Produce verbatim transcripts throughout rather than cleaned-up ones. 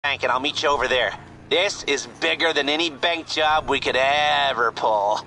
bank and I'll meet you over there. This is bigger than any bank job we could ever pull.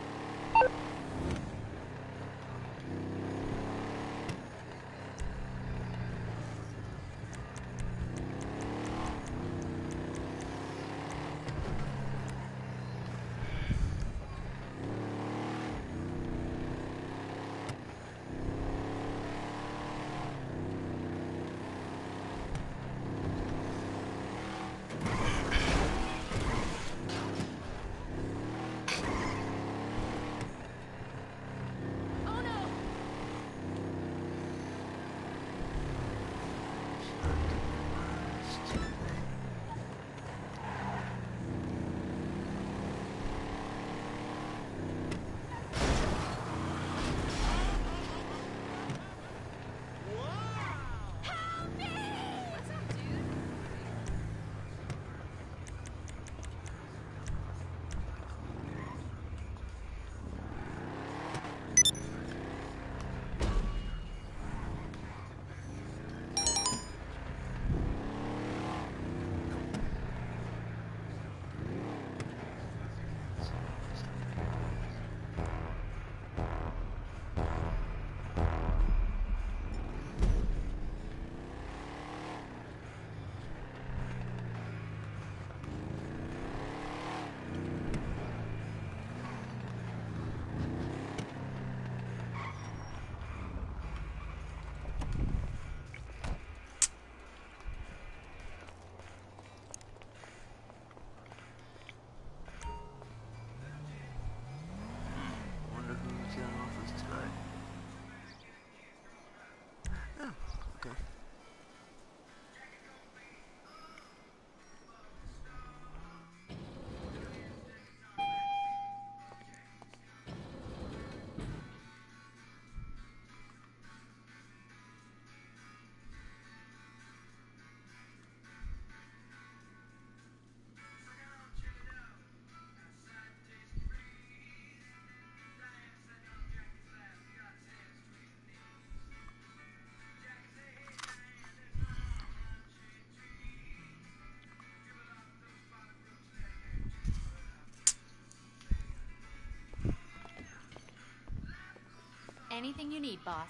Anything you need, boss.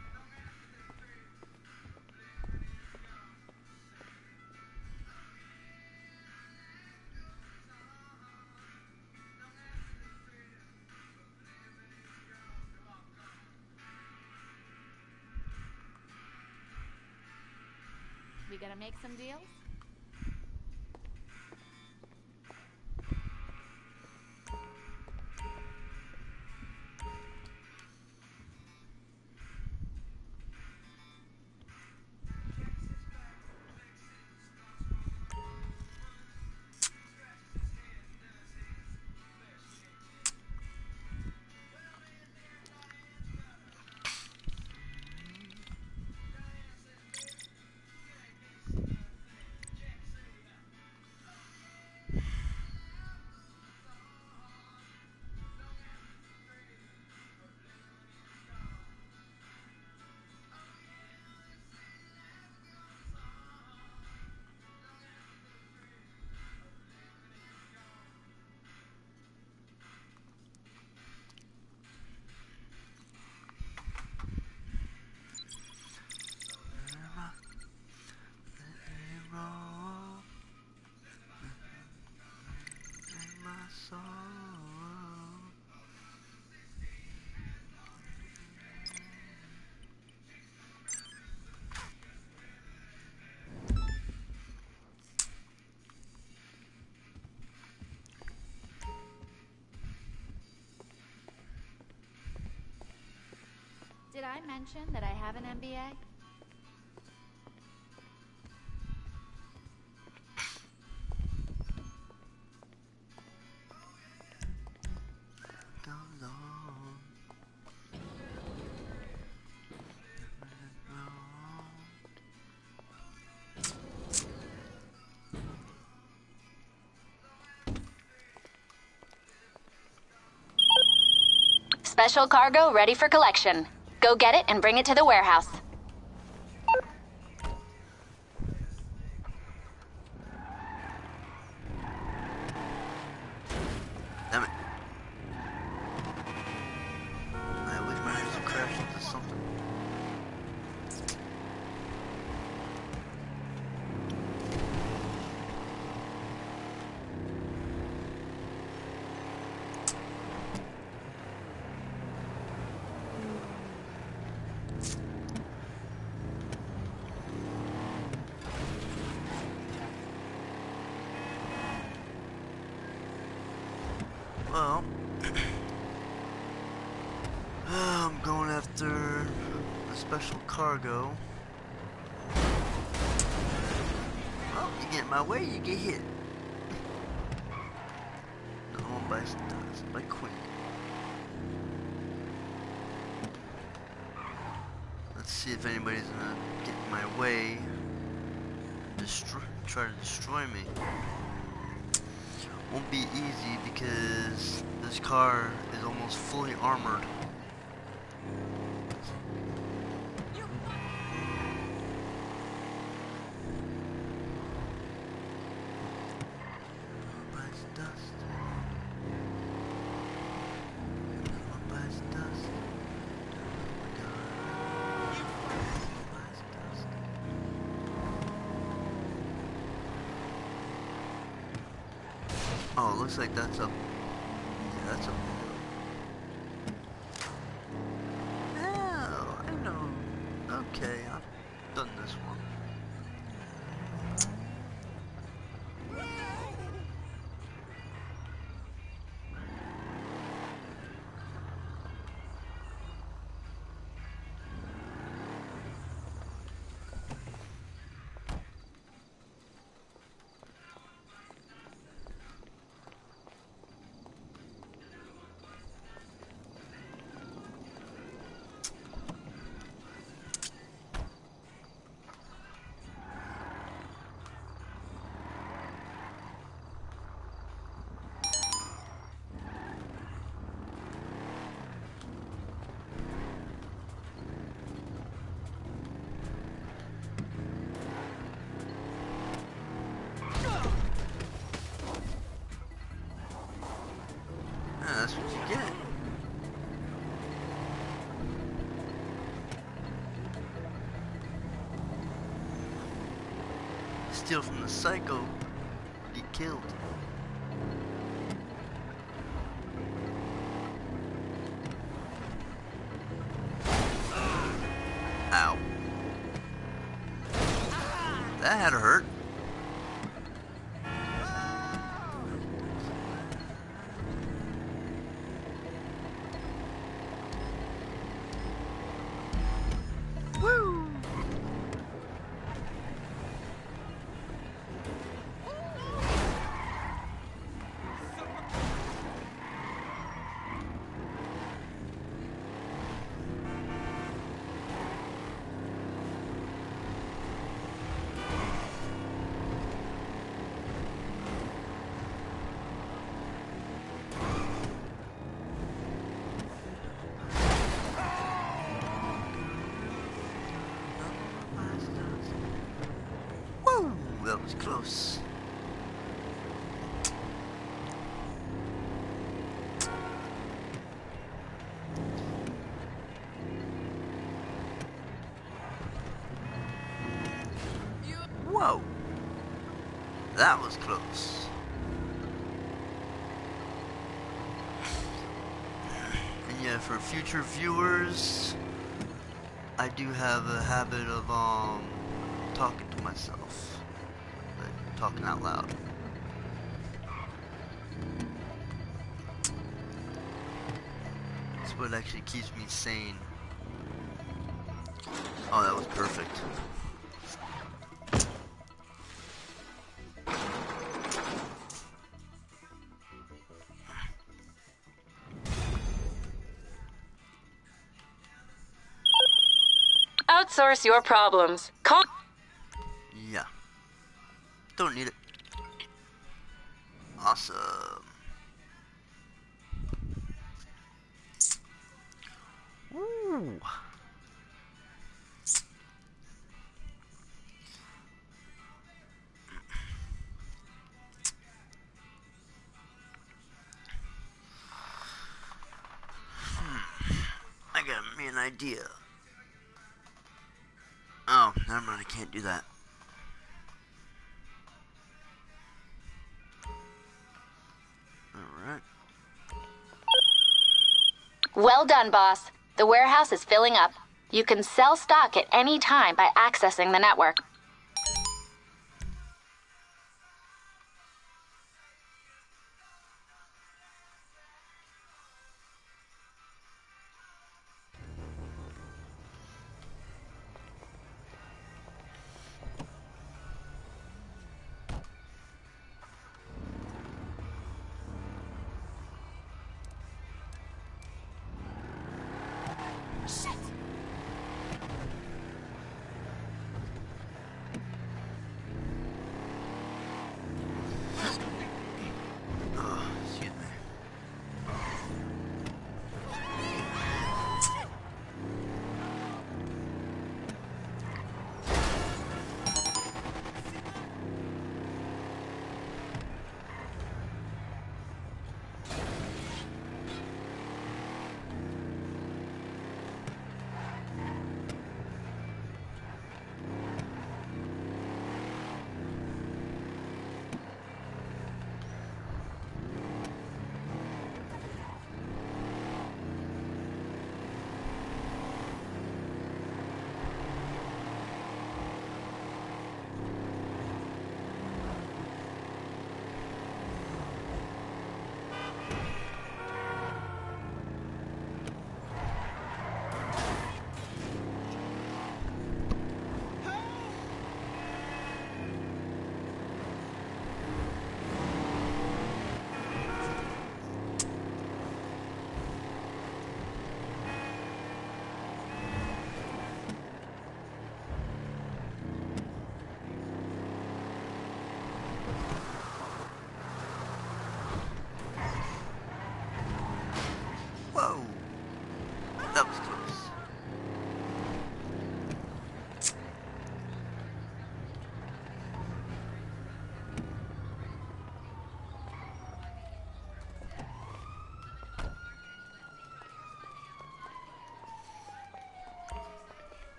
We gonna make some deals? Did I mention that I have an M B A? Special cargo ready for collection. Go get it and bring it to the warehouse. Well, I'm going after a special cargo. Well, you get in my way, you get hit. No one by Stars, by Queen. Let's see if anybody's gonna get in my way. Destroy, try to destroy me. Won't be easy because this car is almost fully armored. Oh, it looks like that's up. Yeah, that's up. Oh, I know. Okay, I've done this one. That's what you get. Steal from the psycho, get killed. Ow. That had to hurt. That was close. Whoa! That was close. And yeah, for future viewers, I do have a habit of um talking to myself. Talking out loud. It's what actually keeps me sane. Oh, that was perfect. Outsource your problems. Call. Yeah. Don't need it. Awesome. Ooh. Hmm. I got me an idea. Oh, never mind. I can't do that. Alright. Well done, boss. The warehouse is filling up. You can sell stock at any time by accessing the network.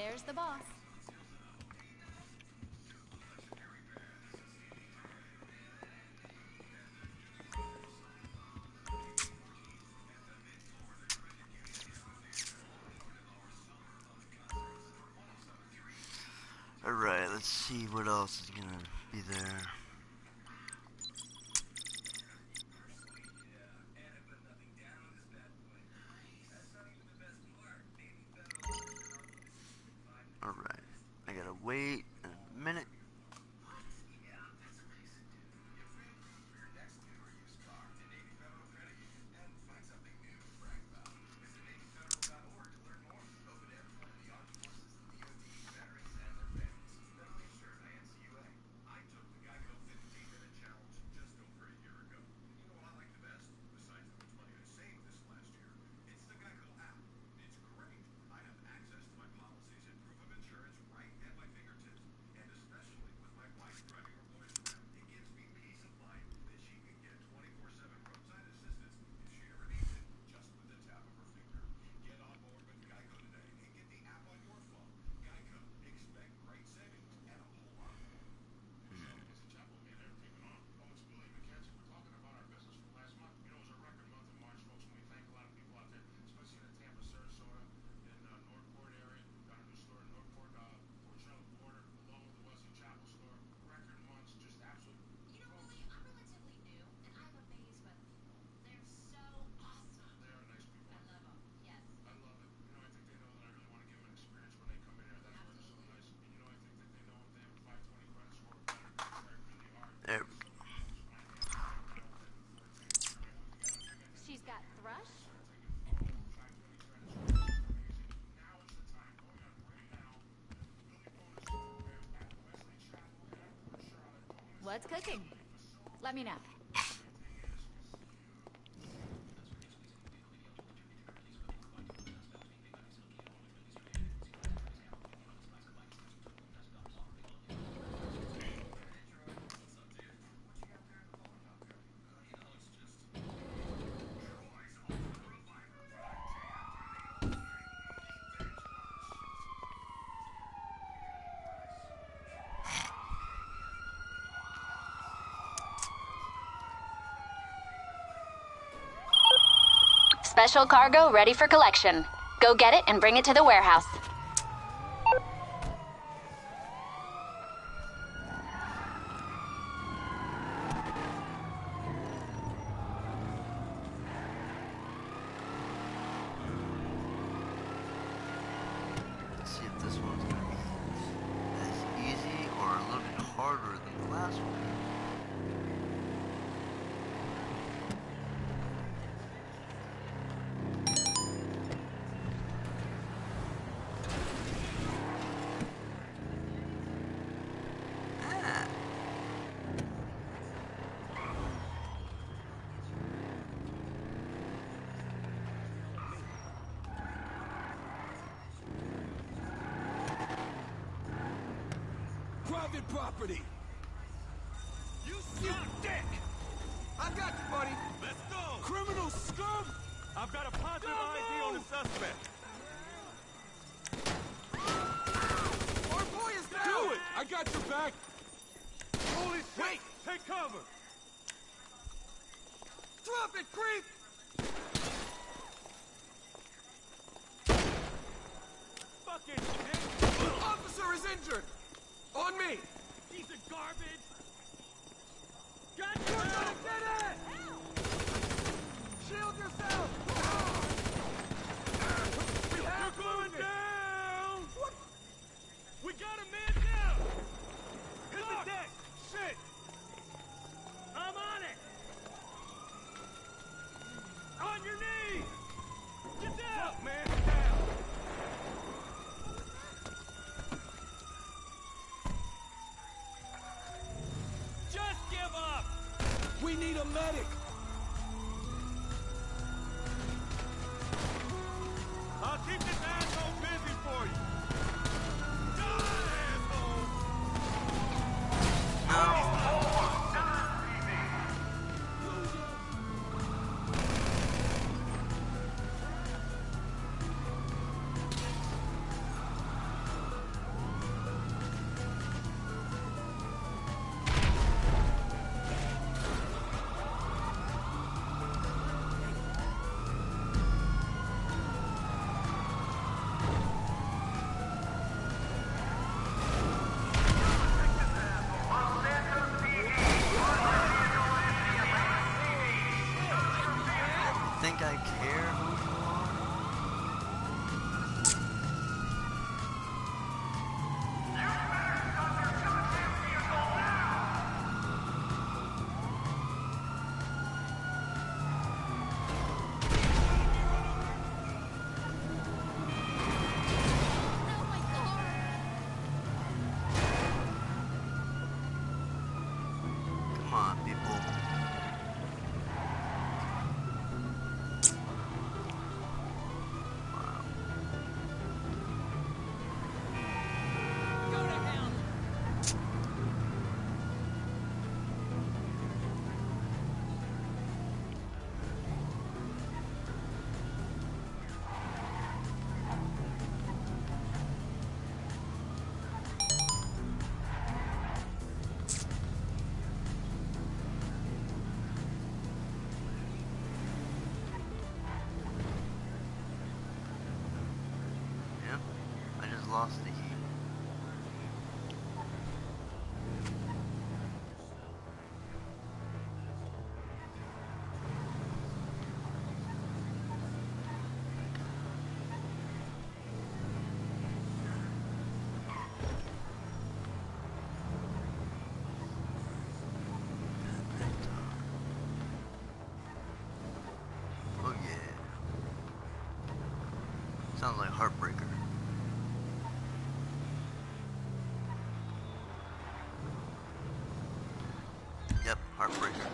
There's the boss. Alright, let's see what else is gonna be there. Alright, I gotta wait a minute. There we go. She's got thrush. What's cooking? Let me know. Special cargo ready for collection. Go get it and bring it to the warehouse. Let's see if this one's gonna be as easy or a little bit harder than the last one. Private property. You, you dick! I got you, buddy. Let's go. Criminal scum. I've got a positive go, I D on the suspect. Our boy is down. Do it. I got your back. Holy shit! Wait. Take cover. Drop it, creep. Fucking dick. Officer is injured. On me! Piece of garbage! Got you! You're gonna get it! Shield yourself! We have You're going down! What? We got a man down! Hit Look. the deck! Shit! I'm on it! On your knees! Get down! Fuck, man! Get down! We need a medic! I'll keep this asshole busy for you! God, asshole! lost the heat. Oh yeah. Sounds like Heartbreaker. Yep, Heartbreaker.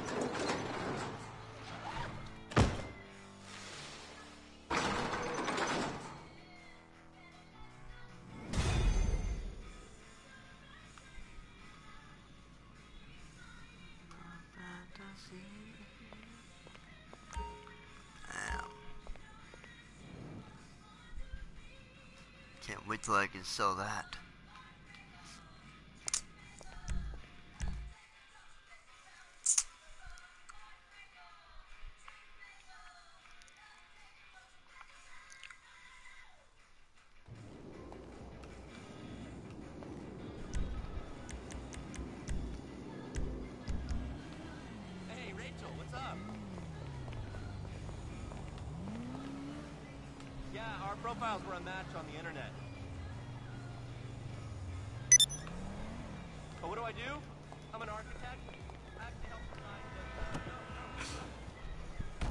Damn. Can't wait till I can sell that. Hey, Rachel, what's up? Yeah, our profiles were a match on the internet. Oh, what do I do? I'm an architect. I have to help design the... No, no.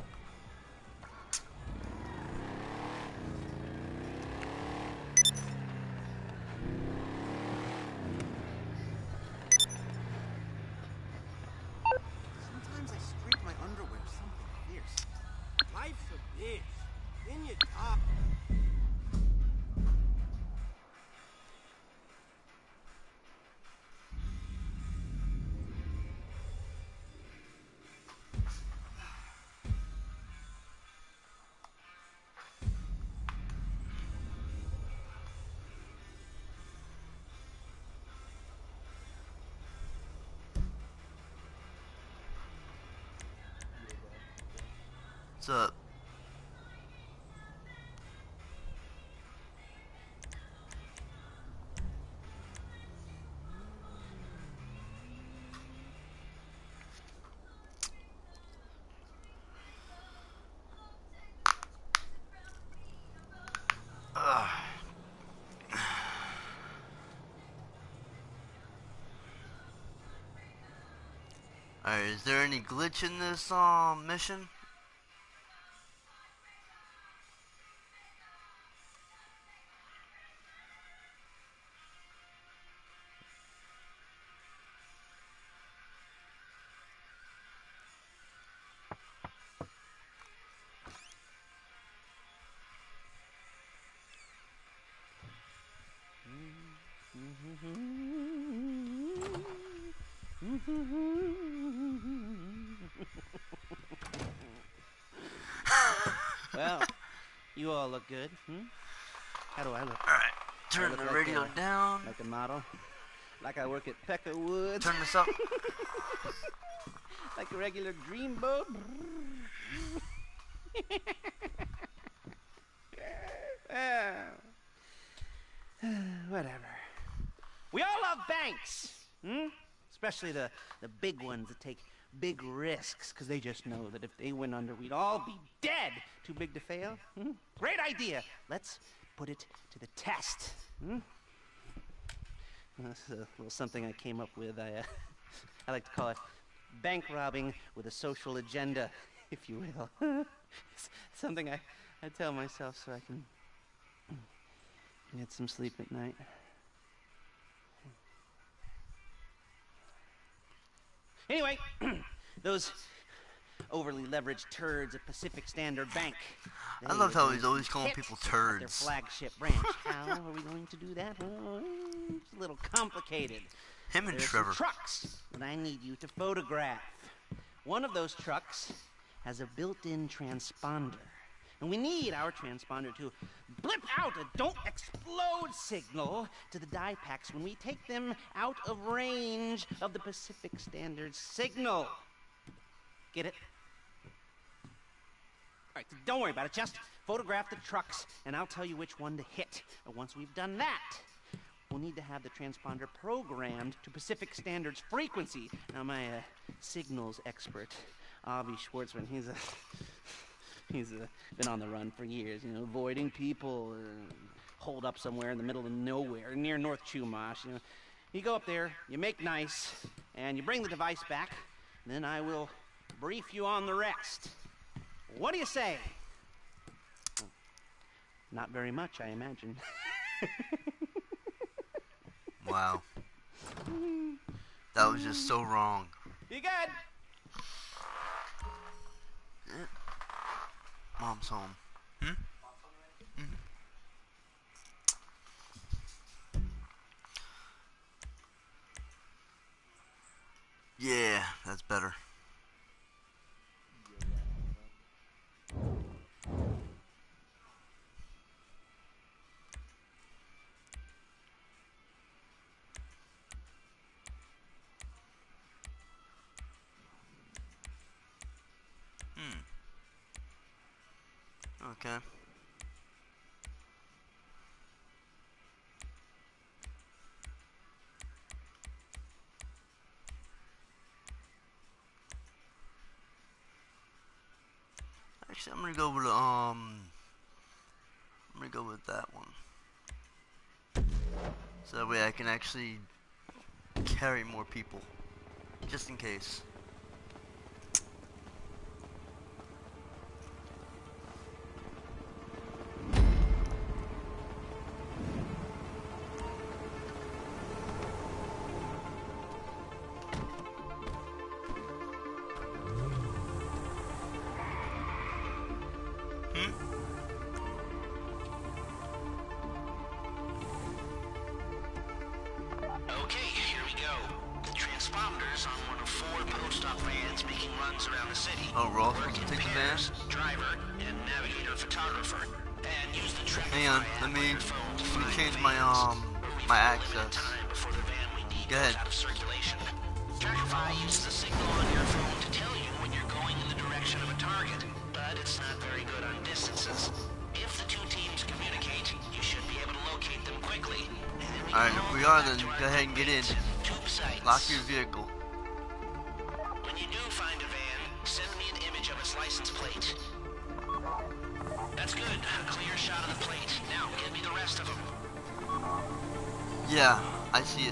Sometimes I streak my underwear something fierce. Life's a bitch. Then you top. What's up? Ugh. Alright, is there any glitch in this um mission? Well, you all look good. Hmm? How do I look? Alright, turn look the like radio a- down. Like a model? Like I work at Pecker Woods? Turn this up. Like a regular dreamboat? Ah. Whatever. We all love banks, hmm? Especially the, the big ones that take big risks, because they just know that if they went under, we'd all be dead. Too big to fail? Hmm? Great idea. Let's put it to the test. Hmm? This is a little something I came up with. I, uh, I like to call it bank robbing with a social agenda, if you will. It's something I, I tell myself so I can get some sleep at night. Anyway, those overly leveraged turds at Pacific Standard Bank. I they love are how going he's to always be calling hit people at their turds. flagship branch. How are we going to do that? Oh, it's a little complicated. Him and There's Trevor. some trucks that I need you to photograph. One of those trucks has a built-in transponder. And we need our transponder to blip out a don't explode signal to the die packs when we take them out of range of the Pacific Standard signal. Get it? All right, don't worry about it. Just photograph the trucks, and I'll tell you which one to hit. And once we've done that, we'll need to have the transponder programmed to Pacific Standard's frequency. Now, my uh, signals expert, Avi Schwartzman, he's a he's uh, been on the run for years, you know, avoiding people, uh, holed up somewhere in the middle of nowhere, near North Chumash. You know, you go up there, you make nice, and you bring the device back. Then I will brief you on the rest. What do you say? Not very much, I imagine. Wow. That was just so wrong. You good? Yeah. Mom's home. Hmm? Mm-hmm. Yeah, that's better. Hmm. Okay. Actually, I'm gonna go with um. I'm gonna go with that one. So that way I can actually carry more people, just in case. Okay, here we go. The transponders on one of four post-op vans making runs around the city. Oh, we're all supposed Work to in take the pairs, van? driver and navigator photographer. And use the track Hang on, let me, let me change my um my access. Before the van we need Go ahead. goes out of circulation. Tracify uses a signal on your phone to tell you when you're going in the direction of a target, but it's not very good on distances. If the two teams communicate, you should be able to locate them quickly. Alright, if we are, then go ahead and get in. Tube sites. Lock your vehicle. When you do find a van, send me an image of its license plate. That's good. A clear shot of the plate. Now, give me the rest of them. Yeah, I see it.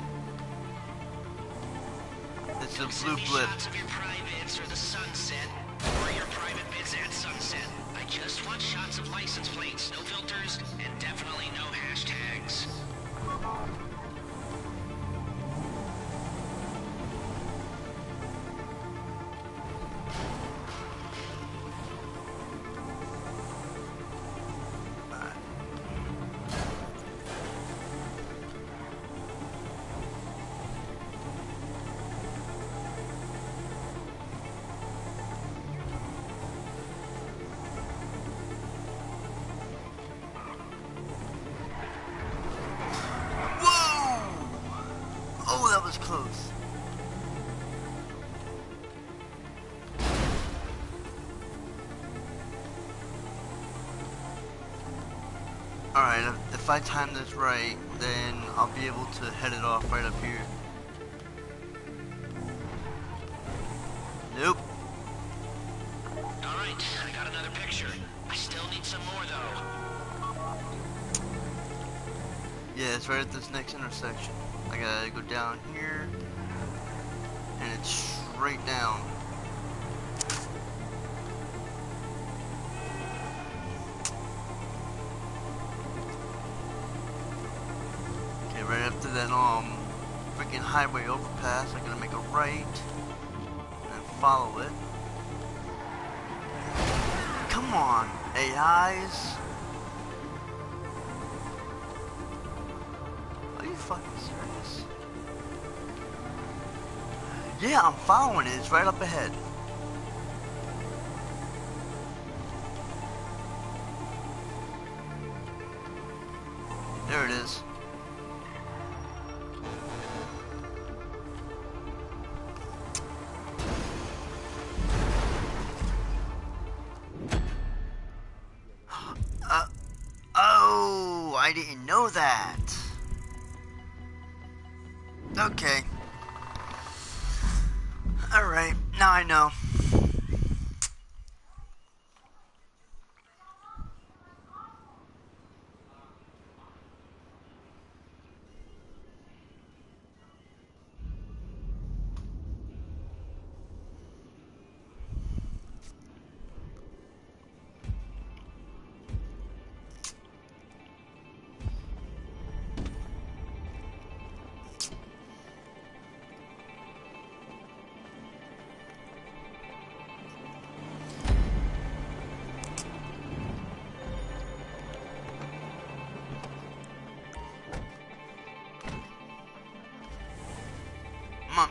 It's a Don't send blue me blip. shots of your privates or the sunset, or your private bits at sunset. I just want shots of license plates, no filters, and definitely no hashtags. Oh, that was close. Alright, if, if I time this right, then I'll be able to head it off right up here. Nope. Alright, I got another picture. I still need some more, though. Yeah, it's right at this next intersection. I gotta go down here, and it's straight down. Okay, right after that um freaking highway overpass, I'm gonna make a right and follow it. Come on, A Is. Are you fucking serious? Yeah, I'm following it. It's right up ahead. There it is. know that. Okay. Alright, now I know. Come on.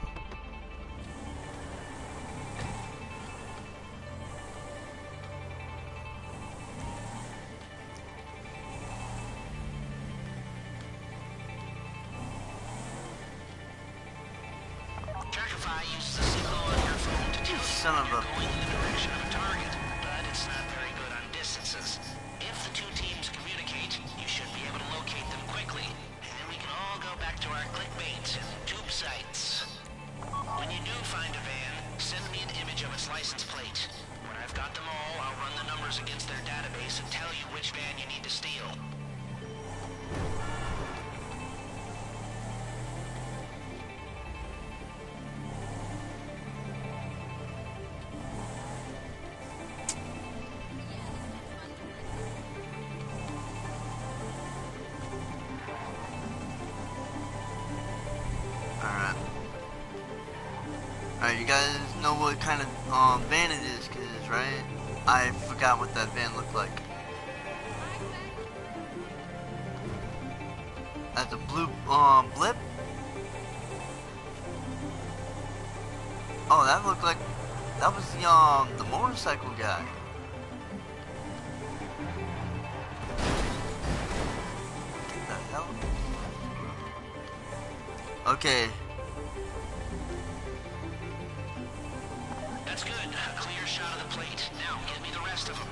Tractify uses the signal on your phone to tell you Son when of you're a- going in the direction of a target, but it's not very good on distances. If the two teams communicate, you should be able to locate them quickly, and then we can all go back to our clickbait and tube sites. When you do find a van, send me an image of its license plate. When I've got them all, I'll run the numbers against their database and tell you which van you need to steal. Alright. Alright, you guys know what kind of um, van it is, cause, right? I forgot what that van looked like. That's a blue um, blip? Oh, that looked like, that was the, um, the motorcycle guy. What the hell? Okay. That's good. A clear shot of the plate. Now, give me the rest of them.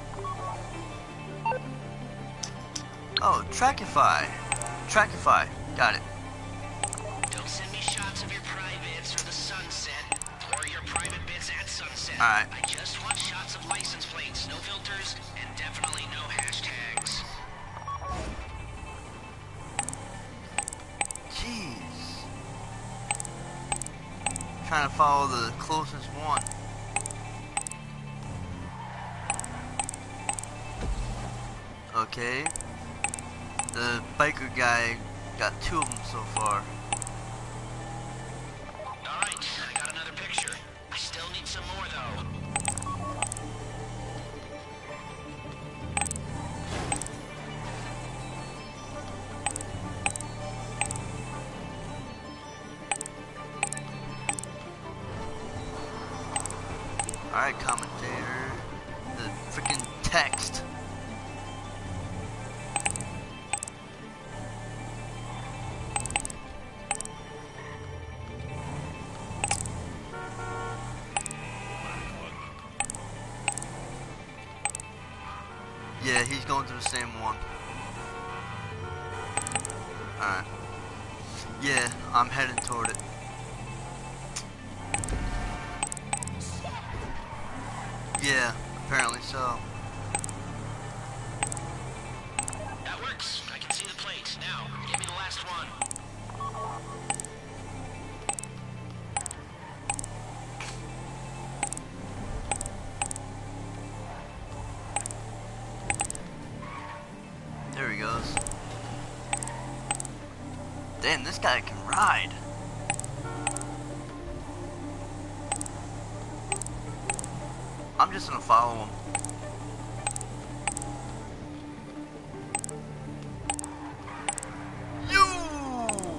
Oh, Trackify. Trackify. Got it. Don't send me shots of your privates or the sunset, or your private bits at sunset. Alright. I just want shots of license plates, no filters, and definitely no hashtags. Jeez. Trying to follow the closest one. Okay. The biker guy got two of them so far. Alright, I got another picture. I still need some more, though. Alright, commentator. The freaking text. Yeah, he's going to the same one. Alright. Yeah, I'm heading toward it. Yeah, apparently so. That works. I can see the plate. Now, give me the last one. There he goes. Damn, this guy can ride. I'm just gonna follow him. You!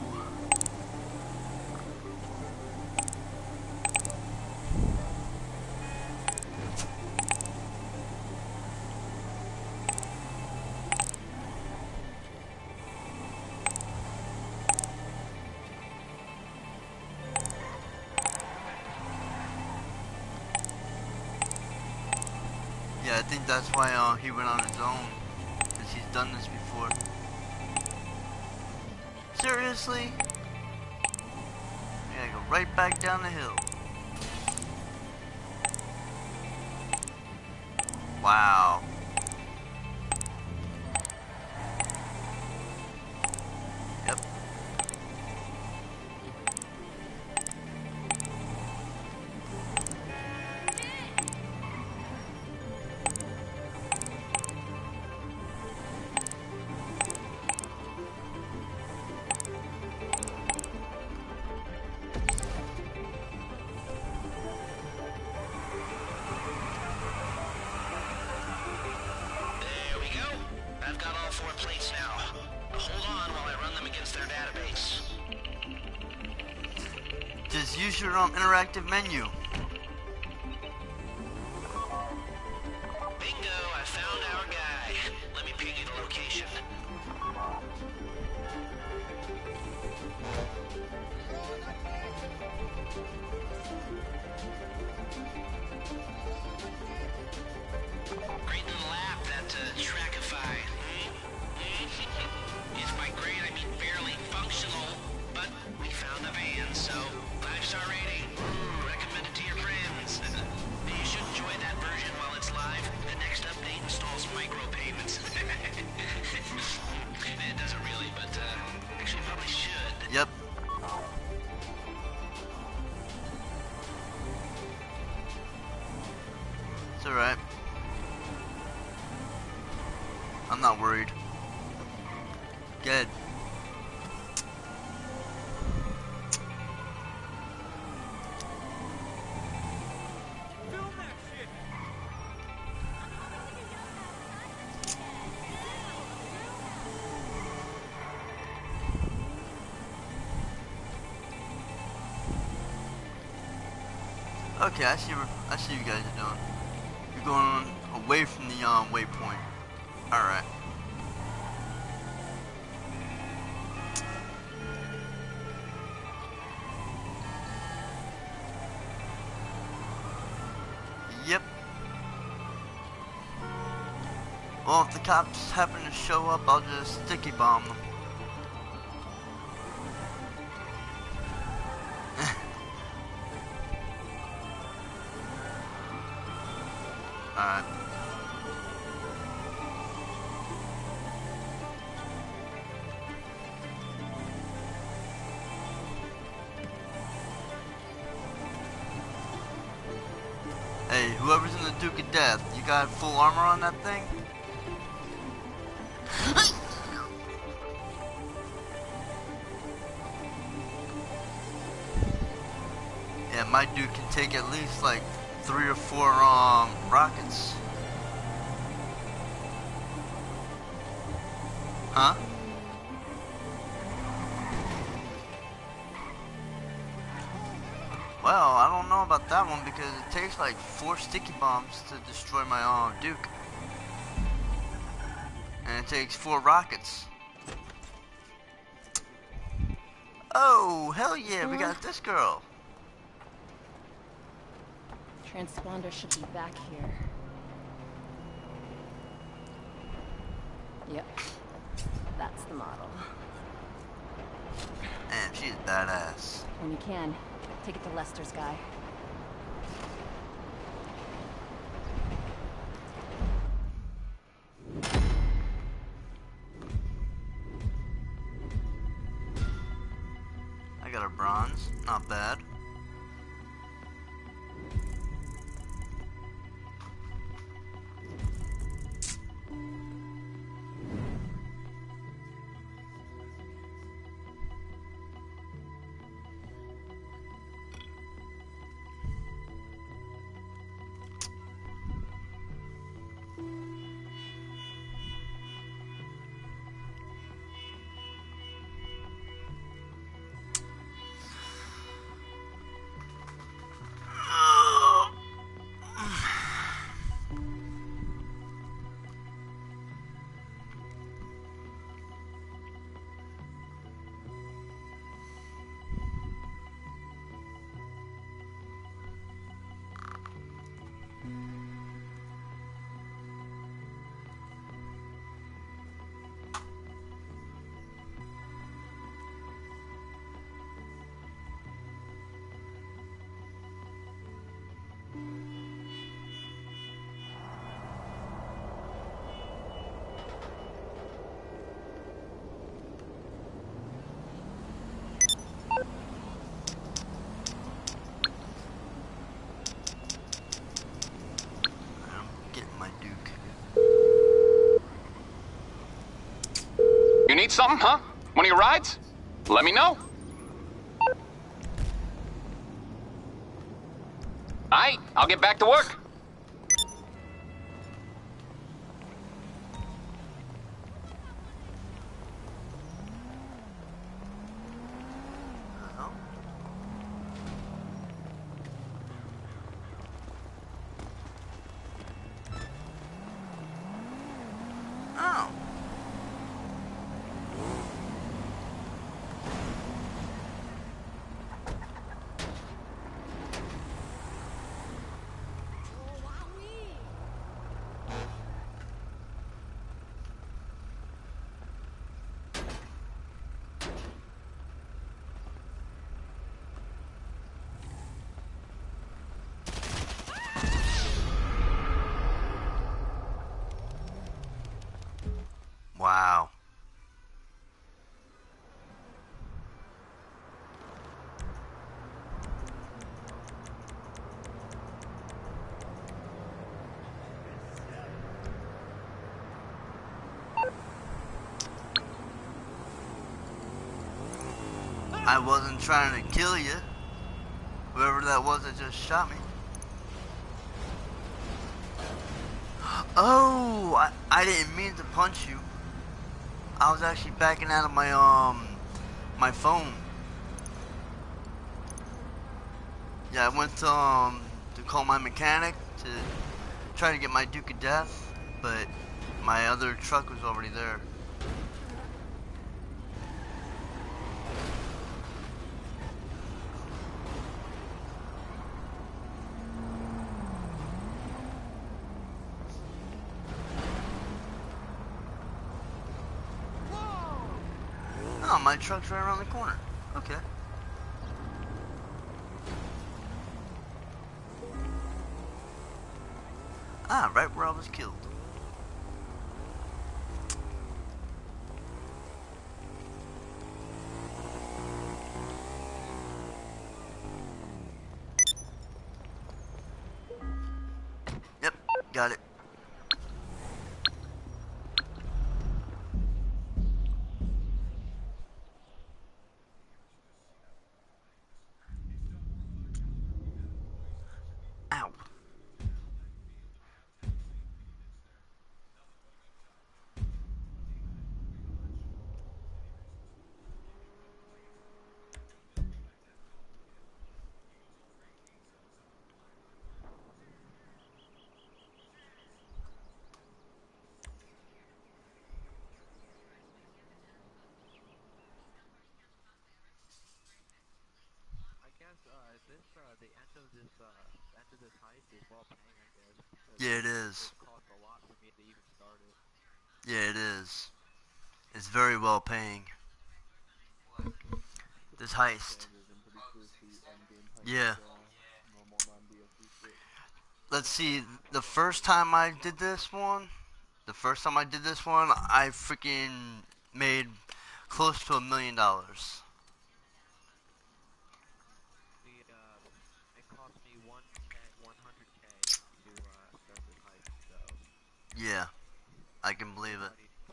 Yeah, I think that's why uh, he went on his own, because he's done this before. Seriously? I gotta go right back down the hill. Wow. Yep. There we go. I've got all four plates now. Hold on while I run them against their database. Just use your um, interactive menu. Bingo, I found our guy. Let me ping you the location. Great little app, that uh, Trackify. Hmm? Hmm? If by great, I mean barely functional, but we found the van, so five-star rating. Ooh, recommend it to your friends. You should enjoy that version while it's live. The next update installs micropayments. It doesn't really, but uh, actually probably should. Yep. It's alright. I'm not worried. Good. Film that shit! Okay, I see what I see what you guys are doing. You're going away from the um waypoint. Alright. Yep. Well, if the cops happen to show up, I'll just sticky bomb them. Alright. Hey, whoever's in the Duke of Death, you got full armor on that thing? Yeah, my Duke can take at least like three or four um rockets. Huh? Well, I don't know about that one because it takes like four sticky bombs to destroy my um Duke. And it takes four rockets. Oh, hell yeah, we got this girl. Transponder should be back here. Yep. That's the model. Man, she's badass. When you can, take it to Lester's guy. I got a bronze, not bad. something, huh? One of your rides? Let me know. Aight, I'll get back to work. Uh-huh. Oh. Wow. I wasn't trying to kill you. Whoever that was that just shot me. Oh, I, I didn't mean to punch you. I was actually backing out of my um my phone. Yeah, I went to um to call my mechanic to try to get my Duke of Death, but my other truck was already there. Oh, my truck's right around the corner. Okay. Ah, right where I was killed. Yep, got it. Ow. Yeah, it is. Yeah, it is. It's very well paying. This heist. Yeah. Let's see, the first time I did this one, the first time I did this one, I freaking made close to a million dollars. Yeah, I can believe it.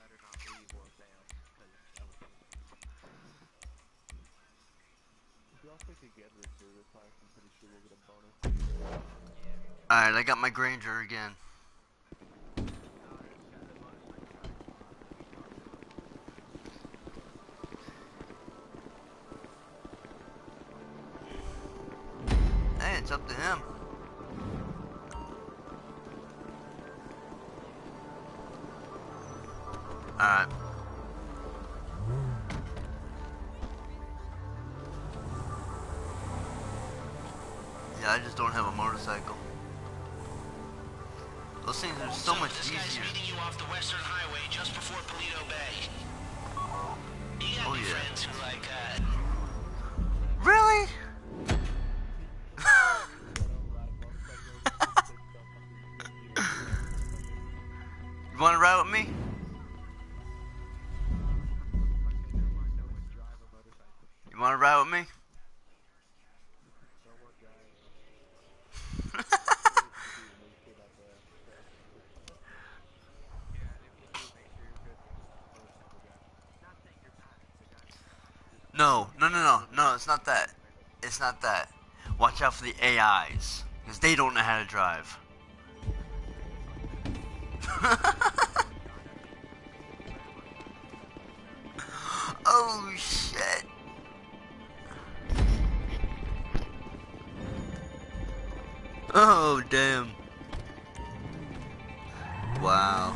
Alright, I got my Granger again. Hey, it's up to him. Alright. Yeah, I just don't have a motorcycle. Those things are so much This guy's easier. meeting you off the Western Highway just before Paleto Bay. You got Oh, any yeah. friends who like, uh... Really? You wanna ride with me? You wanna ride with me? No, no, no, no, no, it's not that. It's not that. Watch out for the A Is, because they don't know how to drive. Oh, shit. Oh, damn. Wow.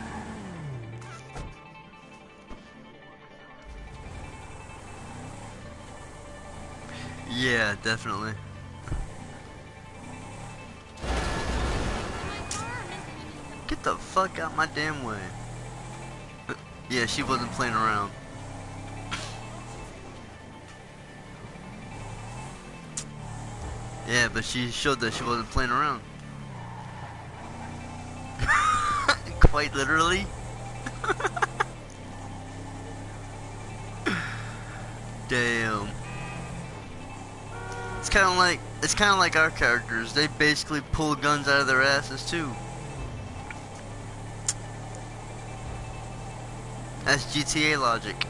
Yeah, definitely. Get the fuck out my damn way. Yeah, she wasn't playing around. Yeah, but she showed that she wasn't playing around. Quite literally. Damn. It's kind of like it's kind of like our characters. They basically pull guns out of their asses too. That's G T A logic.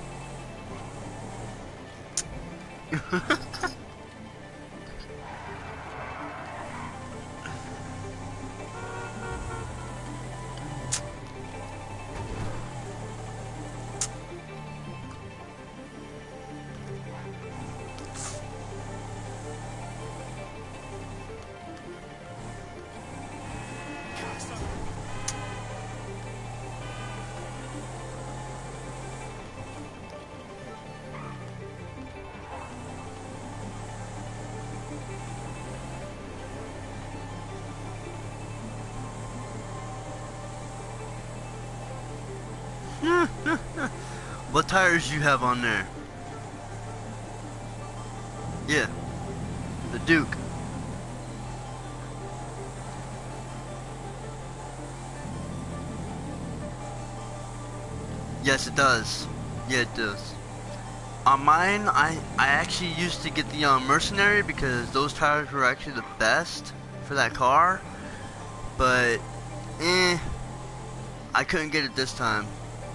What tires you have on there? Yeah, the Duke. Yes, it does. Yeah, it does. On mine, I I actually used to get the um, Mercenary because those tires were actually the best for that car. But, eh, I couldn't get it this time.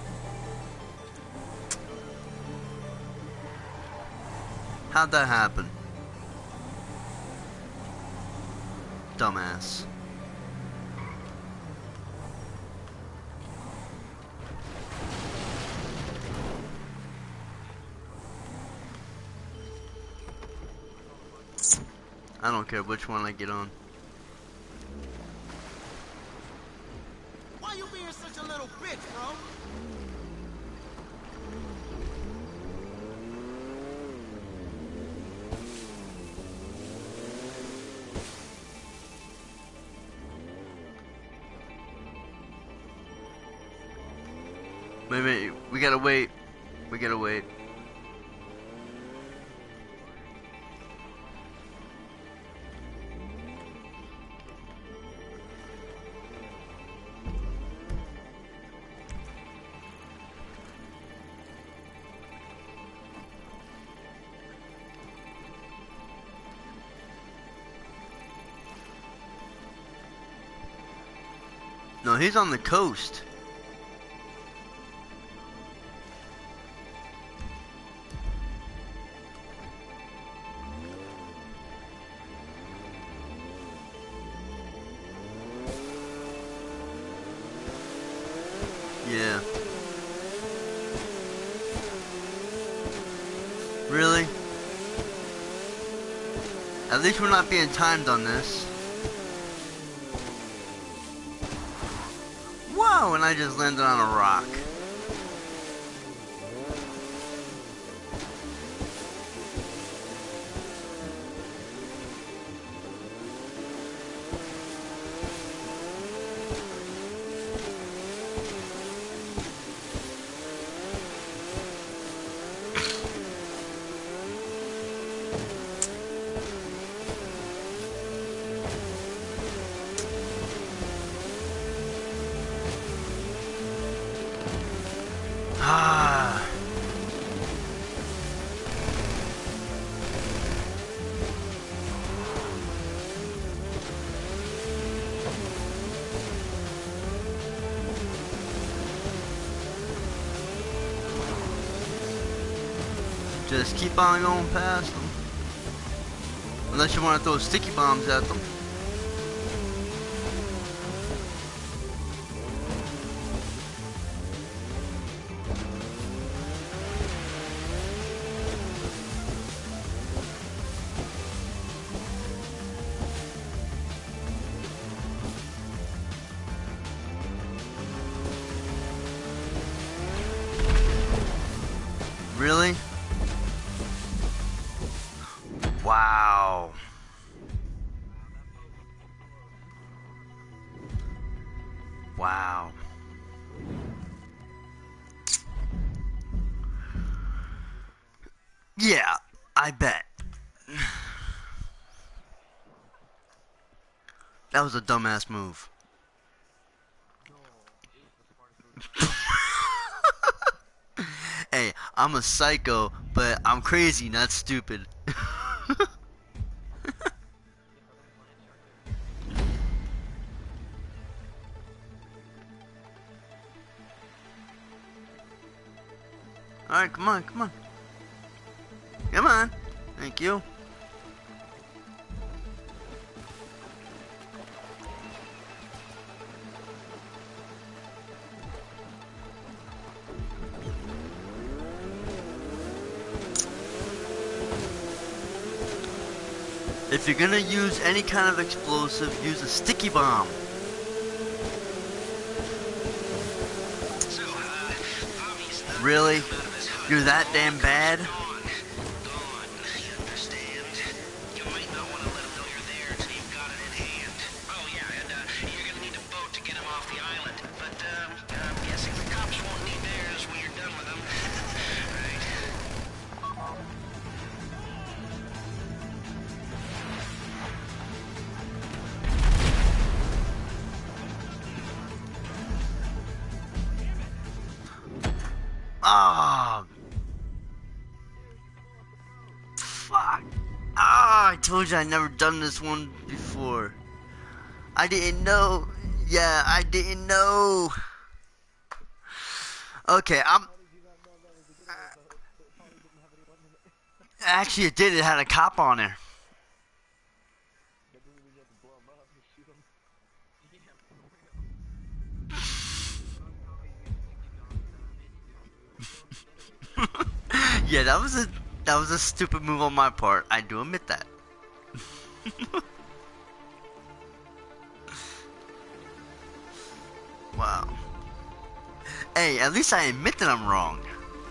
How'd that happen? Dumbass. I don't care which one I get on. Why you being such a little bitch, bro? Wait, wait, we gotta wait. We gotta wait. No, he's on the coast. Yeah. Really? At least we're not being timed on this. Whoa, and I just landed on a rock. Just keep on going past them. Unless you want to throw sticky bombs at them. Really? Wow. Wow. Yeah, I bet. That was a dumbass move. Hey, I'm a psycho, but I'm crazy, not stupid. Alright, come on, come on. Come on. Thank you. If you're gonna use any kind of explosive, use a sticky bomb. Really? You're that damn bad? Ah, fuck. Ah, I told you I never done this one before. I didn't know. Yeah, I didn't know. Okay, I'm. Actually, it did. It had a cop on there. Yeah, that was a that was a stupid move on my part. I do admit that. Wow. Hey, at least I admit that I'm wrong.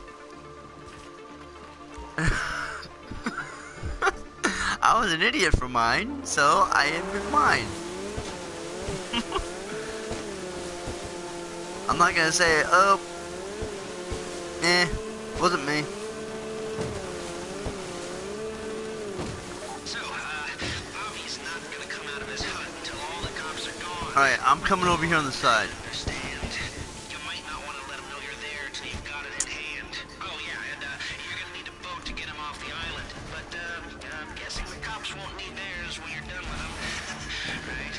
I was an idiot for mine, so I admit mine. I'm not gonna say, oh, eh, wasn't me. So, uh, Avi's not gonna come out of his hut until all the cops are gone. Alright, I'm coming over here on the side. Understand? You might not want to let him know you're there until you've got it in hand. Oh yeah, and uh, you're gonna need a boat to get him off the island. But uh, I'm guessing the cops won't need theirs when you're done with them. Right?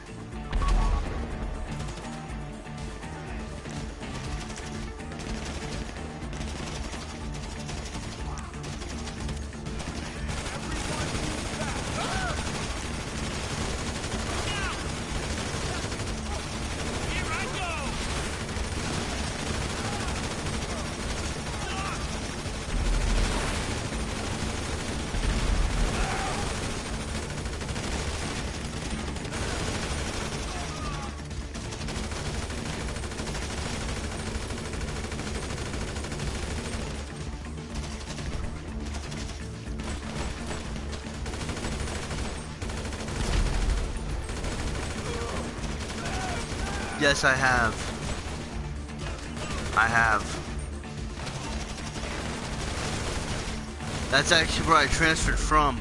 Yes, I have. I have. That's actually where I transferred from.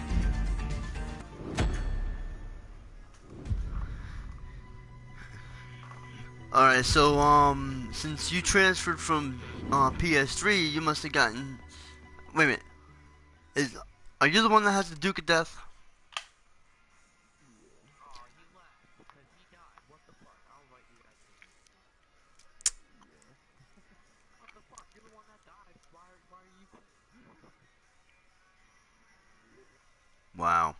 Alright, so, um, since you transferred from uh, P S three, you must have gotten... Wait a minute. Is, are you the one that has the Duke of Death? Wow.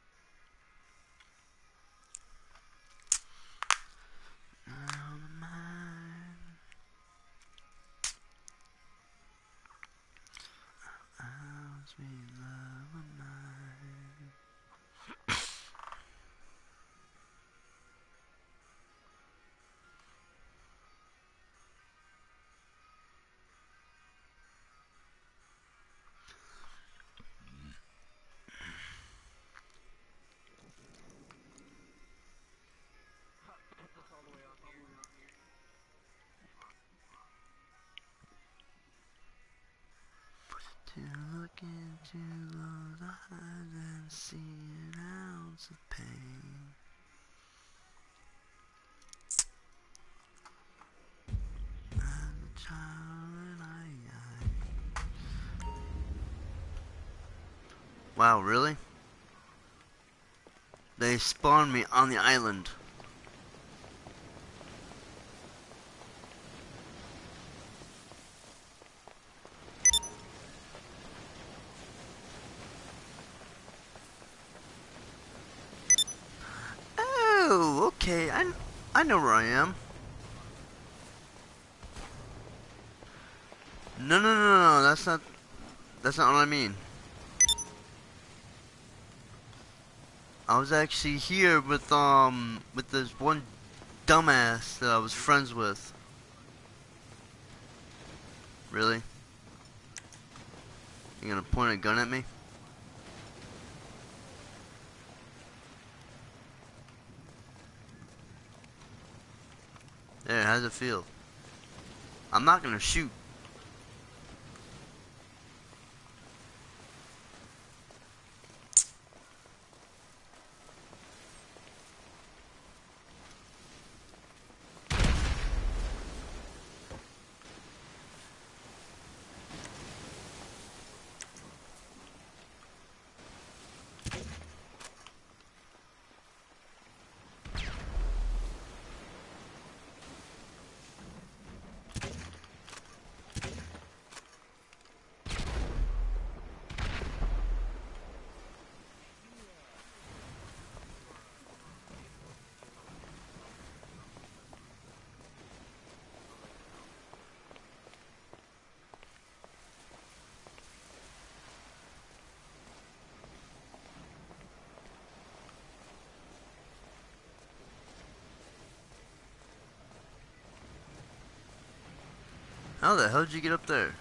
To look into those eyes and see an ounce of pain. As a child and I, I. Wow, really? They spawned me on the island. Oh, okay. I, I know where I am. No, no, no, no. That's not. That's not what I mean. I was actually here with um with this one dumbass that I was friends with. Really? You gonna point a gun at me? There, how's it feel? I'm not gonna shoot. How the hell did you get up there?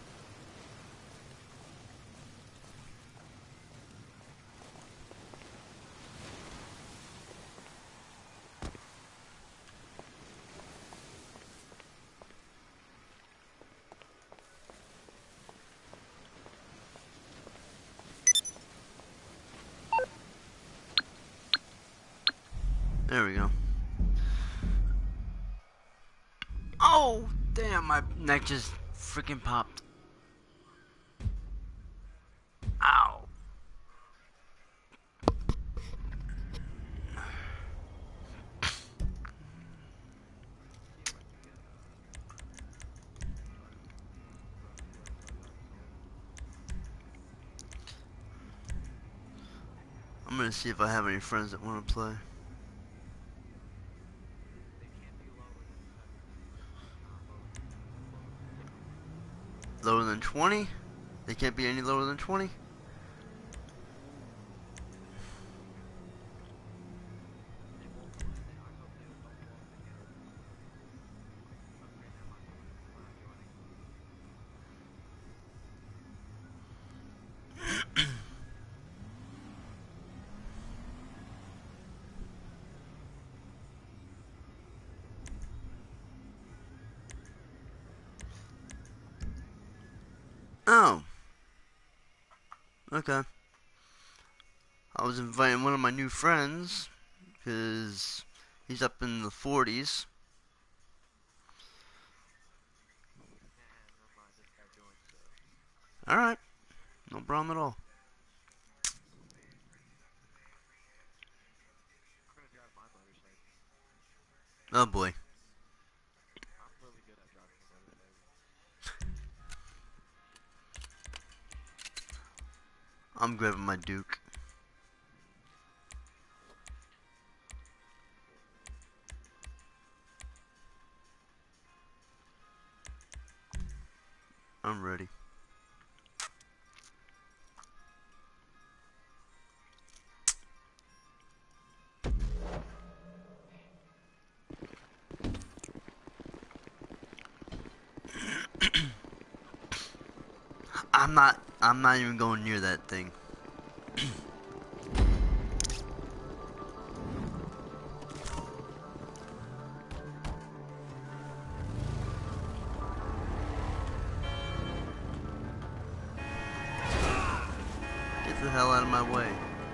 There we go. Oh, damn, my neck just freaking popped. Ow. I'm gonna see if I have any friends that want to play. Lower than twenty? They can't be any lower than twenty? Oh. Okay. I was inviting one of my new friends, because he's up in the forties. Alright. No problem at all. Oh boy. I'm grabbing my Duke. I'm ready. I'm not I'm not even going near that thing. Get the hell out of my way.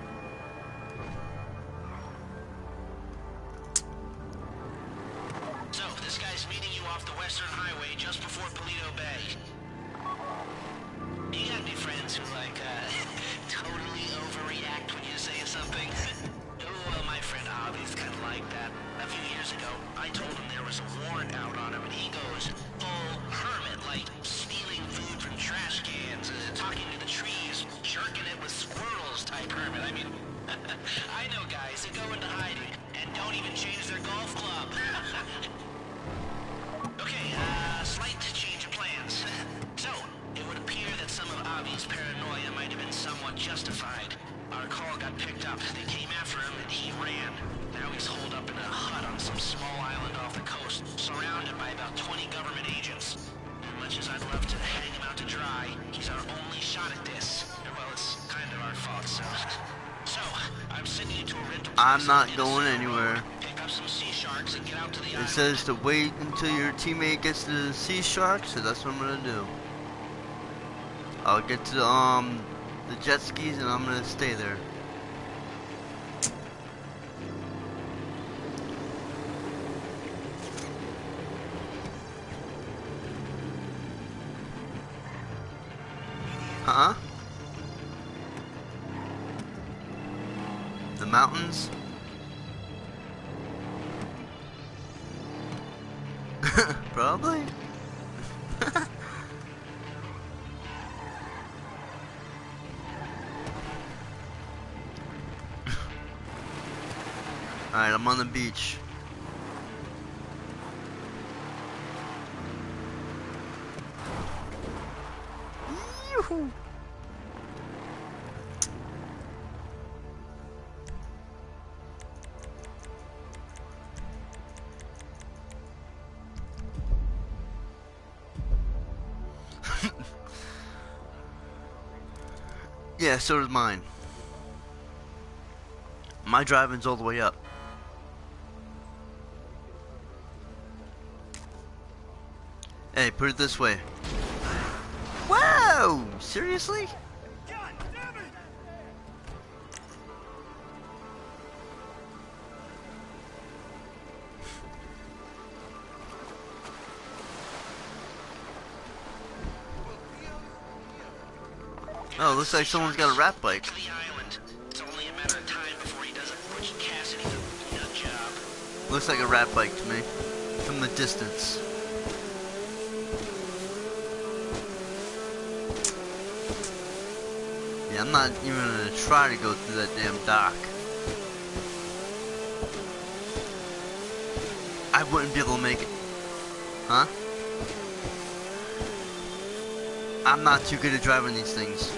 So, this guy's meeting you off the Western Highway just before Paleto Bay. You got any friends who, like, uh, totally overreact when you say something? Oh, well, my friend Avi's kind of like that. A few years ago, I told him there was a warrant out on him, and he goes full hermit, like stealing food from trash cans, uh, talking to the trees, jerking it with squirrels type hermit. I mean, I know guys who go into hiding and don't even change their golf club. Okay, uh, slight change of plans. So, it would appear that some of Avi's paranoia might have been somewhat justified. Our call got picked up, they came after him, and he ran. Now he's holed up in a hut on some small island off the coast, surrounded by about twenty government agents. As much as I'd love to hang him out to dry, he's our only shot at this. Well, it's kind of our fault, so... So, I'm sending you to a rental place. I'm not in going Minnesota. anywhere. Pick up some sea sharks and get out to the It island. says to wait until your teammate gets to the sea shark, so that's what I'm gonna do. I'll get to um the jet skis and I'm gonna stay there. Huh? The mountains? Probably. Alright, I'm on the beach. Yoo-hoo. Yeah, so does mine. My driving's all the way up. Hey, put it this way. Whoa! Seriously? God damn it! Oh, looks like someone's got a rat bike. To the island. It's only a matter of time before he does a Butch Cassidy nut job. Looks like a rat bike to me. From the distance. Yeah, I'm not even gonna try to go through that damn dock. I wouldn't be able to make it. Huh? I'm not too good at driving these things.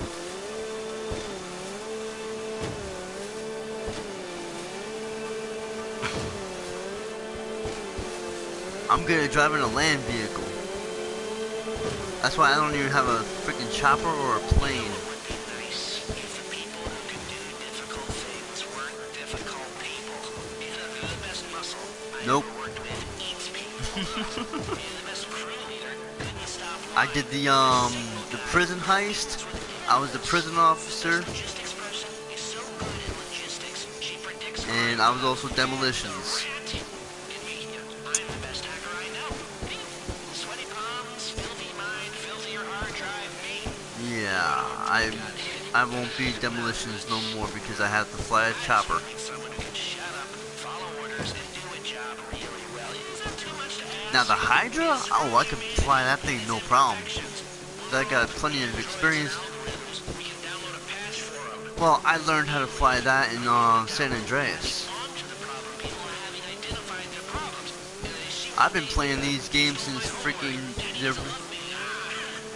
I'm good at driving a land vehicle. That's why I don't even have a freaking chopper or a plane. It would be nice if the people who can do difficult things weren't difficult people. You know, the best muscle I Nope. ever worked with eats people. You're the best crew leader. Couldn't stop I lying. did the um the prison heist. I was the prison officer, Logistics person is so good at logistics, she predicts and I was also demolitions. I'm the best hacker I know. Sweaty palms, filthy mind, filthier hard drive, me. Yeah, I I won't be demolitions no more because I have to fly a chopper. Someone who can shut up, follow orders, and do a job really well. Is that too much to ask? Now the Hydra, oh, I can fly that thing no problem. I got plenty of experience. We can download a patch for them. Well, I learned how to fly that in uh, San Andreas. On to the problem. People are having identified their problems. They see I've been playing these games since freaking the,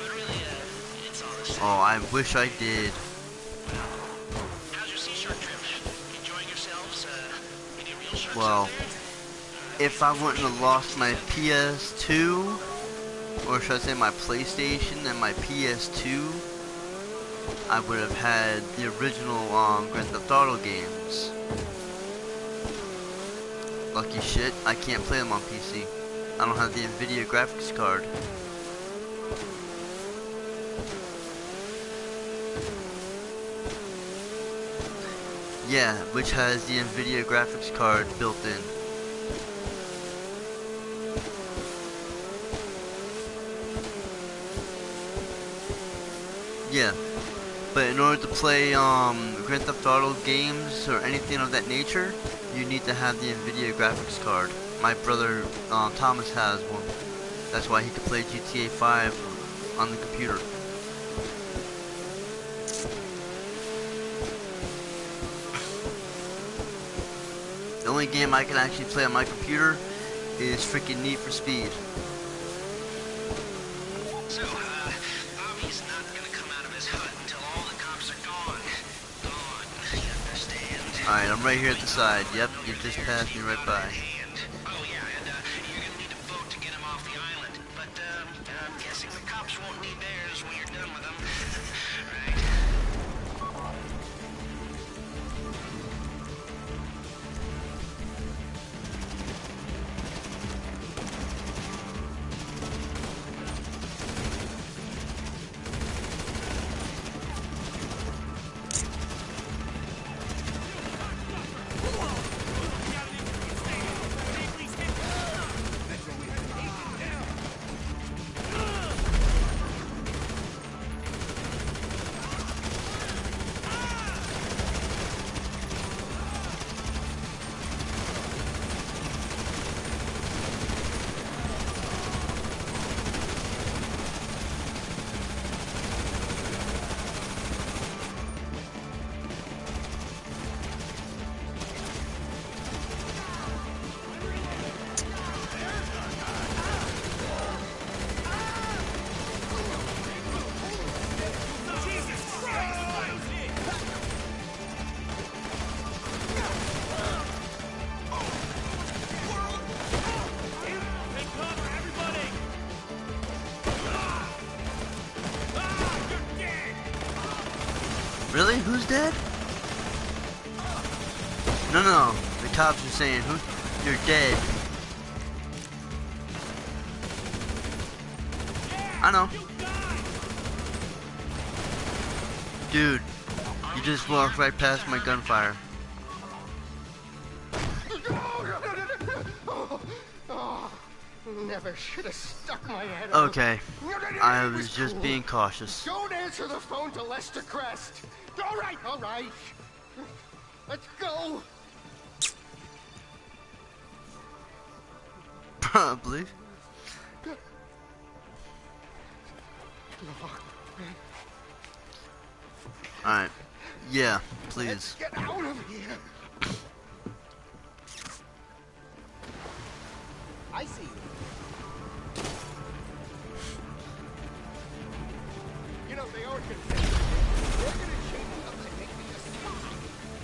Oh, I wish I did. How's your sea shark trip? Enjoying yourselves? Uh, any real sharks Well, out there? if I wouldn't have lost my P S two, or should I say my PlayStation and my P S two, I would have had the original um, Grand Theft Auto games. Lucky shit, I can't play them on P C. I don't have the NVIDIA graphics card. Yeah, which has the NVIDIA graphics card built in. Yeah, but in order to play um, Grand Theft Auto games or anything of that nature, you need to have the NVIDIA graphics card. My brother um, Thomas has one. That's why he could play G T A five on the computer. The only game I can actually play on my computer is freaking Need for Speed. So, uh, Bobby's not gonna come out of his hut until all the cops are gone. Gone, you understand? Alright, I'm right here at the side. Yep, you just passed me right by. Hand. Oh yeah, and uh, you're gonna need a boat to get him off the island. But um, I'm guessing the cops won't need theirs when you're done with them. Right? Really? Who's dead? No, no, no. The cops are saying, "Who? You're dead." I know. Dude, you just walked right past my gunfire. Never should have stuck my head out. Okay, I was just being cautious. Don't answer the phone to Lester Crest. All right, all right. Let's go. Probably. Alright. Yeah, please. Let's get out of here. I see you. You know, they always gonna say, they're gonna chain me up and make me a spy.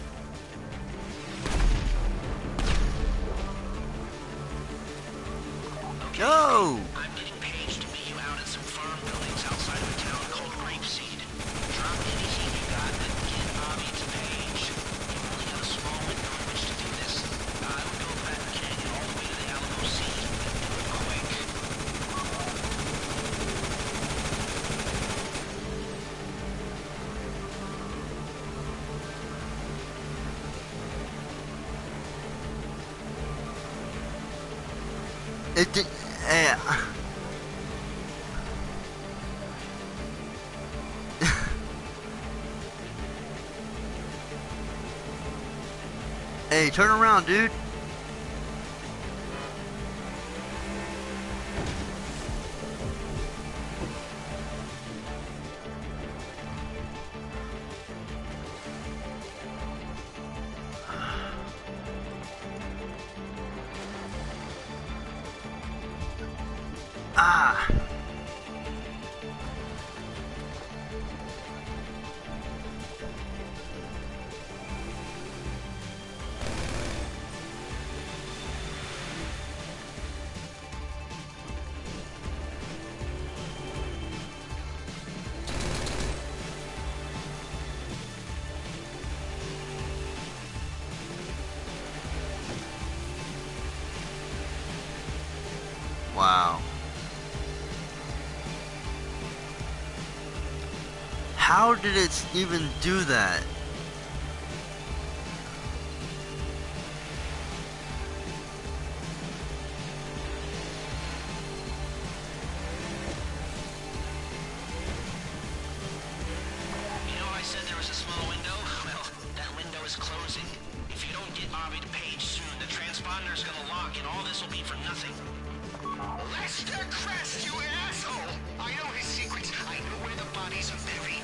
Go! I'm getting paged to meet you out at some farm buildings outside of a town called Grapeseed. Drop anything you got and get Bobby to Page. You only got a small window in which to do this. I would go Baton Canyon all the way to the Alamo Sea and do it quick. It did. Eh. Hey, turn around, dude. Ah. How did it even do that? You know, I said there was a small window? Well, that window is closing. If you don't get Bobby to Page soon, the transponder's gonna lock and all this will be for nothing. Lester Crest, you asshole! I know his secrets. I know where the bodies are buried.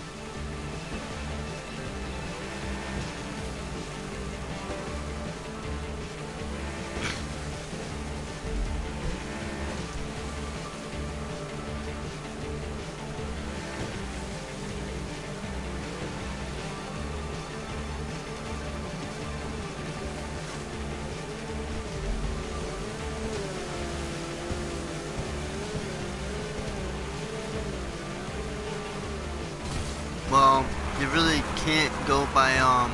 Well, you really can't go by, um...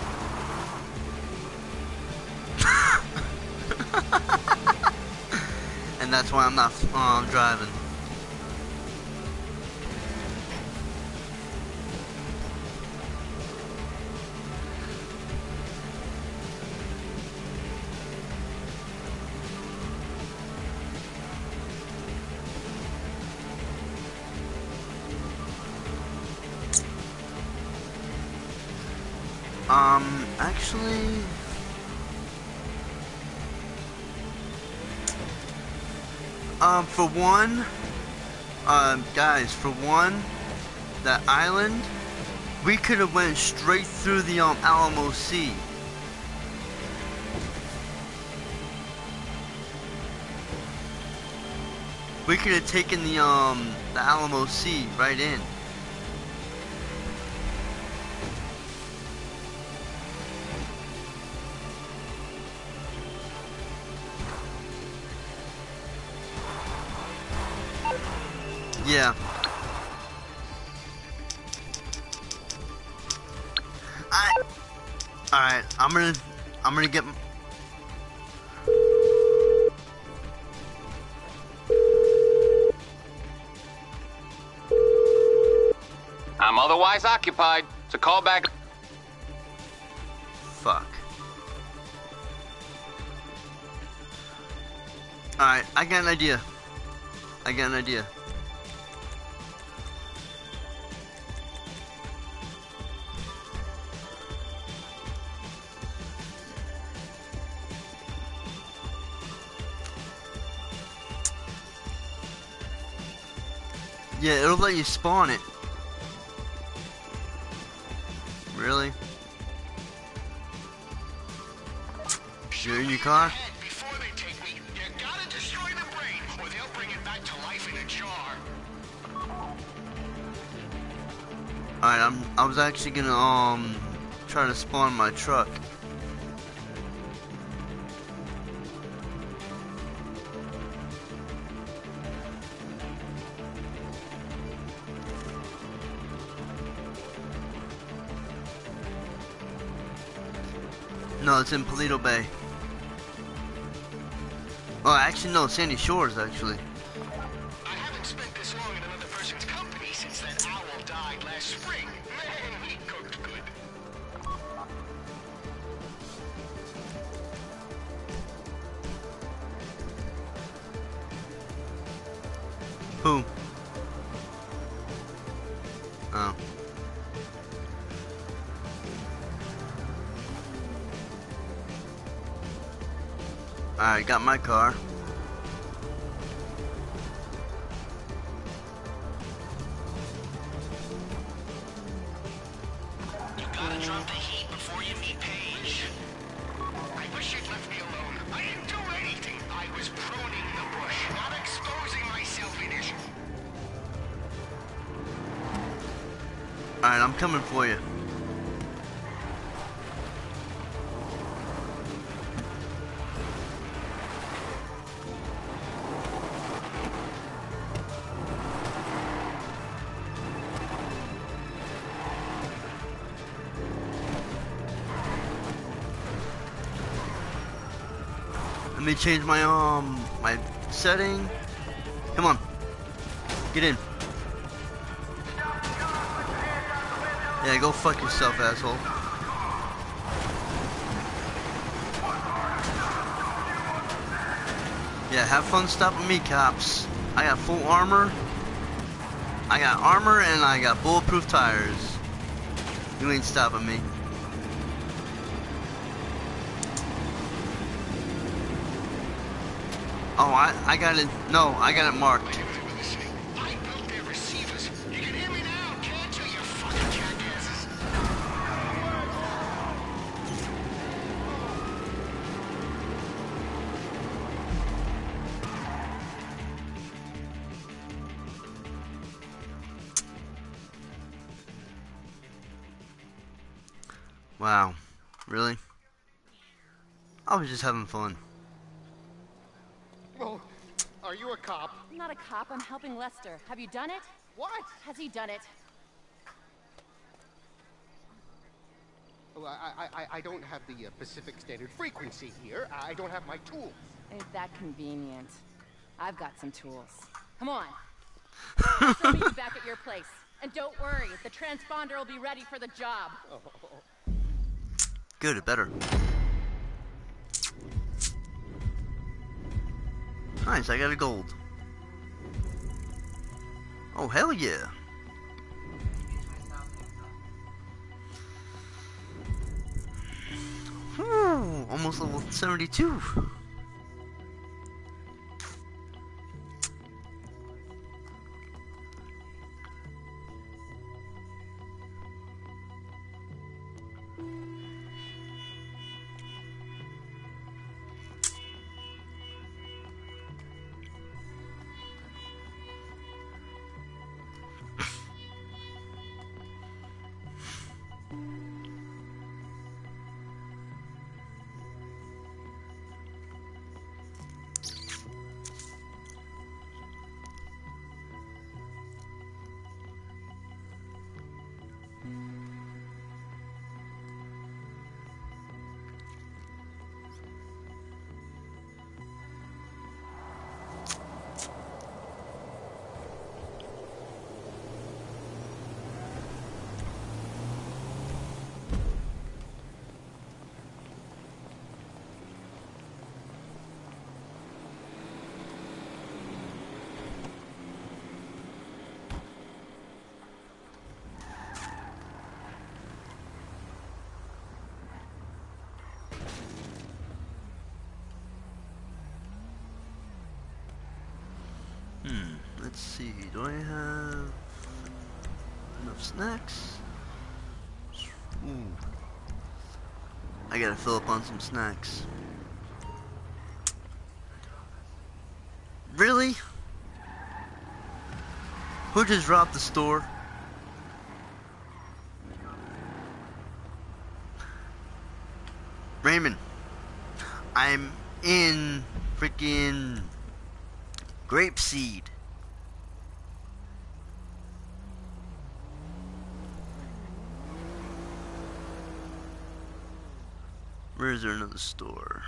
and that's why I'm not um, driving. Um, actually... Um, for one, um, guys, for one, that island, we could have went straight through the, um, Alamo Sea. We could have taken the, um, the Alamo Sea right in. Yeah. I. All right. I'm gonna. I'm gonna get. I'm otherwise occupied, so call back. Fuck. All right. I got an idea. I got an idea. Yeah, it'll let you spawn it. Really? You're in your car? Before they take me, you gotta destroy the brain, or they'll bring it back to life in a jar. Alright, I'm I was actually gonna um try to spawn my truck. No, it's in Paleto Bay. Oh, actually, no, Sandy Shores, actually. I haven't spent this long in another person's company since that owl died last spring. Man, he cooked good. Who? Oh. Alright, got my car. You gotta drop the heat before you meet Paige. I wish you'd left me alone. I didn't do anything. I was pruning the bush, not exposing myself in it. Alright, I'm coming for you. Let me change my um my setting. Come on, get in. Yeah, go fuck yourself, asshole. Yeah, have fun stopping me, cops. I got full armor. I got armor and I got bulletproof tires. You ain't stopping me. Oh, I, I got it. No, I got it marked. I built their receivers. You can hear me now, can't you, you fucking jackasses? Wow. Really? I was just having fun. Oh, are you a cop? I'm not a cop. I'm helping Lester. Have you done it? What? Has he done it? Oh, I, I, I- I don't have the uh, Pacific Standard Frequency here. I don't have my tools. Ain't that convenient? I've got some tools. Come on. I'll meet you back at your place. And don't worry, the transponder will be ready for the job. Good, it better. Nice, I got a gold. Oh, hell yeah. Whew, almost level seventy-two. Hmm, let's see, do I have enough snacks? Ooh. I gotta fill up on some snacks. Really? Who just robbed the store? Raymond, I'm in freaking Grapeseed. Where is there another store?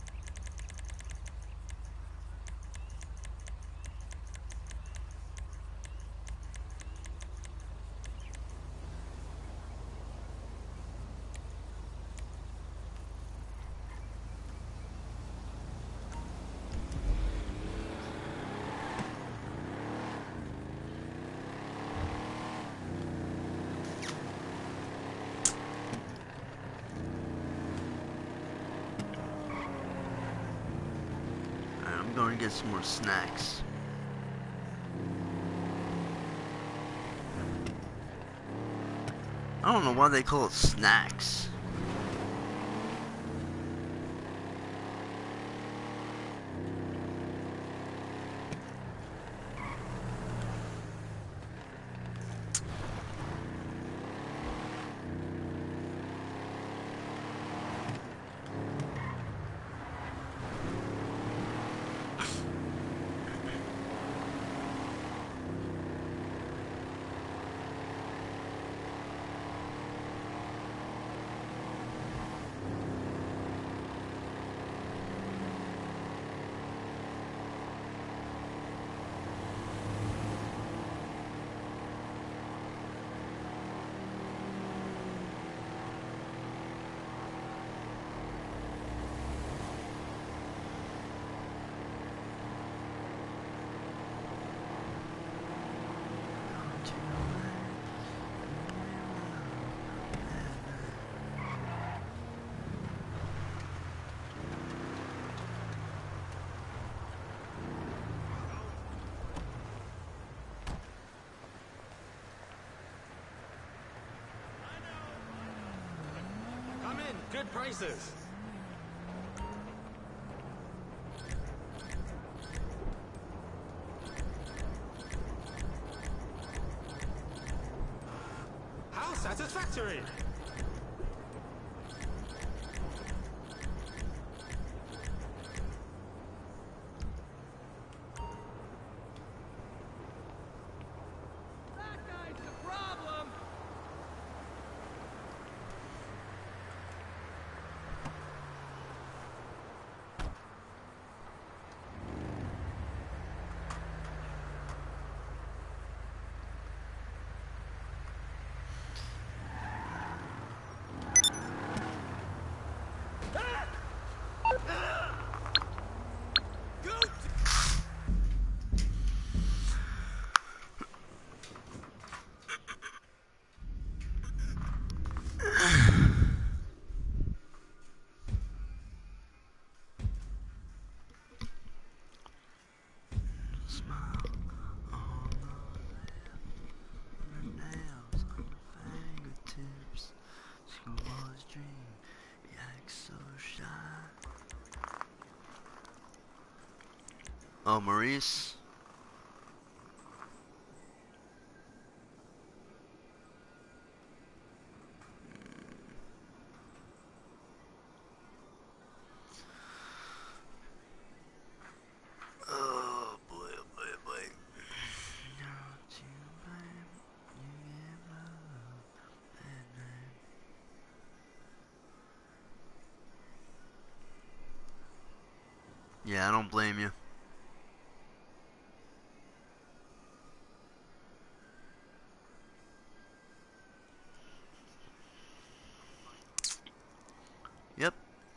I'm going to get some more snacks. I don't know why they call it snacks. Good prices. How satisfactory! That guy's the problem! Oh, Maurice. Oh boy, oh boy, oh boy. Yeah, I don't blame you. Yep.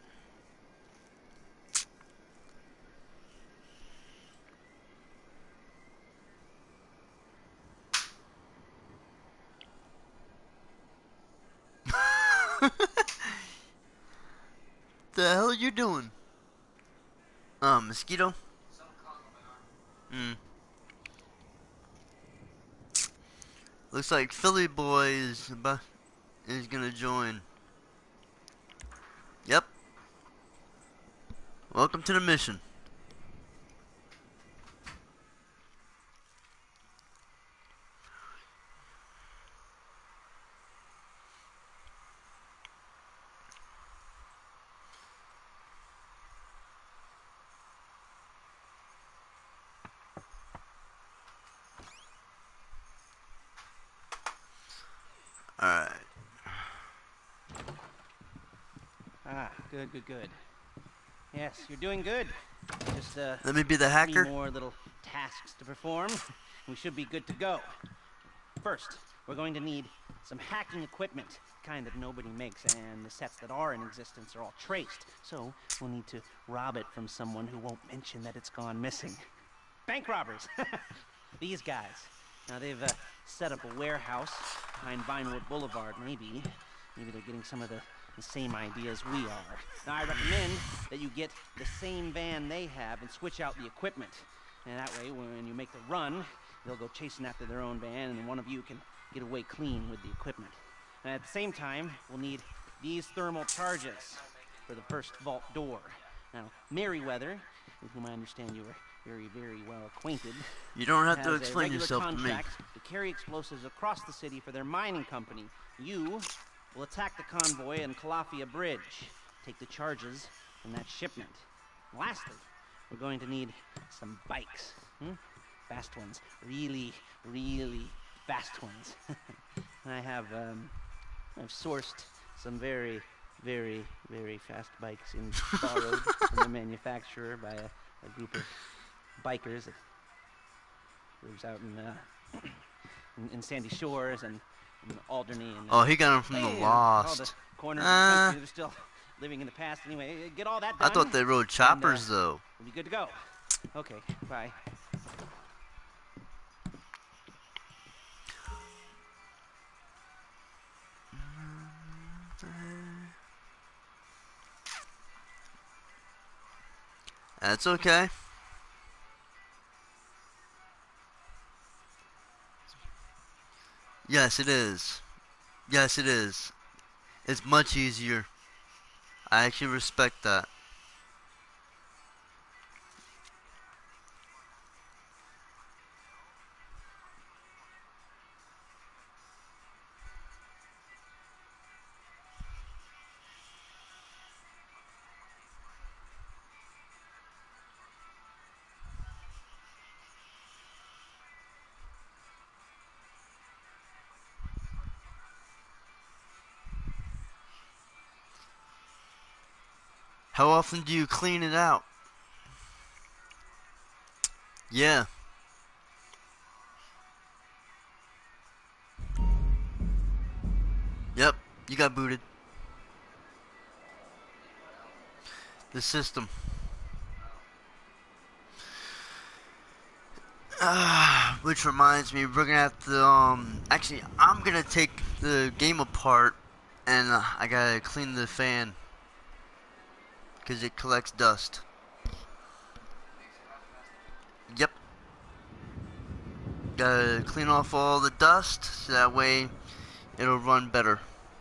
The hell are you doing? Uh, mosquito? Hmm. Looks like Philly Boy is about is gonna join. Yep. Welcome to the mission. Alright. Ah, good, good, good. Yes, you're doing good. Just uh, Let me be the hacker. three more little tasks to perform. We should be good to go. First, we're going to need some hacking equipment, the kind that nobody makes, and the sets that are in existence are all traced. So we'll need to rob it from someone who won't mention that it's gone missing. Bank robbers. These guys. Now they've uh, set up a warehouse behind Vinewood Boulevard. Maybe, maybe they're getting some of the, the same ideas we are. Now I recommend that you get the same van they have and switch out the equipment. And that way, when you make the run, they'll go chasing after their own van, and one of you can get away clean with the equipment. And at the same time, we'll need these thermal charges for the first vault door. Now, Merriweather, with whom I understand you are very, very well acquainted. You don't have to has a explain regular yourself to me. contract to carry explosives across the city for their mining company. You will attack the convoy in Calafia Bridge, take the charges from that shipment. Lastly, we're going to need some bikes. Hmm? Fast ones. Really, really fast ones. I have, um, I've sourced some very, very, very fast bikes in borrowed from the manufacturer by a, a group of bikers that lives out in, uh, in, in Sandy Shores and in Alderney. And, uh, Oh, he got him from hey, the uh, all the Lost. corners Uh, of the country that are still living in the past. Anyway, get all that done. I thought they rode choppers and, uh, though. We'll be good to go. Okay, bye. That's okay. Yes, it is. Yes, it is. It's much easier. I actually respect that. How often do you clean it out? Yeah. Yep, you got booted. The system. Uh, which reminds me, we're gonna have to, um, actually, I'm gonna take the game apart and uh, I gotta clean the fan because it collects dust. Yep. Gotta clean off all the dust so that way it'll run better.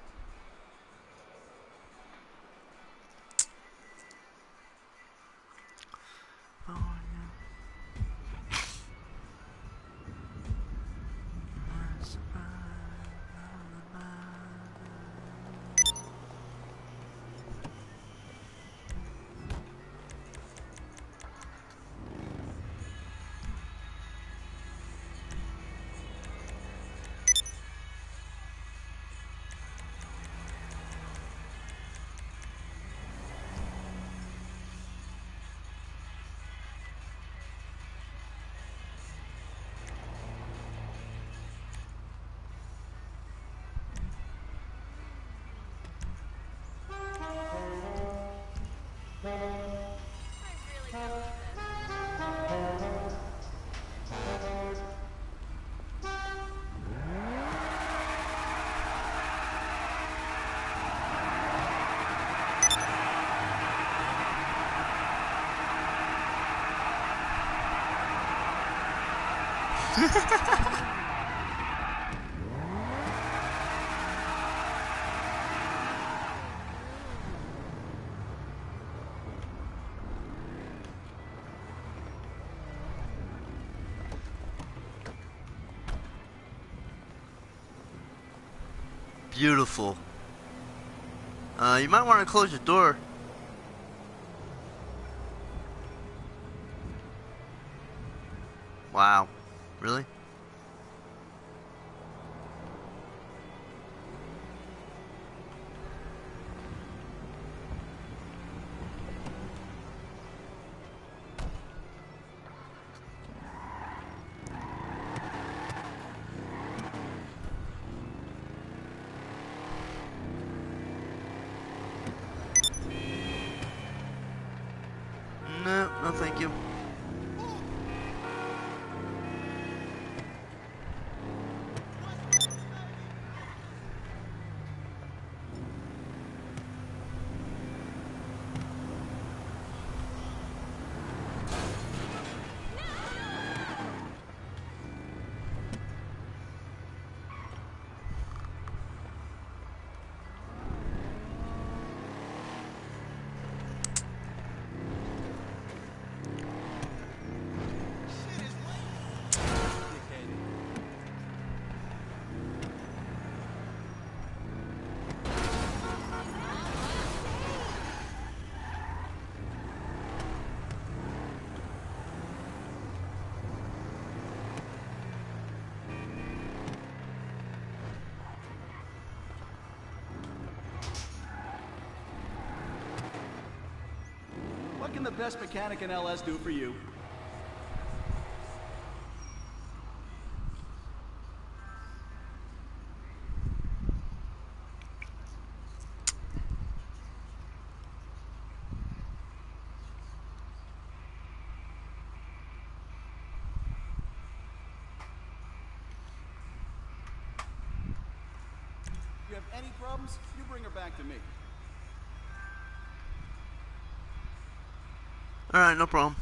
Beautiful. Uh, you might want to close your door. Wow. Really? No, no thank you. What can the best mechanic in L S do for you? If you have any problems, you bring her back to me. Alright, no problem.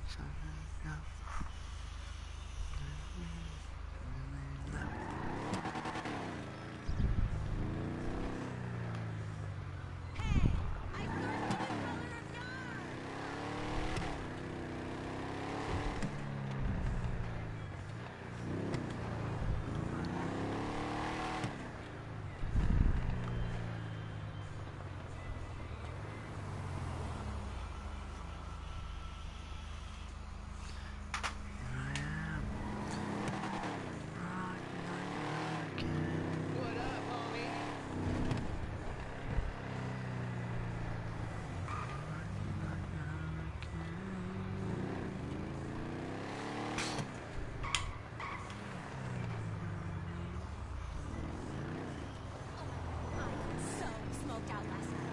So smoked out last night.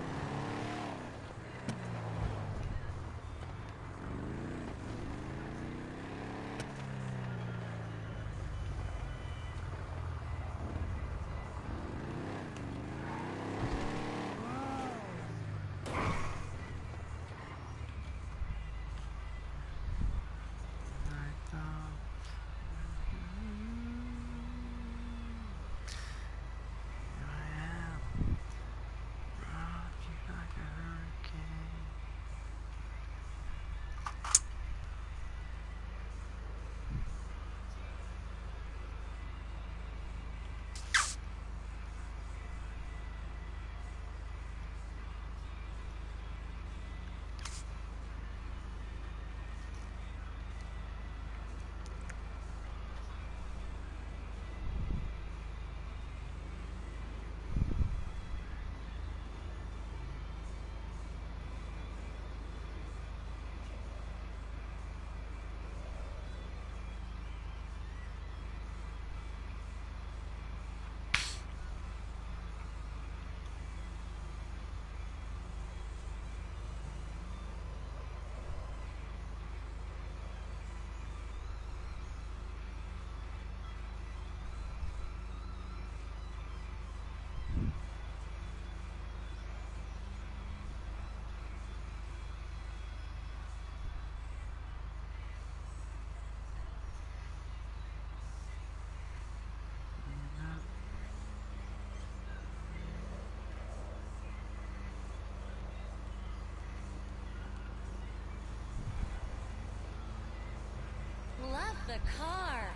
Love the car.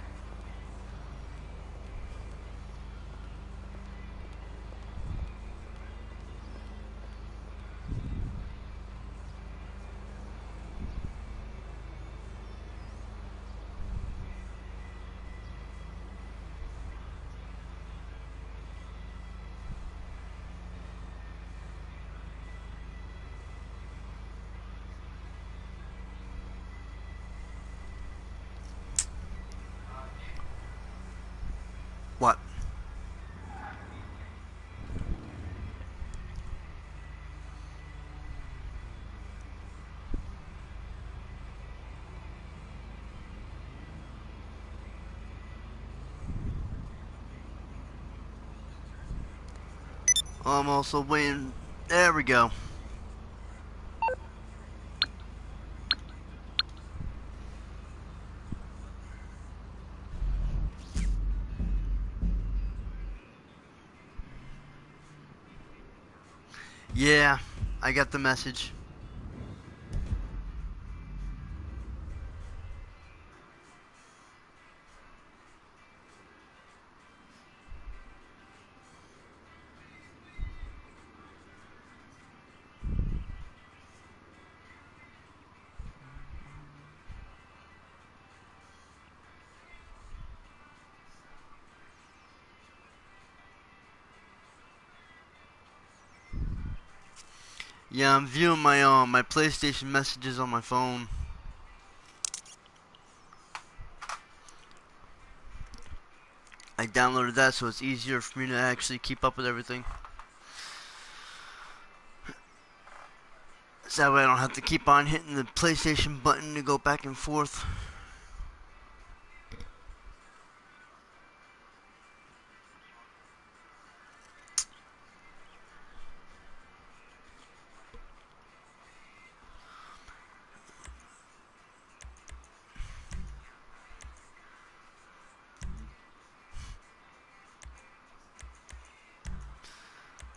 What? I'm also waiting. There we go. Yeah, I got the message. Yeah, I'm viewing my um my PlayStation messages on my phone. I downloaded that so it's easier for me to actually keep up with everything. So that way I don't have to keep on hitting the PlayStation button to go back and forth.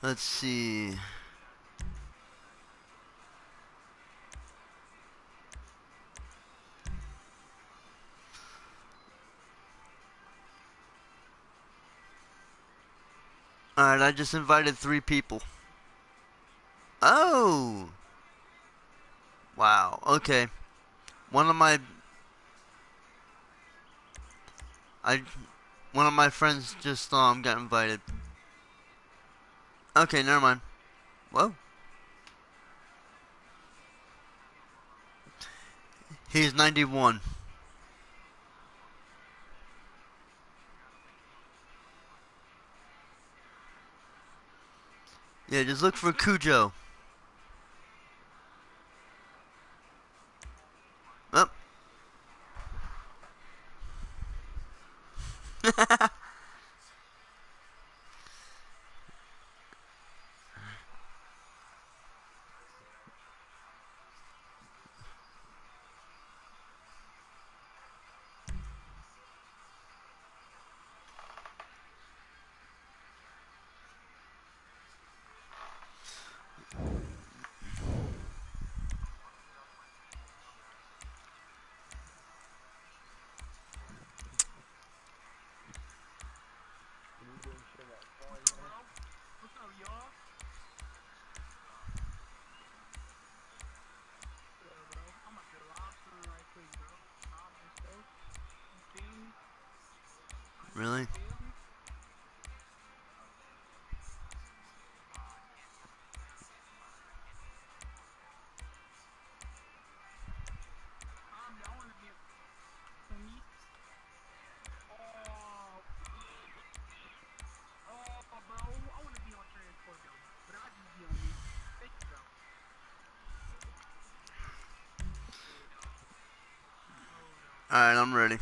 Let's see. Alright, I just invited three people. Oh! Wow, okay. One of my... I... One of my friends just um got invited. Okay, never mind. Whoa. He's ninety-one. Yeah, just look for Cujo. Oh. Really? Alright, I'm ready.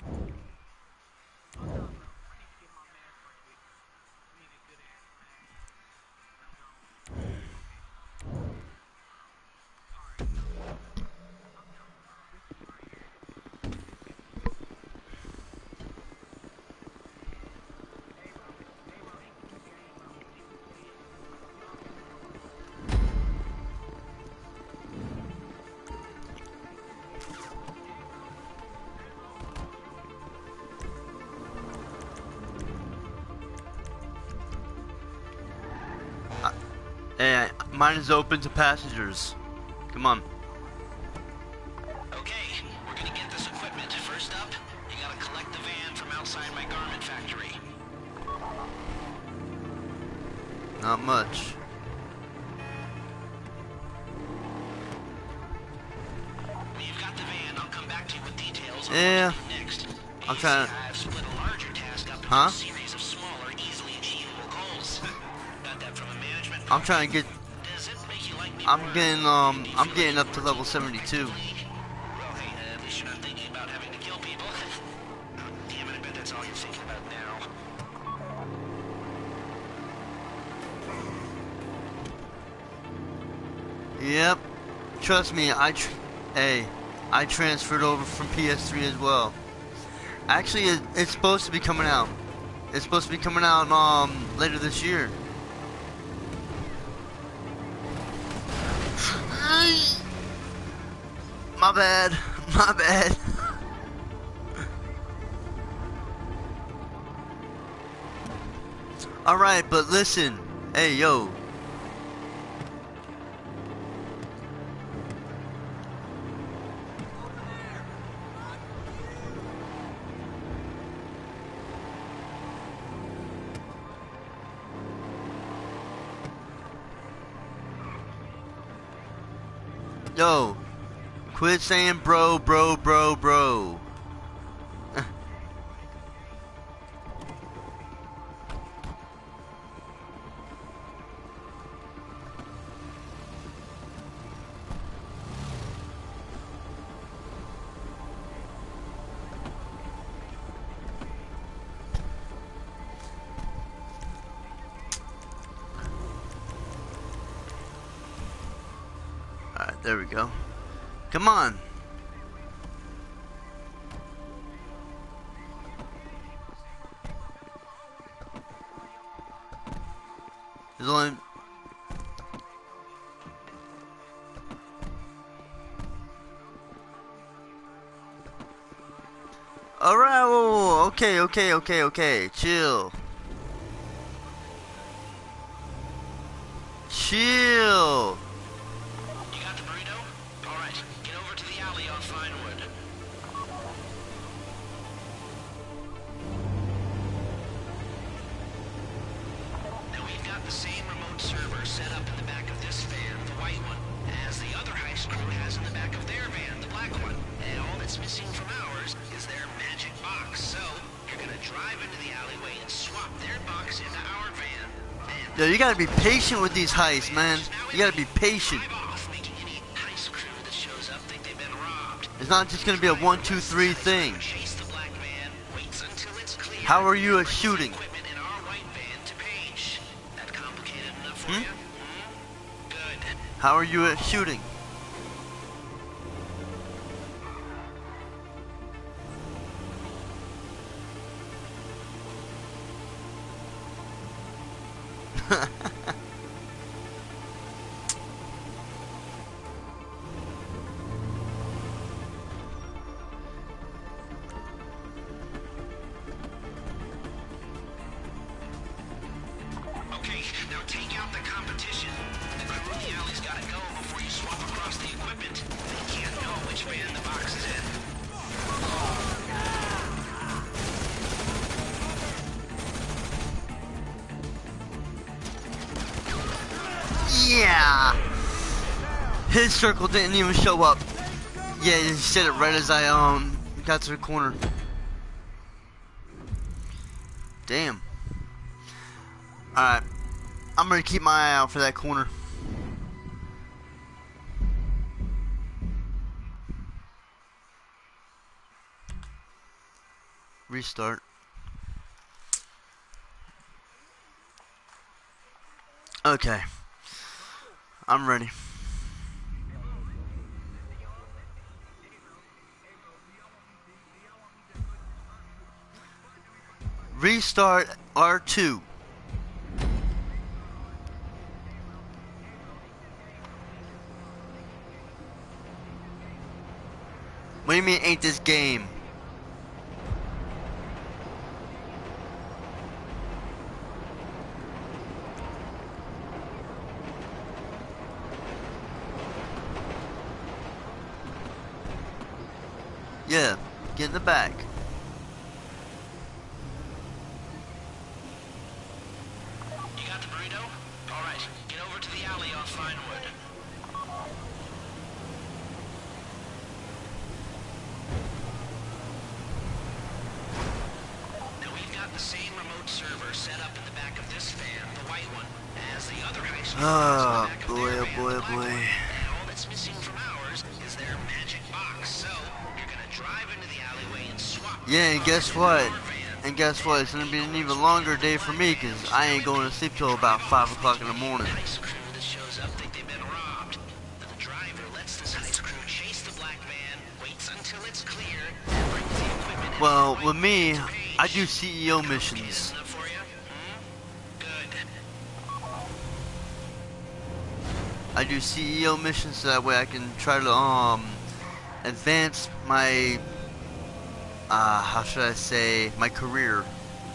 Hey, mine is open to passengers. Come on. Okay, we're gonna get this equipment. First up, you gotta collect the van from outside my garment factory. Not much. When you've got the van, I'll come back to you with details on Yeah. what to do next. I'm trying to... I've split a larger task up into Huh? a series of smaller, easily achievable goals. Got that from a management. I'm trying to get... Does it make you like me I'm more? getting, um... I'm getting up to level seventy-two. Well, hey, uh, at least you're not thinking about having to kill people. Damn it, I bet that's all you're thinking about now. Yep. Trust me, I tr hey, I transferred over from P S three as well. Actually, it, it's supposed to be coming out. It's supposed to be coming out um later this year. My bad. My bad. All right, but listen. Hey, yo. Yo, quit saying bro, bro, bro, bro. Alright, there we go. Come on. There's only... Alright, whoa, whoa, whoa, okay, okay, okay, okay, chill. Chill. You got the burrito? Alright, get over to the alley on Finewood. Now we've got the same remote server set up in the back of this van, the white one, as the other heist crew has in the back of their van, the black one. And all that's missing from ours is their magic box. So, you're gonna drive into the alleyway and swap their box into our van. And Yo, you gotta be patient with these heists, man. You gotta be patient. making any heist crew that shows up think they've been robbed. It's not just gonna be a one, two, three thing. Chase the black van, waits until it's clear. How are you at shooting? Equipment in our white van to Paige. That complicated enough for Hmm? you? Hmm? Good. How are you at shooting? Okay, now take out the competition. The crew in the alley's gotta go before you swap across the equipment. They can't know which van the box is in. Yeah. His circle didn't even show up. Yeah, he said it right as I um got to the corner. Damn. Alright. I'm gonna keep my eye out for that corner. Restart. Okay. I'm ready. Restart R two. What do you mean ain't this game? Yeah, get in the back. You got the burrito? Alright, get over to the alley on Finewood. Now we've got the same remote server set up in the back of this van, the white one, as the other heist crew Oh has in the back of boy, their oh van, boy, the oh black boy. one. And all that's missing from ours is their magic box. So, you're gonna drive into the alleyway and swap. Yeah, and guess what? And guess what? It's gonna be an even longer day for me because I ain't going to sleep till about five o'clock in the morning. Heist crew that shows up think they've been robbed. The driver lets this heist crew chase the black van, waits until it's clear, and brings the equipment in Well, the with white me, van to Paige. I do C E O missions. Enough for you? Hmm? Good. I do C E O missions so that way I can try to um advance my uh how should I say my career.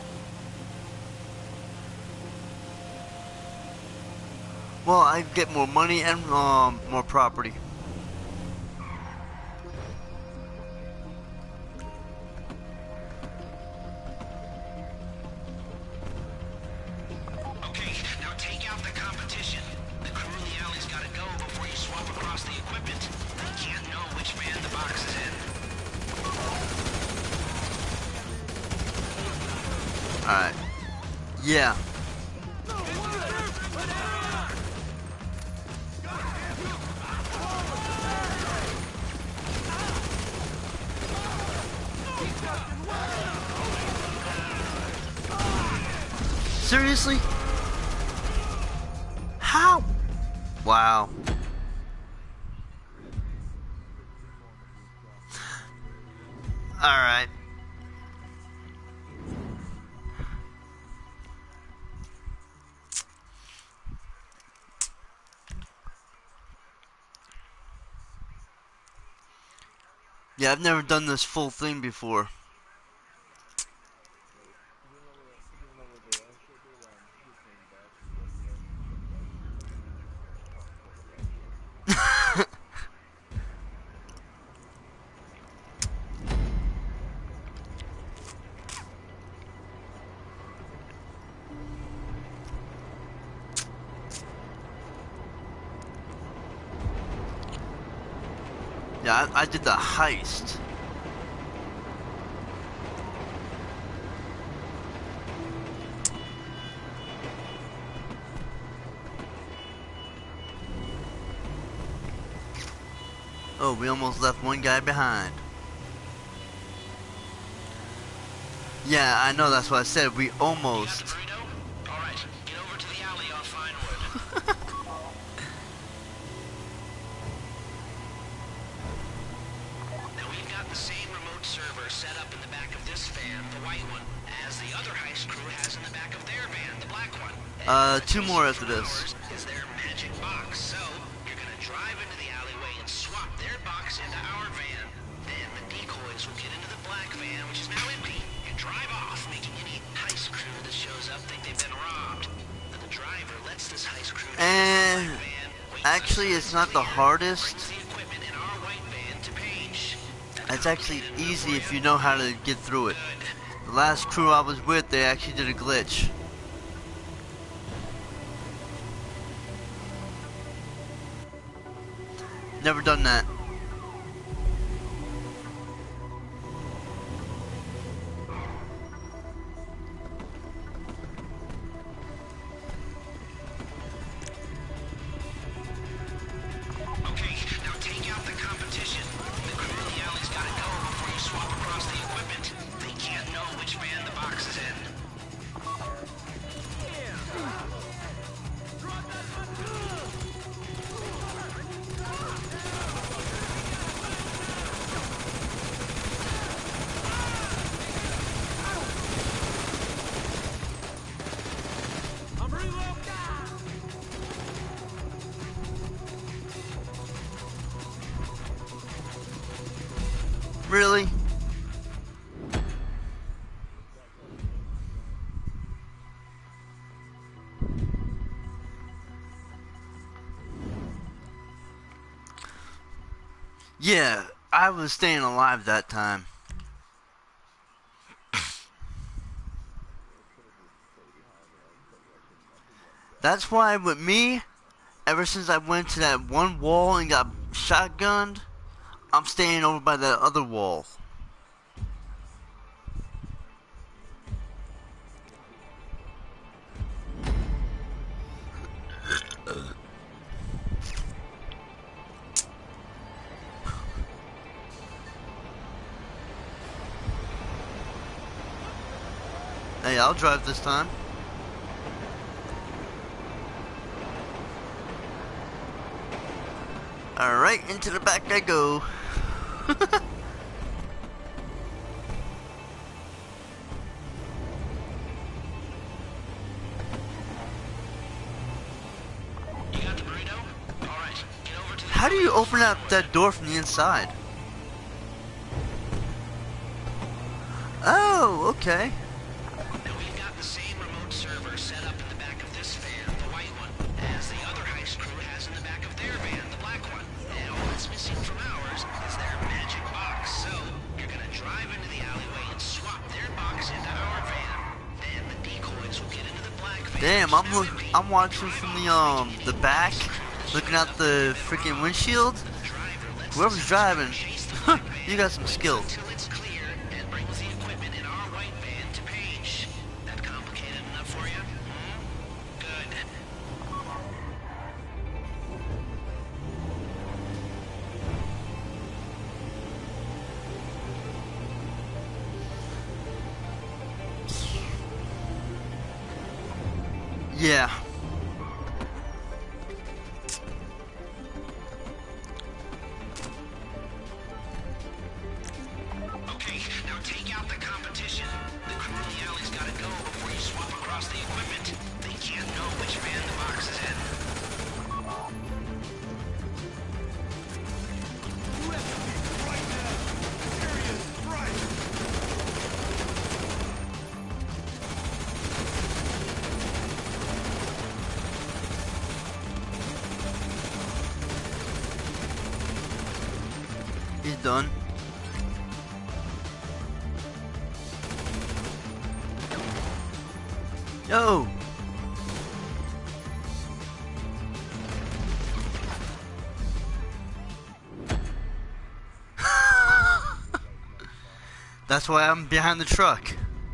Well, I get more money and um more property. Okay, now take out the competition. The crew in the alley's gotta go before you swap across the equipment. They can't know which van the box is in. Alright. Yeah. Seriously? How? Wow. Alright. Yeah, I've never done this full thing before. Yeah, I, I did the heist. Oh, we almost left one guy behind. Yeah, I know, that's what I said. We almost. Alright, get over to the alley off Vinewood. Now we've got the same remote server set up in the back of this van, the white one, as the other heist crew has in the back of their van, the black one. Uh, two more after this. Is their magic box, so you're gonna drive into the alleyway and swap their box into our van. Then the decoys will get into the black van, which is now empty, and drive off, making any heist crew that shows up think they've been robbed. But the driver lets this heist crew And actually, it's not the hardest. It's actually easy if you know how to get through it. The last crew I was with, they actually did a glitch. Never done that. Okay, now take out the competition. The crew in the alley's gotta go before you swap across the equipment. They can't know which van the box is in. Really? Yeah, I was staying alive that time. That's why with me, ever since I went to that one wall and got shotgunned, I'm staying over by that other wall. Hey, I'll drive this time. Alright, into the back I go. How do you open up that door from the inside? Oh, okay. Now we've got the same remote server set up in the back of this van, the white one, as the other heist crew has in the back of their van, the black one. And all that's missing from ours is their magic box. So you're gonna drive into the alleyway and swap their box into our van. Then the decoys will get into the black van. Damn, I'm look, I'm watching from the um the back, looking out the freaking windshield. Whoever's driving, you got some skill. Yeah. Okay, now take out the competition. The crew in the alley's gotta go before you swap across the equipment. They can't know which van the box is in. You have to leave right now. done. Yo! That's why I'm behind the truck.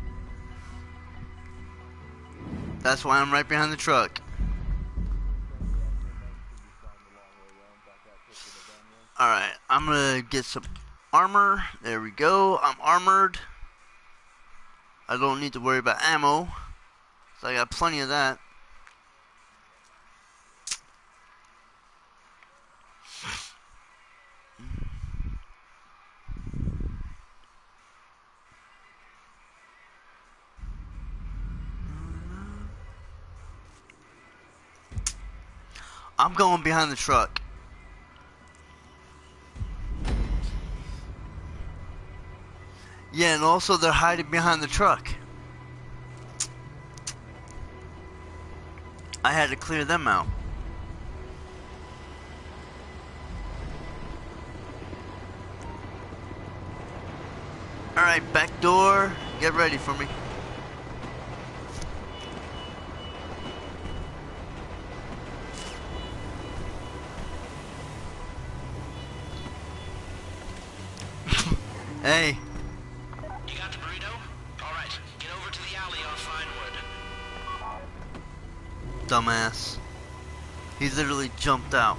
That's why I'm right behind the truck. Alright, I'm gonna get some armor. There we go. I'm armored. I don't need to worry about ammo. So I got plenty of that. I'm going behind the truck. Yeah, and also they're hiding behind the truck. I had to clear them out. Alright, back door. Get ready for me. Hey. You got the burrito? Alright, get over to the alley on Finewood. Dumbass. He literally jumped out.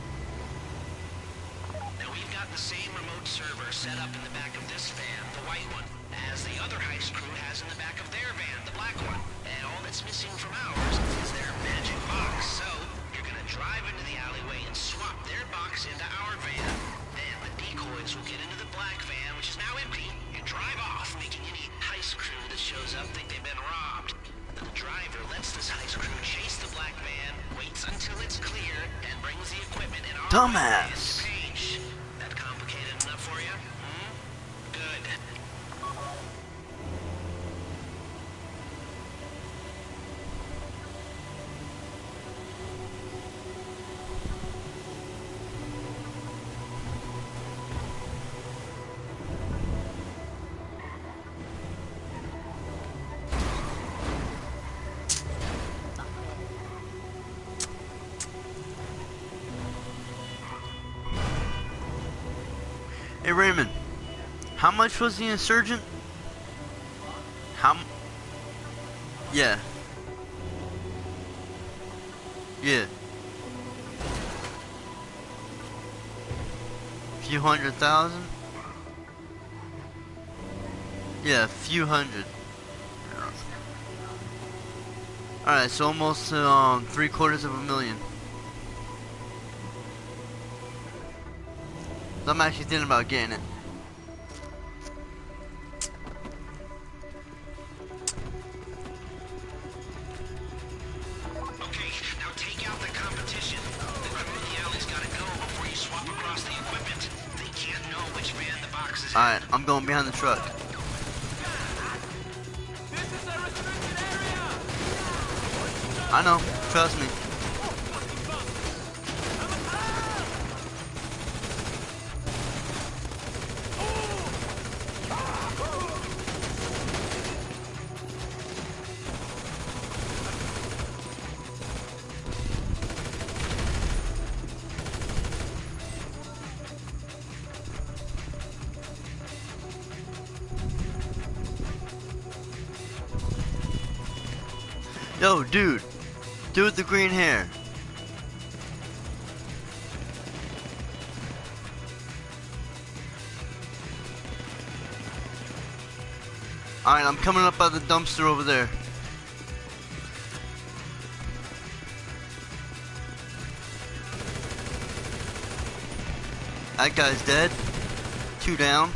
Now we've got the same remote server set up in the back of this van, the white one, as the other heist crew has in the back of their van, the black one. And all that's missing from ours is their magic box. So, you're gonna drive into the alleyway and swap their box into our van. Then the decoys will get into the black van, which is now empty, and drive off, making any heist crew that shows up think they've been robbed. The driver lets this heist crew chase the black van, waits until it's clear, and brings the equipment in our Dumbass. page. That complicated enough for you? Hmm? Good. Hey Raymond, how much was the insurgent? How m- Yeah. Yeah. Few hundred thousand? Yeah, a few hundred. Alright, so almost um three quarters of a million. I'm actually thinking about getting it. Okay, now take out the competition. The crew in the alley's gotta go before you swap across the equipment. They can't know which van the box is in. Alright, I'm going behind the truck. This is a restricted area! I know, trust me. Yo, dude. Dude with the green hair. Alright, I'm coming up by the dumpster over there. That guy's dead. Two down.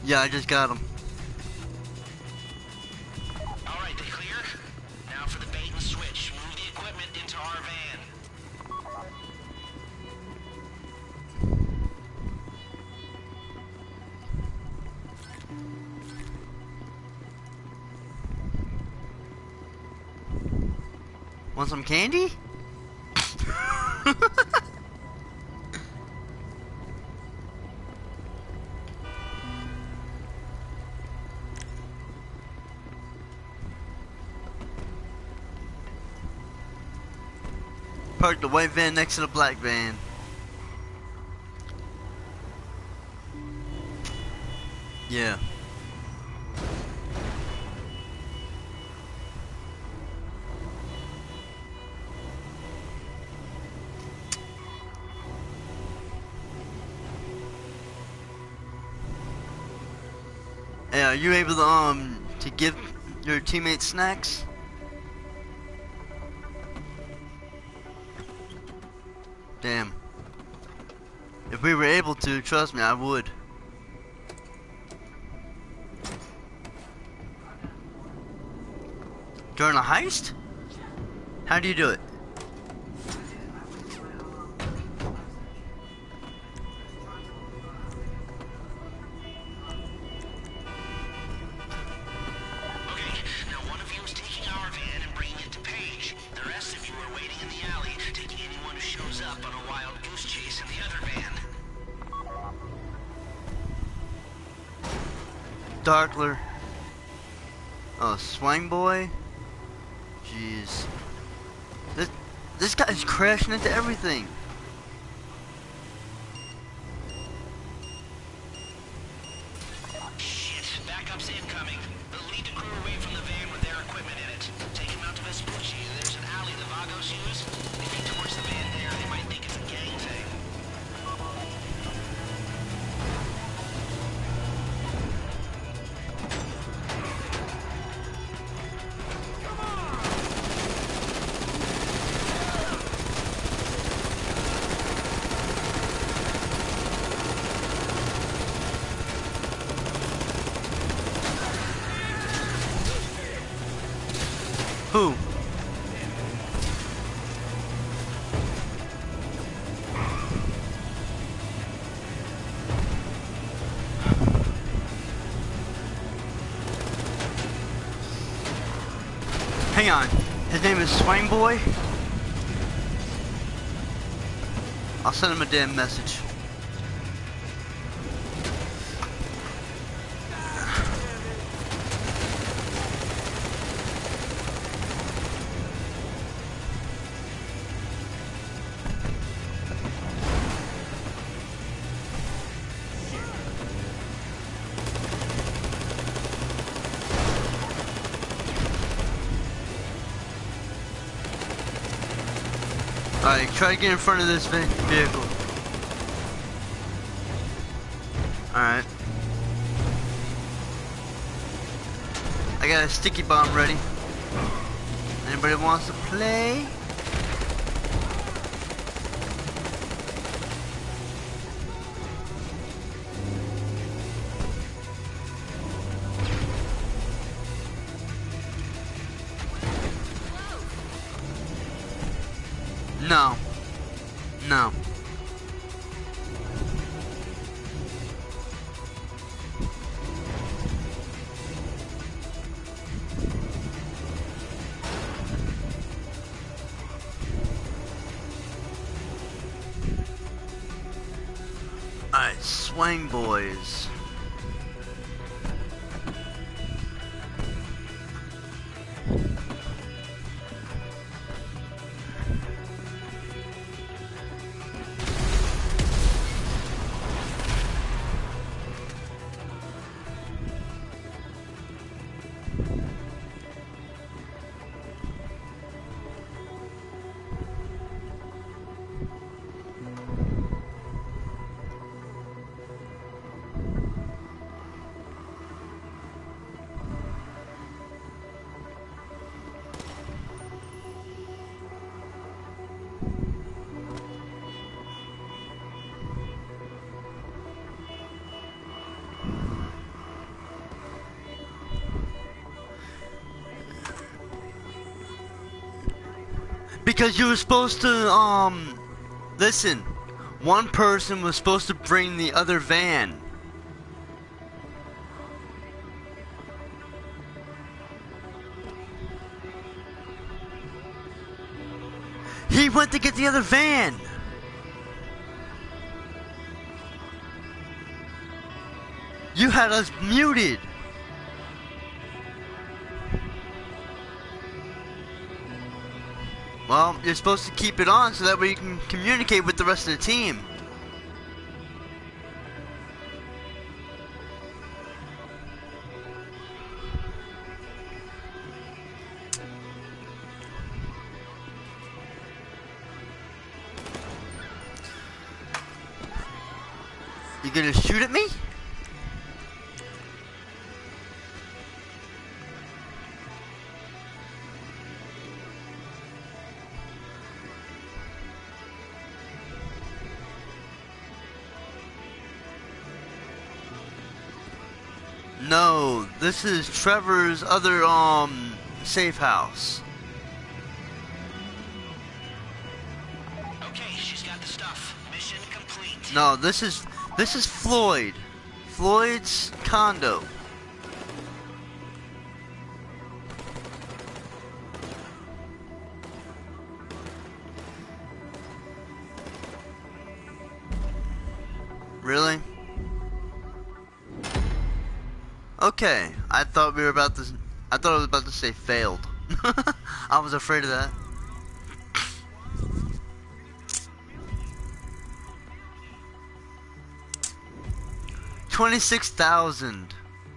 Yeah, I just got him. Alright, they clear? Now for the bait and switch. Move the equipment into our van. Want some candy? Park the white van next to the black van. Yeah. Hey, are you able to um to give your teammates snacks? Damn. If we were able to, trust me, I would. During a heist? How do you do it? Darkler. Oh, Swang Boy. Jeez. This this guy's crashing into everything. Shit, backup's incoming. They'll lead the crew away from the van with their equipment in it. Take them out to Vespucci. There's an alley the Vagos use. If you torch the van there, they might think it's a gang thing. Who? Hang on. His name is Swang Boy? I'll send him a damn message. Alright, try to get in front of this ve vehicle. Alright. I got a sticky bomb ready. Anybody wants to play? No. No. Alright, Swang Boys. Because you were supposed to, um, listen, one person was supposed to bring the other van. He went to get the other van. You had us muted. Well, you're supposed to keep it on so that way you can communicate with the rest of the team. You gonna shoot at me? No, this is Trevor's other um safe house. Okay, she's got the stuff. Mission complete. No, this is this is Floyd. Floyd's condo. Really? Okay, I thought we were about to. I thought I was about to say failed. I was afraid of that. Twenty-six thousand.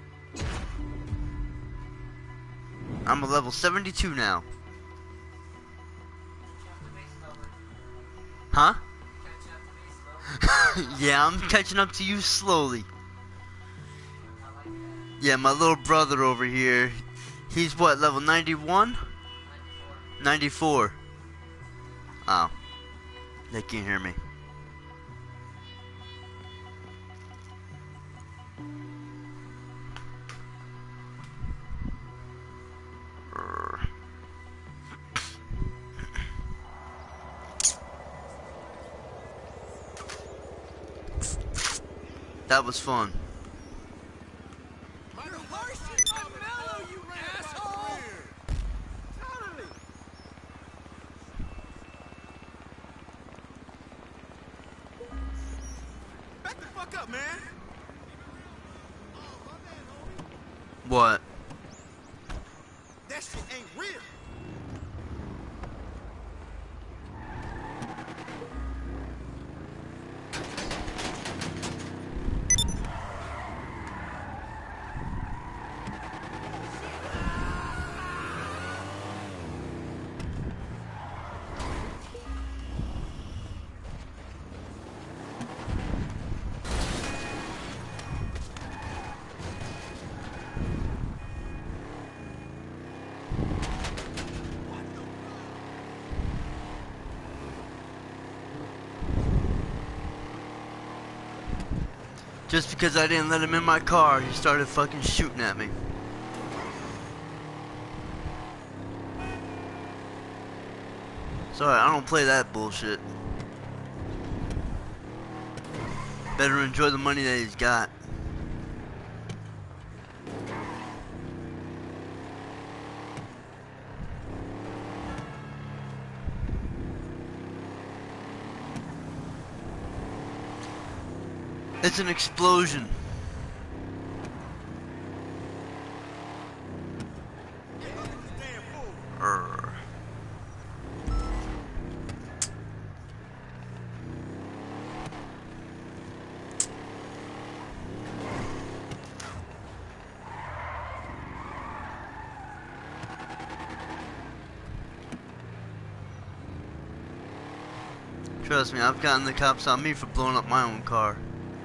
I'm a level seventy-two now. Huh? Yeah, I'm catching up to you slowly. Yeah, my little brother over here, he's what, level ninety-one? ninety-four. Oh. They can't hear me. That was fun. What? That shit ain't real. Just because I didn't let him in my car, he started fucking shooting at me. Sorry, I don't play that bullshit. Better enjoy the money that he's got. It's an explosion. Urgh. Trust me, I've gotten the cops on me for blowing up my own car.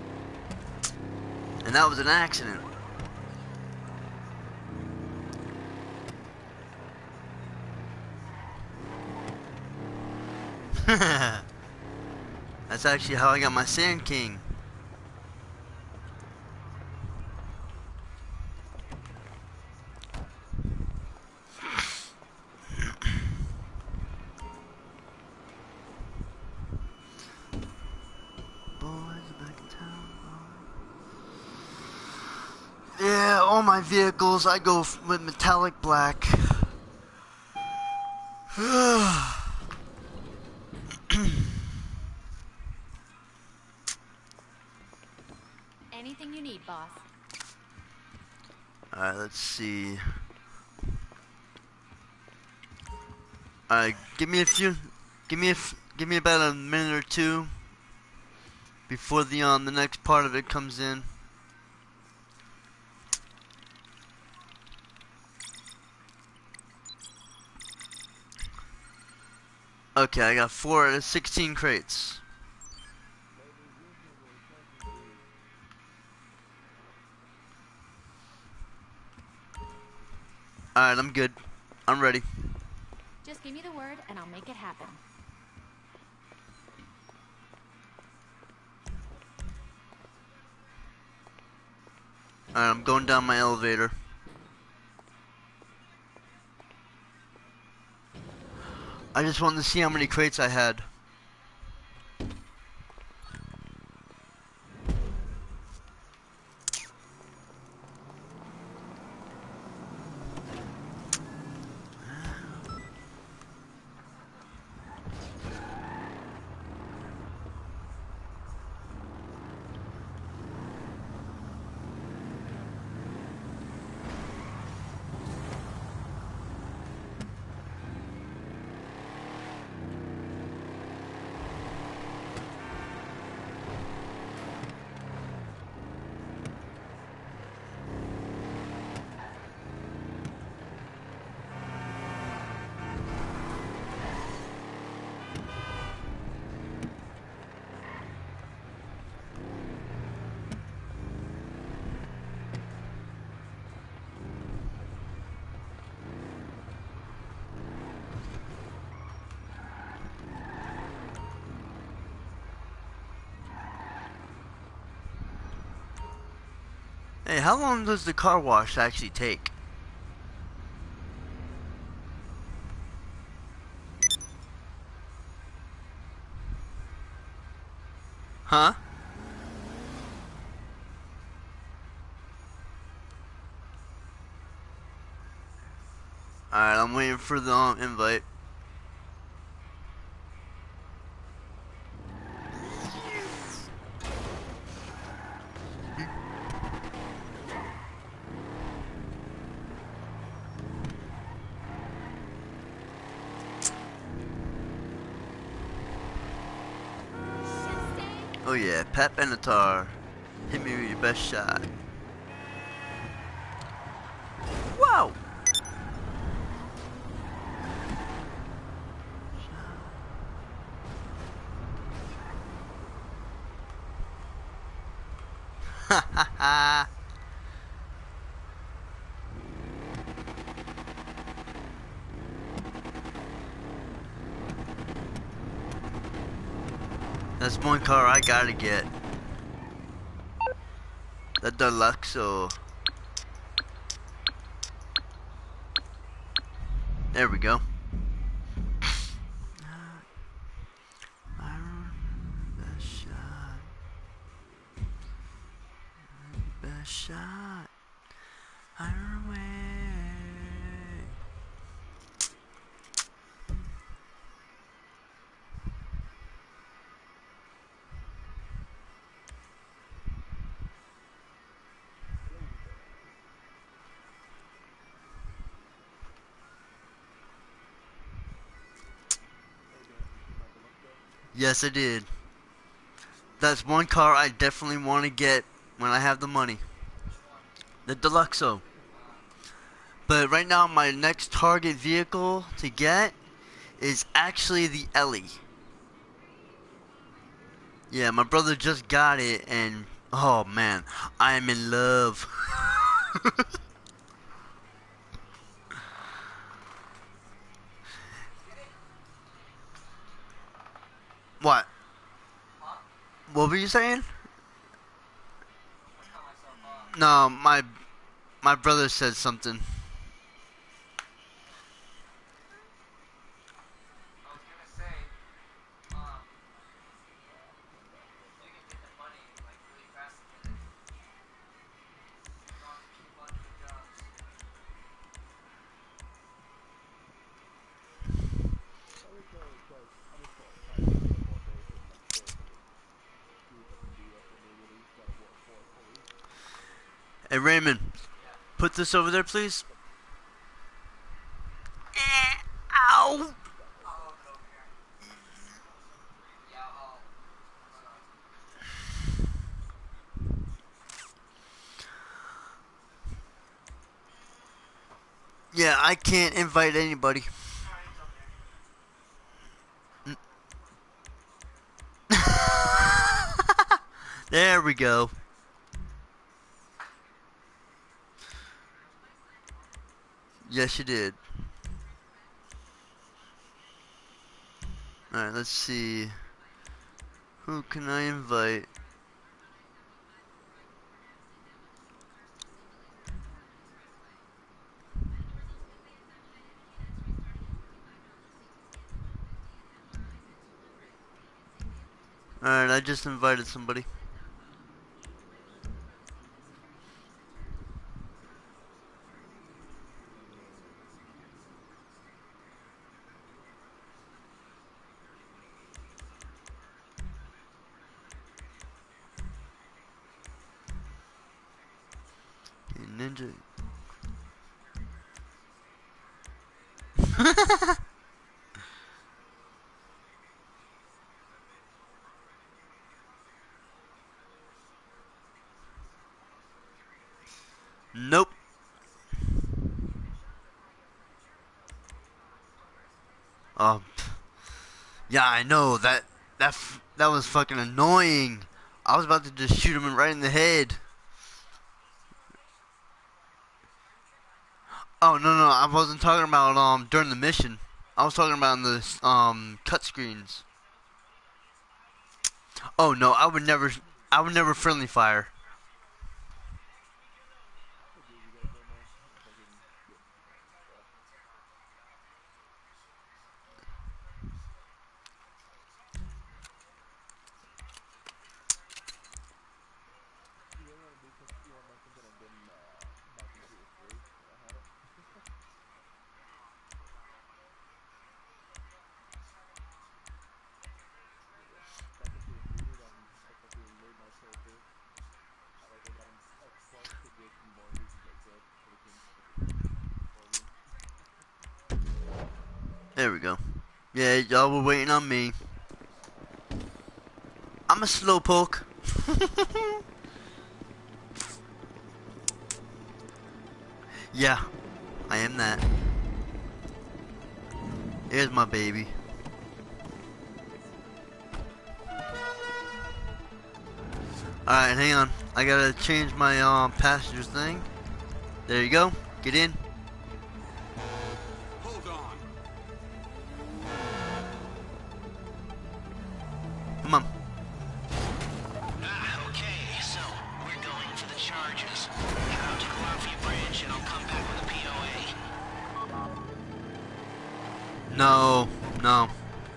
And that was an accident. That's actually how I got my Sand King. all my vehicles, I go f with metallic black. Anything you need, boss. Alright, let's see. Alright, give me a few, give me a, f give me about a minute or two before the um the next part of it comes in. Okay, I got four out of sixteen crates. Alright, I'm good. I'm ready. Just give me the word and I'll make it happen. Alright, I'm going down my elevator. I just wanted to see how many crates I had. Hey, how long does the car wash actually take? Huh? Alright, I'm waiting for the um, invite. Oh yeah, Pat Benatar. Hit me with your best shot. Whoa! Ha ha ha! That's one car I gotta get. The Deluxo. There we go. Best shot. Best shot. Iron way. Yes, I did. That's one car I definitely want to get when I have the money. The Deluxo. But right now, my next target vehicle to get is actually the Ellie. Yeah, my brother just got it, and oh man, I am in love. What? What were you saying? No, my my brother said something. Hey Raymond, put this over there, please. Eh, ow! Yeah, I can't invite anybody. There we go. Yes, you did. Alright, let's see. Who can I invite? Alright, I just invited somebody. Okay, Ninja. Nope. Um. Yeah, I know that that f that was fucking annoying. I was about to just shoot him right in the head. Oh no no, I wasn't talking about um during the mission. I was talking about in the um cut screens. Oh no, I would never, I would never friendly fire. There we go. Yeah, y'all were waiting on me. I'm a slowpoke. Yeah, I am that. Here's my baby. Alright, hang on. I gotta change my um passenger thing. There you go. Get in. Come on. Ah, okay, so we're going for the charges. Head out to Calafia Bridge and I'll come back with a P O A. No, no.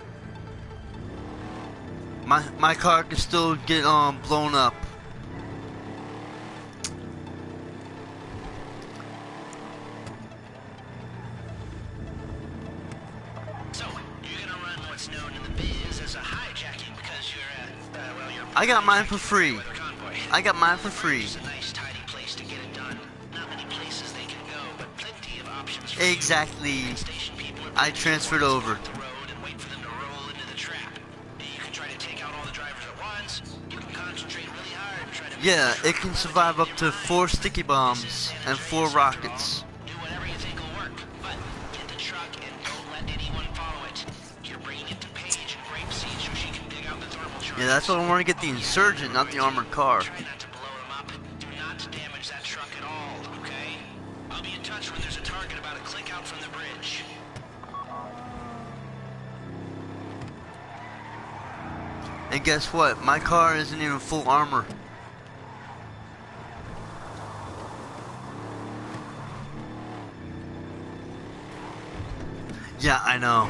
My my car can still get um blown up. So, you're gonna run what's known in the biz as a hijacking because you're uh, uh well you're I got mine for free. I got mine for free. It's a nice tidy place to get it done. Not many places they can go, but plenty of options for Exactly. I transferred over. the road and wait for them to roll into the trap. You can try to take out all the drivers at once. You can concentrate really hard and try to Yeah, it can survive up to four sticky bombs and four rockets. do whatever you think will work. But get the truck and don't let anyone follow it. You're bringing it to Paige and Grapeseed so she can dig out the thermal charges. Yeah, that's why I want to get the Insurgent, not the armored car. Try not to blow them up. Do not damage that truck at all, okay? I'll be in touch when there's a target about a click out from the bridge. And guess what? My car isn't even full armor. Yeah, I know.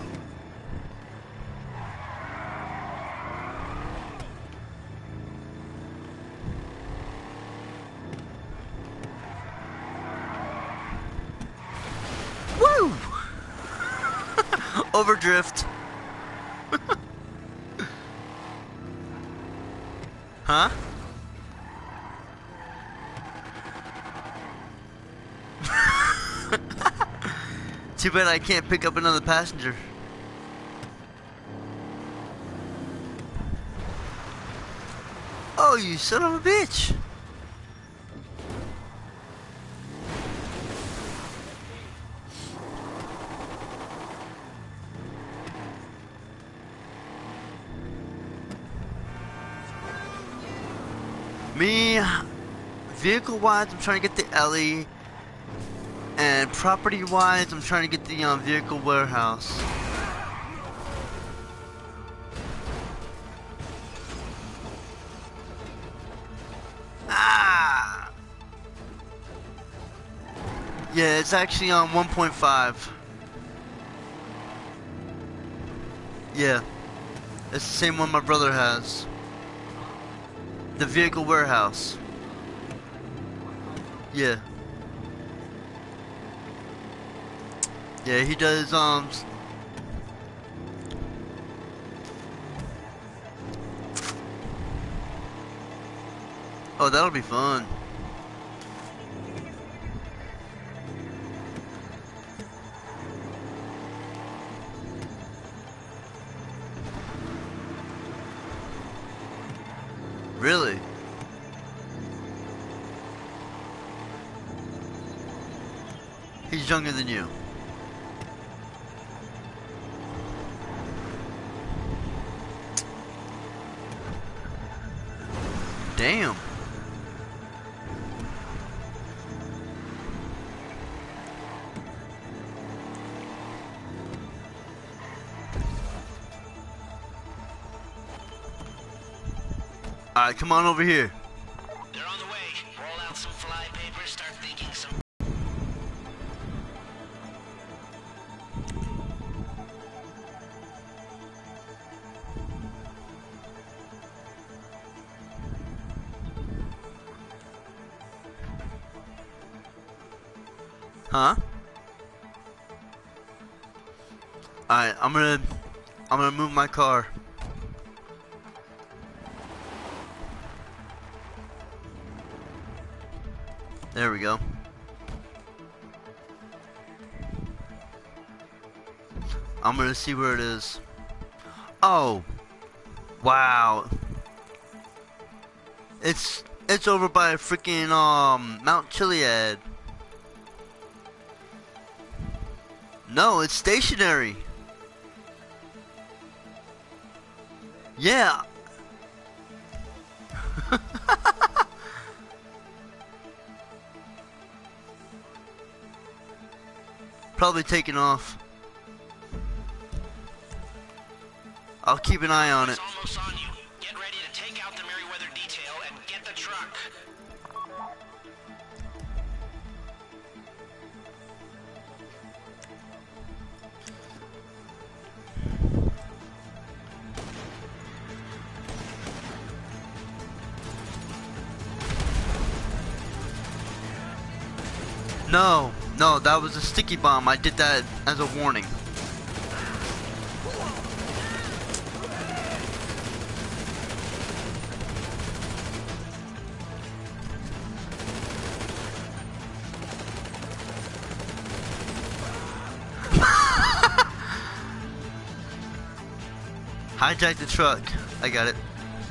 Woo! Overdrift. Huh? Too bad I can't pick up another passenger. Oh, you son of a bitch! Me, vehicle-wise, I'm trying to get the Ellie, and property-wise, I'm trying to get the um, vehicle warehouse. Ah! Yeah, it's actually on one point five. Yeah, it's the same one my brother has. The vehicle warehouse. Yeah. Yeah, he does, um... oh, that'll be fun. Really? He's younger than you. Damn. Alright, come on over here. They're on the way. Roll out some fly paper, start thinking some... Huh? Alright, I'm gonna I'm gonna move my car. There we go. I'm gonna see where it is. Oh, wow! It's it's over by freaking um Mount Chiliad. No, it's stationary. Yeah. Probably taking off. I'll keep an eye on it. It's almost on you. Get ready to take out the Merryweather detail and get the truck. No, no, that was a sticky bomb. I did that as a warning. Hijack the truck. I got it.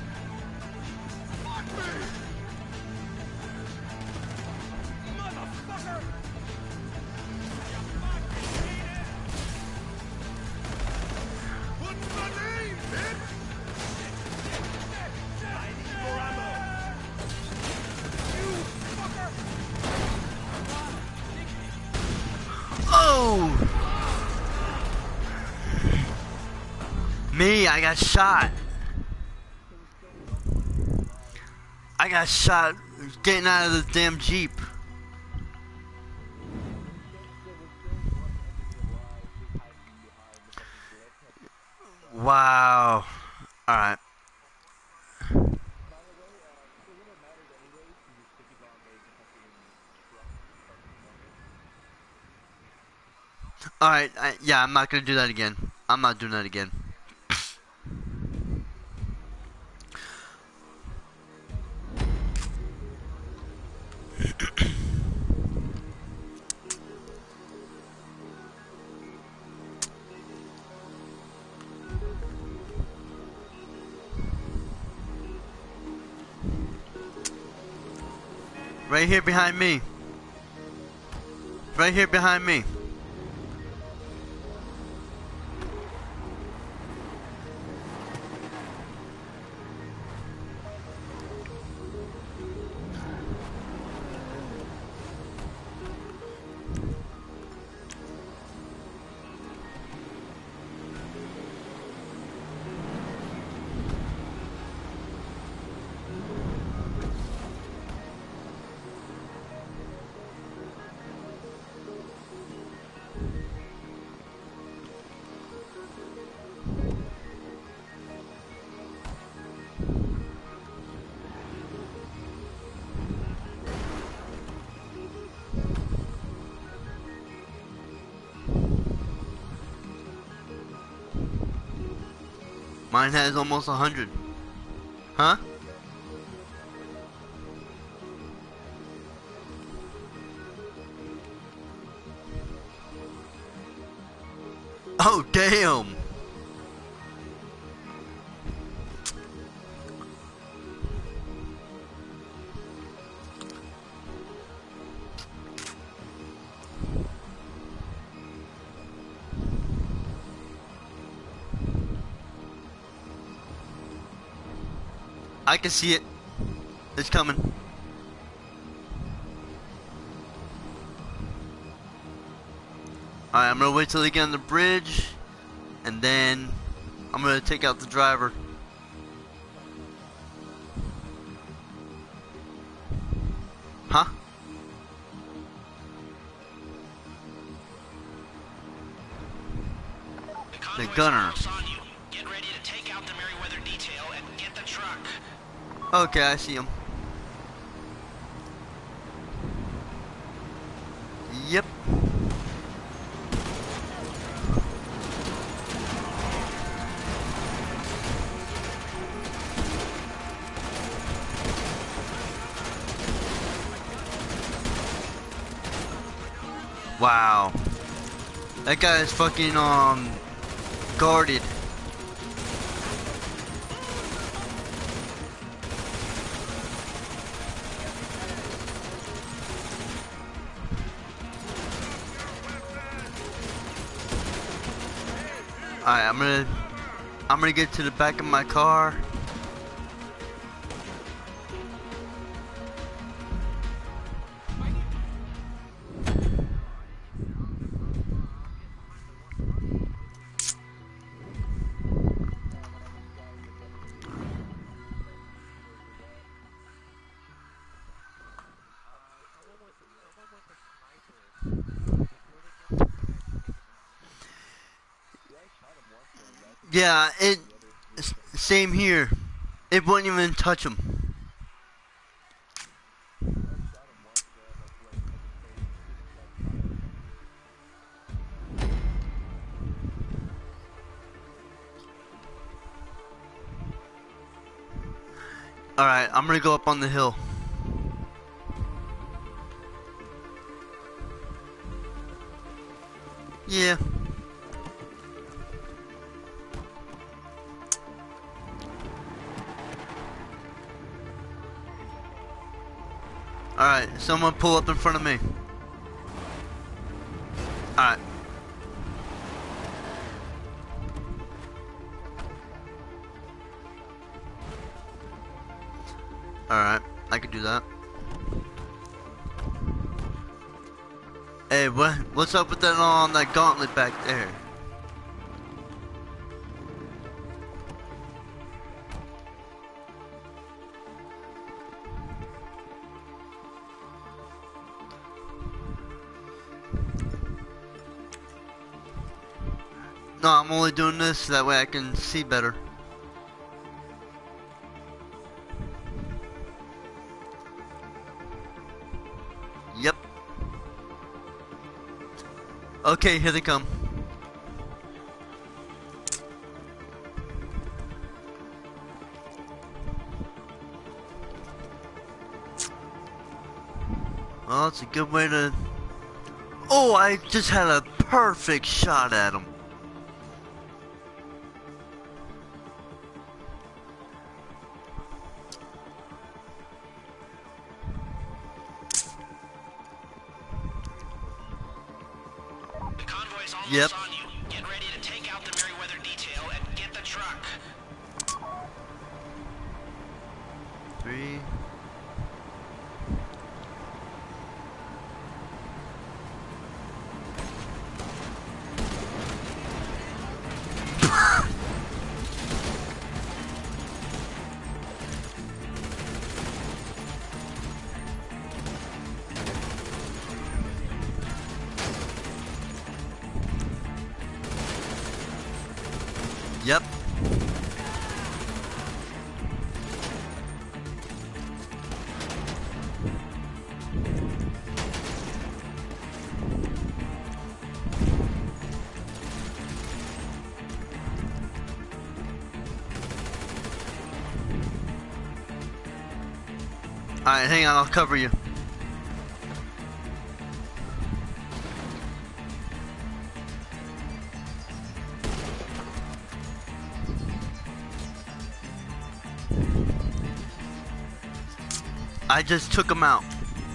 Me, I got shot. I got shot getting out of the damn Jeep. Wow. Alright. Alright, yeah, I'm not gonna do that again. I'm not doing that again. Right here behind me. Right here behind me. Mine has almost a hundred. Huh? Oh, damn. I can see it. It's coming. Alright, I'm gonna wait till they get on the bridge, and then I'm gonna take out the driver. Huh? The gunner. Get ready to take out the Merryweather detail and get the truck. Okay, I see him. Yep. Wow. That guy is fucking um guarded. Alright, I'm gonna I'm gonna get to the back of my car. Yeah, it same here. It wouldn't even touch him. All right, I'm gonna go up on the hill. Yeah. Alright, someone pull up in front of me. Alright. Alright, I can do that. Hey, what what's up with that on that gauntlet back there? No, I'm only doing this so that way I can see better. Yep. Okay, here they come. Well, it's a good way to... Oh, I just had a perfect shot at him. almost Yep. on you. Get ready to take out the Merryweather detail and get the truck. Three. Yep. Alright, hang on, I'll cover you. I just took him out.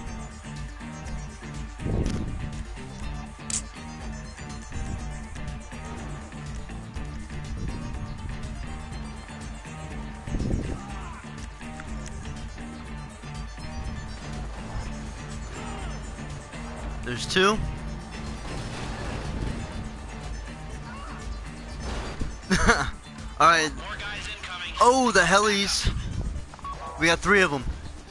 There's two. Alright. Oh, the helis. We got three of them.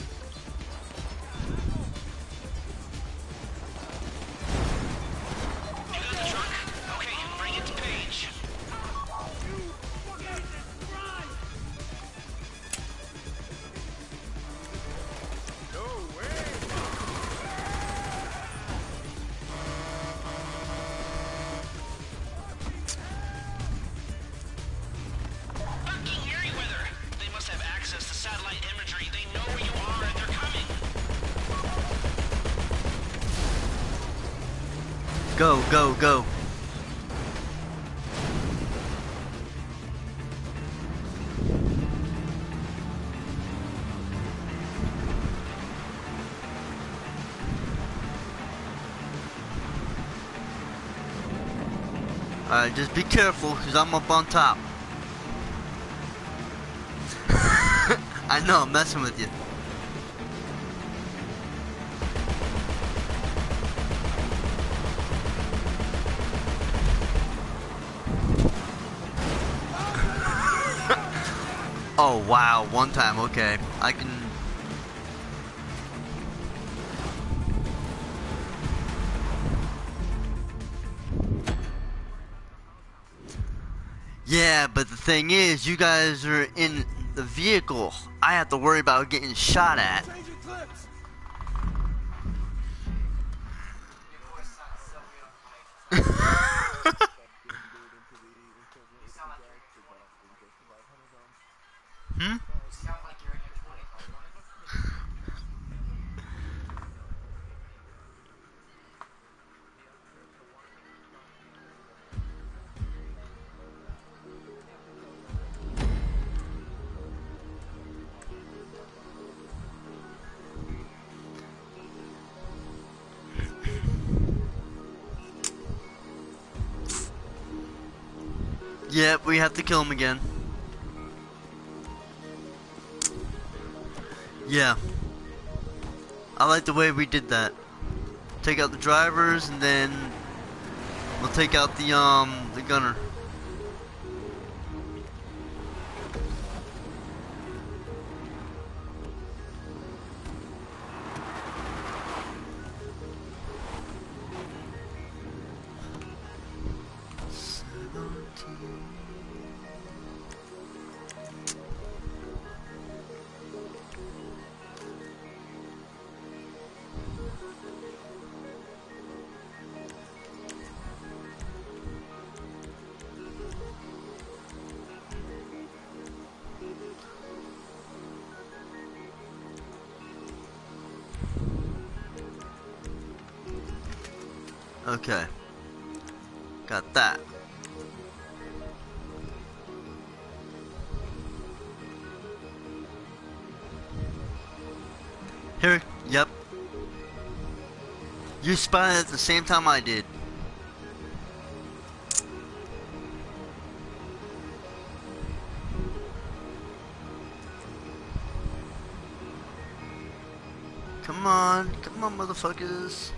Go, go, go. Alright, just be careful, because I'm up on top. I know, I'm messing with you. Oh wow, one time, okay. I can... Yeah, but the thing is, you guys are in the vehicle. I have to worry about getting shot at. Hmm? Yep, we have to kill him again. Yeah. I like the way we did that. Take out the drivers and then we'll take out the um the gunner. Okay. Got that. Here, yep. You spotted at the same time I did. Come on, come on, motherfuckers.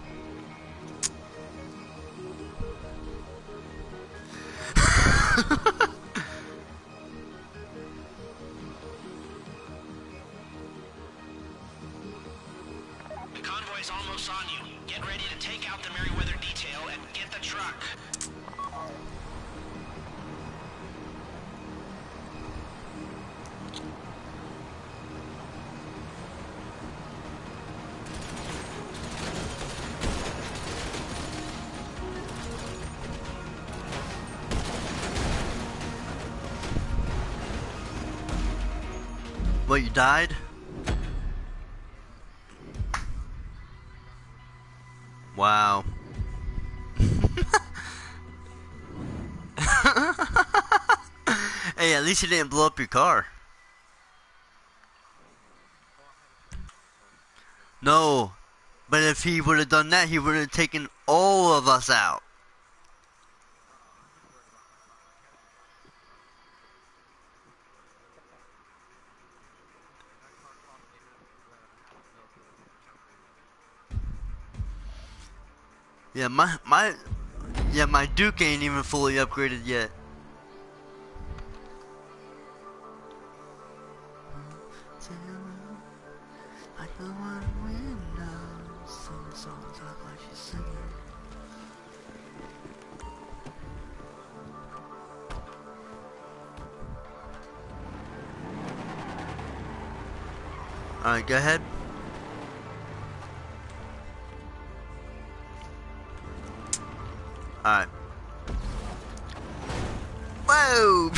The convoy's almost on you. Get ready to take out the Merryweather detail and get the truck. What, you died? Wow. Hey, at least you didn't blow up your car. No, but if he would have done that, he would have taken all of us out. Yeah, my my yeah, my Duke ain't even fully upgraded yet. All right, go ahead. Alright. Whoa!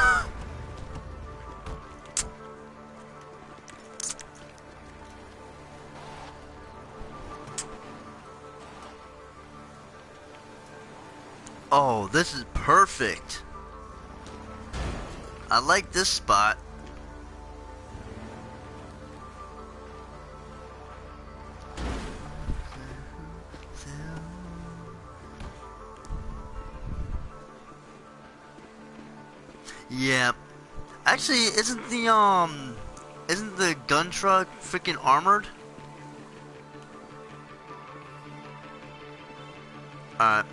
Oh, this is perfect. I like this spot. Yeah. Actually, isn't the um isn't the gun truck freaking armored? Alright.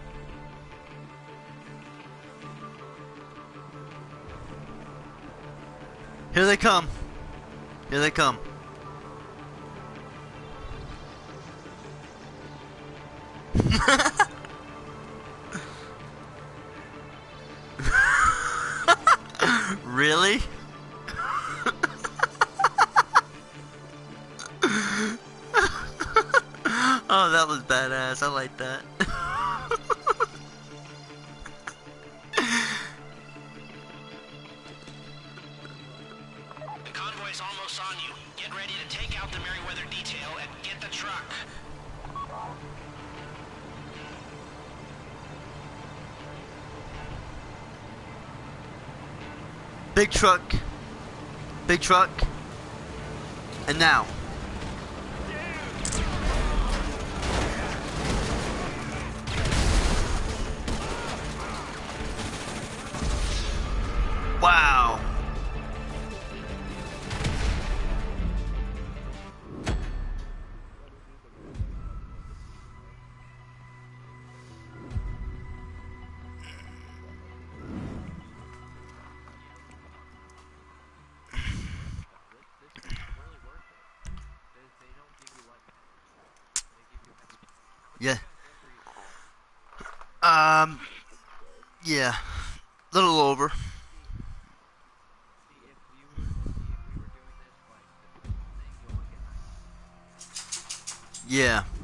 Here they come. Here they come. Really? Oh, that was badass. I like that. The convoy's almost on you. Get ready to take out the Merryweather detail and get the truck. Big truck. Big truck. And now. Wow. Yeah. Um. Yeah. Little over. Yeah.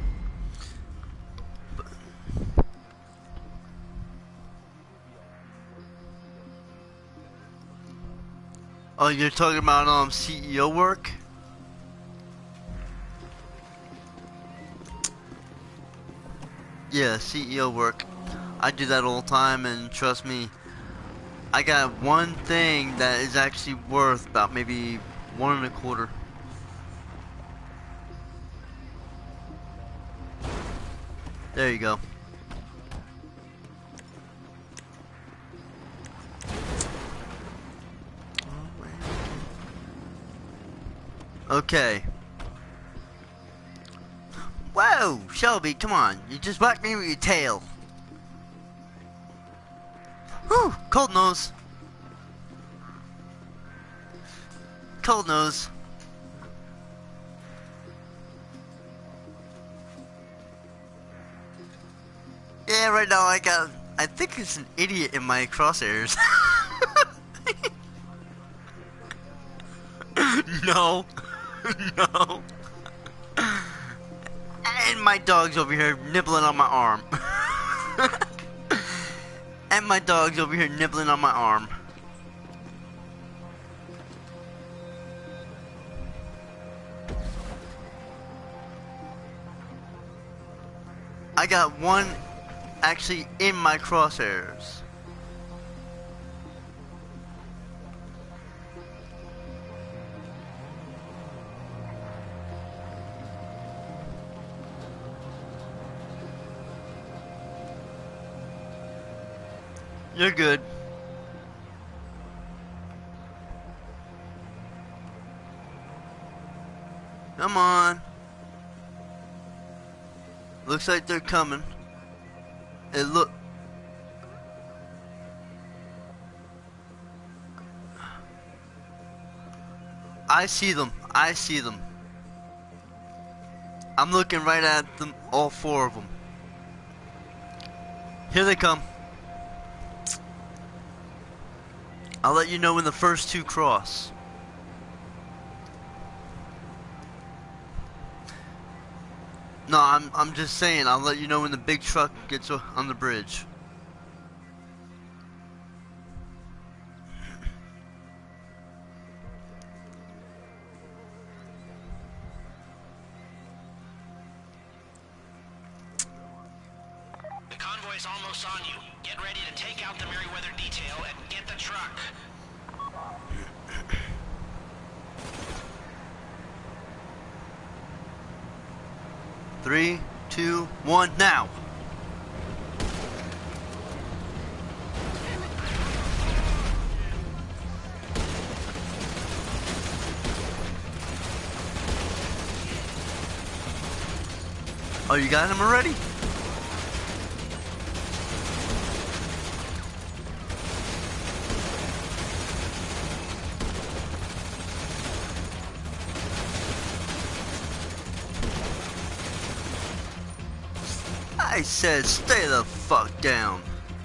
Oh, you're talking about um C E O work? Yeah, C E O work. I do that all the time, and trust me, I got one thing that is actually worth about maybe one and a quarter. There you go. Okay. Whoa, Shelby, come on. You just whacked me with your tail. Whew, cold nose. Cold nose. Yeah, right now I got, I think it's an idiot in my crosshairs. No. No. And my dog's over here nibbling on my arm. And my dog's over here nibbling on my arm. I got one actually in my crosshairs. You're good. Come on. Looks like they're coming. It look. I see them. I see them. I'm looking right at them, all four of them. Here they come. I'll let you know when the first two cross. No, I'm I'm just saying, I'll let you know when the big truck gets on the bridge. The convoy's almost on you. Get ready to take out the Merryweather detail and get the truck. Three, two, one, now! Oh, you got him already? I said stay the fuck down.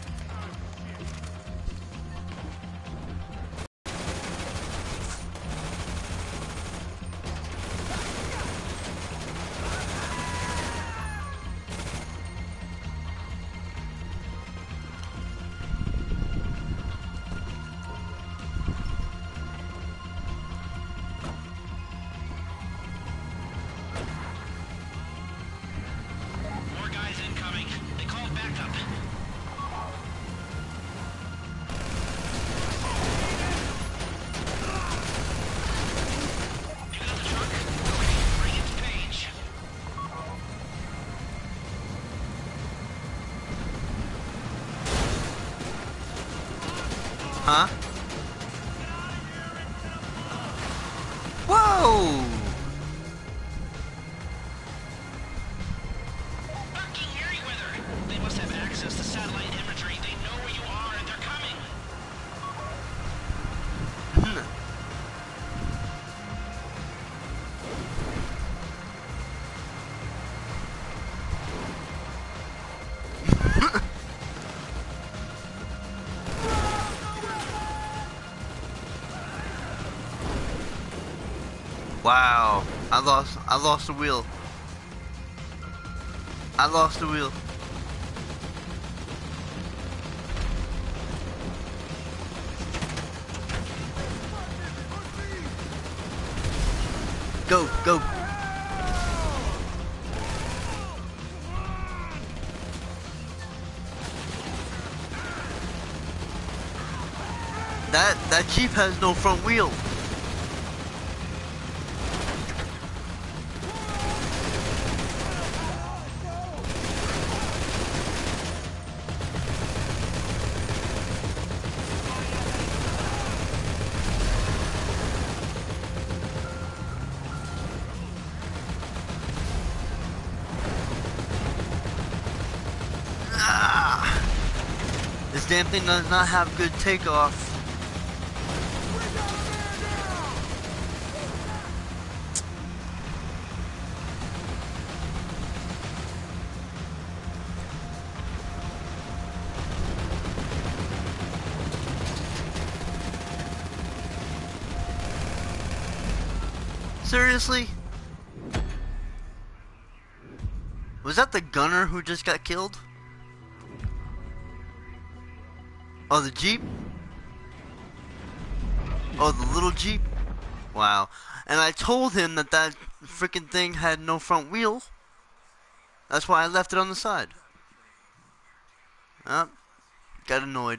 Huh? Whoa! Fucking Merryweather! They must have access to satellite imagery. They know where you are and they're coming. Wow, I lost, I lost the wheel. I lost the wheel. Go, go. That, that Jeep has no front wheel. damn thing does not have good takeoff. Seriously? Was that the gunner who just got killed? Oh, the Jeep? Oh, the little Jeep? Wow. And I told him that that freaking thing had no front wheel. That's why I left it on the side. Oh, got annoyed.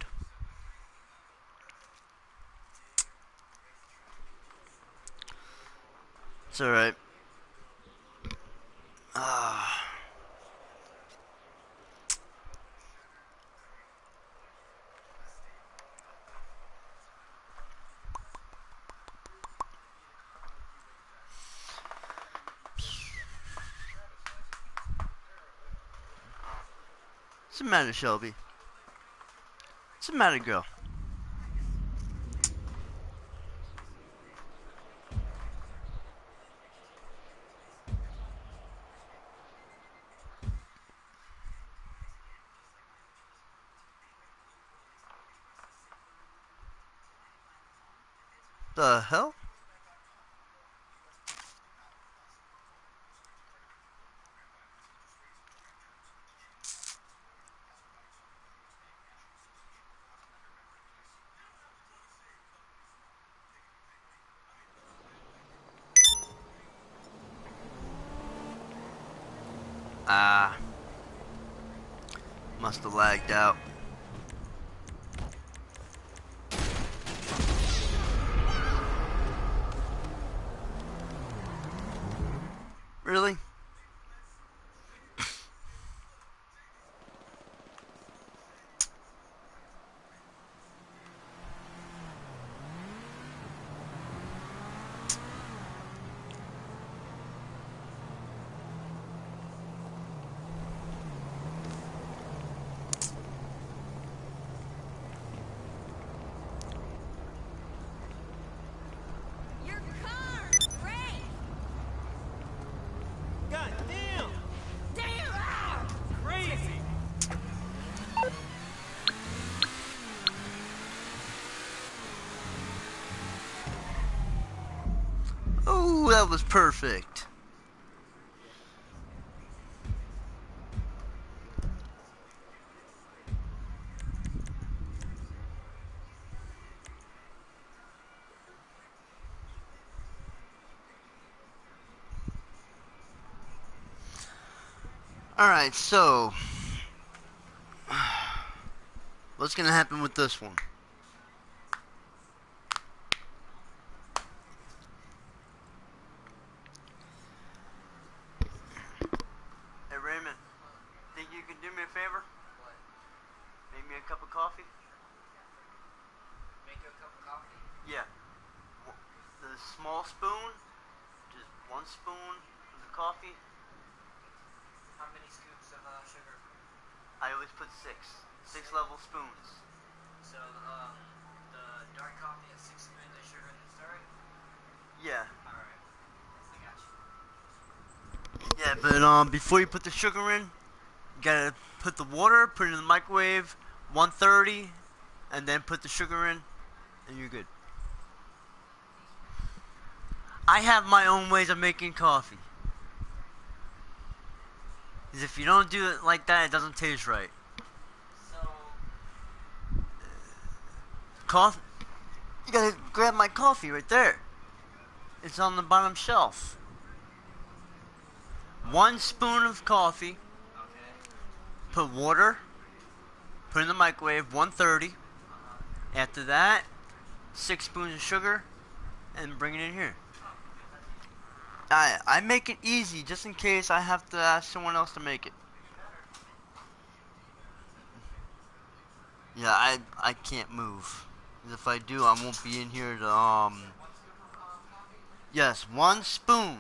It's alright. Ah. What's the matter, Shelby? What's the matter, girl? The hell? Ah. Must have lagged out. Really? Your car! Ray! God damn! Damn! Ah! Crazy! Oh, that was perfect. Alright, so what's gonna happen with this one? Hey Raymond, think you can do me a favor? What? Make me a cup of coffee? Make you a cup of coffee? Yeah. W- The small spoon, just one spoon of the coffee. How many scoops of uh, sugar? I always put six. Six level spoons. So, um, the dark coffee has six spoons of sugar in the start? Yeah. Alright. I got you. Yeah, but um, before you put the sugar in, you gotta put the water, put it in the microwave, one thirty, and then put the sugar in, and you're good. I have my own ways of making coffee. Because if you don't do it like that, it doesn't taste right. So, Coffee? You gotta grab my coffee right there. It's on the bottom shelf. One spoon of coffee. okay. Put water. Put it in the microwave, one thirty. Uh-huh. After that, six spoons of sugar, and bring it in here. I I make it easy just in case I have to ask someone else to make it. Yeah, I I can't move. 'Cause if I do, I won't be in here to um. Yes, one spoon.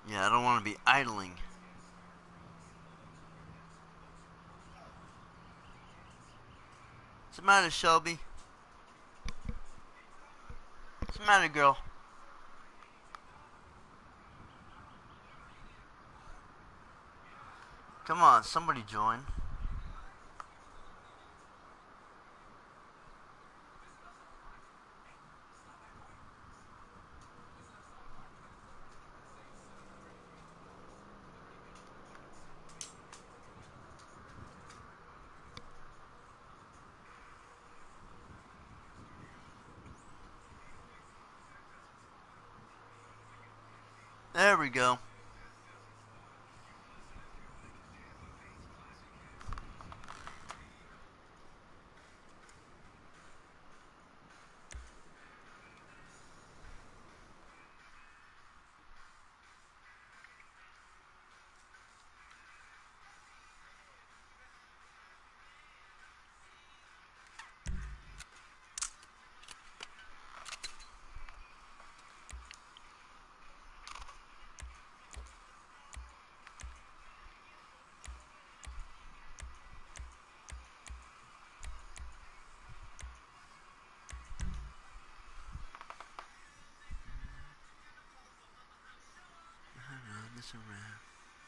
Yeah, I don't want to be idling. What's the matter, Shelby? What's the matter, girl? Come on, somebody join. There we go. This around.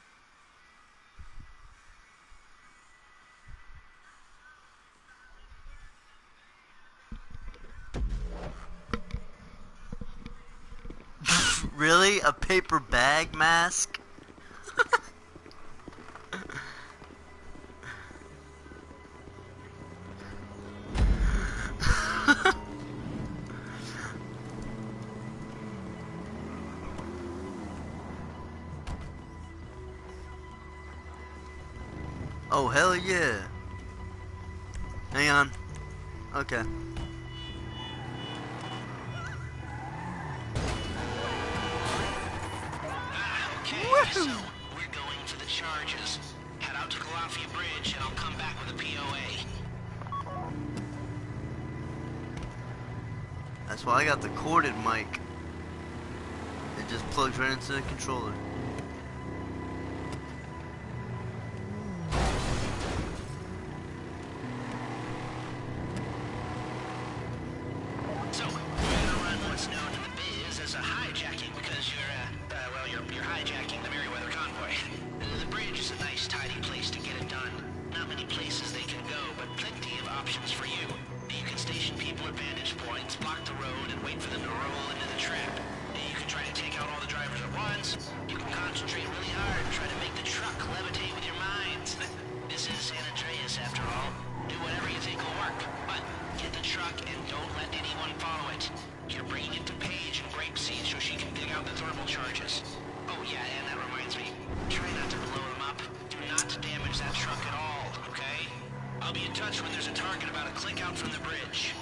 Really? A paper bag mask? Oh, hell yeah. Hang on. Okay. Okay, so we're going for the charges. Head out to Calafia Bridge and I'll come back with a P O A. That's why I got the corded mic. It just plugs right into the controller. So, we're gonna run what's known in the biz as a hijacking because you're, uh, uh well, you're, you're hijacking the Merryweather convoy. The bridge is a nice, tidy place to get it done. Not many places they can go, but plenty of options for you. You can station people at vantage points, block the road, and wait for them to roll into the trap. You can try to take out all the drivers at once. You can concentrate really hard and try to make the truck levitate with your minds. This is San Andreas, after all. Do whatever you think will work, but get the truck and don't let anyone follow it. You're bringing it to Paige and Grapeseed so she can dig out the thermal charges. Oh yeah, and that reminds me. Try not to blow them up. Do not damage that truck at all, okay? I'll be in touch when there's a target about a click out from the bridge.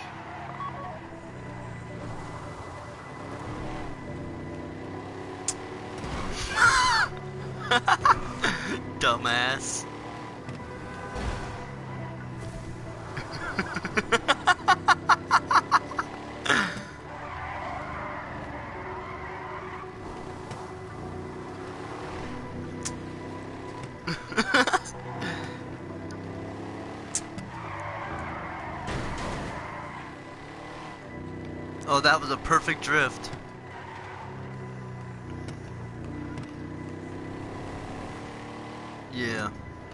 Dumbass. Oh, that was a perfect drift. Yeah.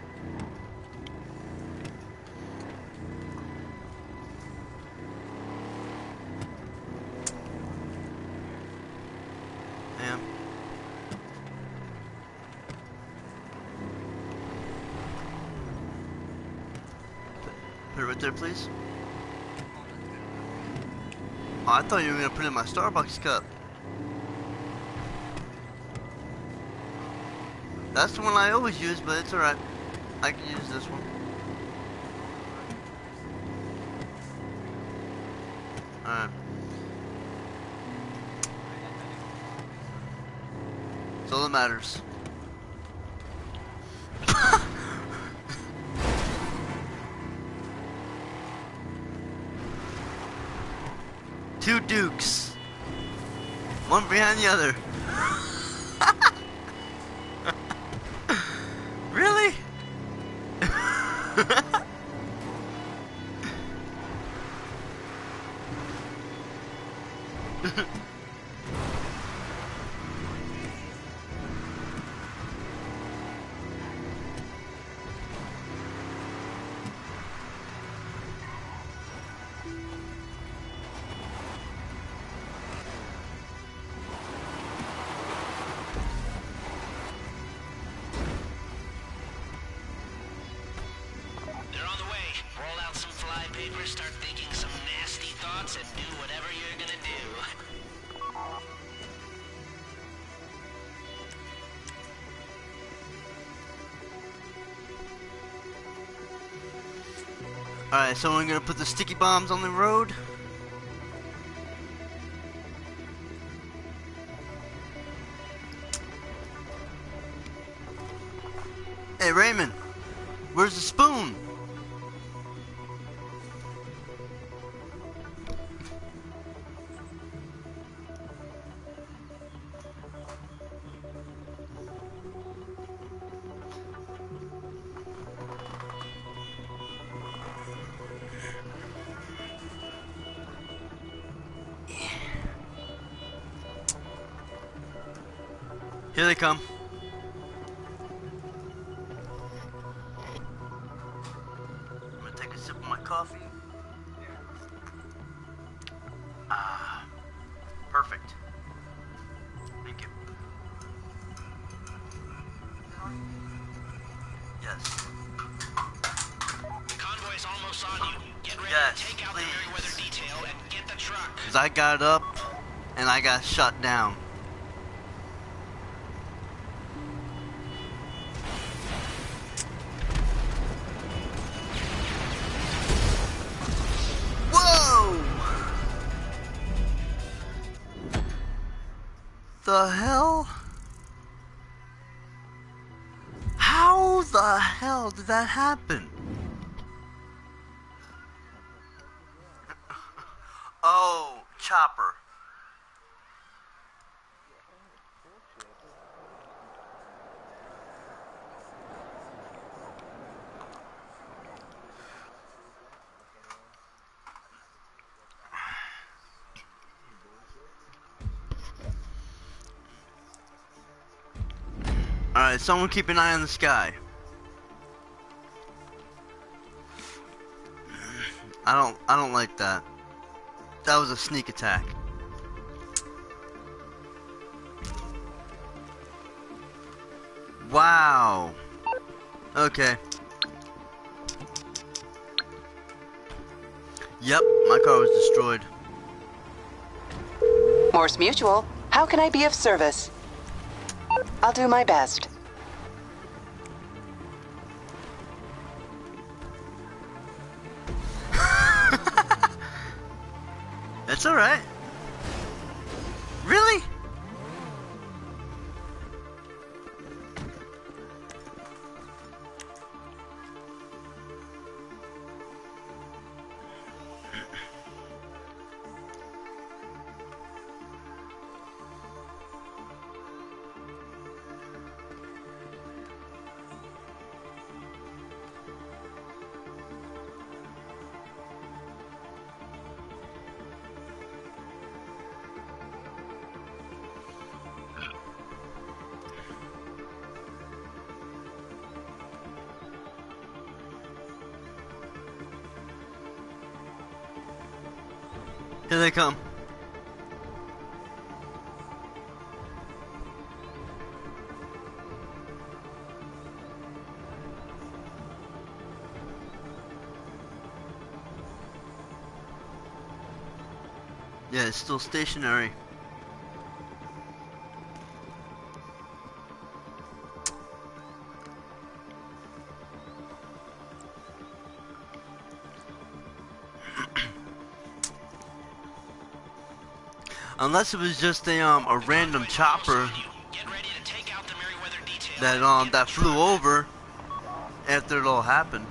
Yeah. Put it right there, please. Oh, I thought you were gonna put it in my Starbucks cup. That's the one I always use, but it's alright. I can use this one. Alright. That's all that matters. Two Dukes. One behind the other. Really? They're on the way. Roll out some flypaper, start thinking some nasty thoughts, and do whatever you're gonna do. Alright, so we're gonna put the sticky bombs on the road. Hey Raymond, where's the spoon? Here they come. I'm gonna take a sip of my coffee. Ah, perfect. Thank you. Yes. The convoy's almost on you. Get ready Yes, to take out please. the Merryweather detail and get the truck. Cause I got up and I got shut down. Whoa! The hell? How the hell did that happen? Oh, Chopper. Alright, someone keep an eye on the sky. I don't I don't like that. That was a sneak attack. Wow. Okay. Yep, my car was destroyed. Morse Mutual, how can I be of service? I'll do my best. That's alright. Really? Here they come. Yeah, it's still stationary. Unless it was just a um a random chopper that um that flew over after it all happened.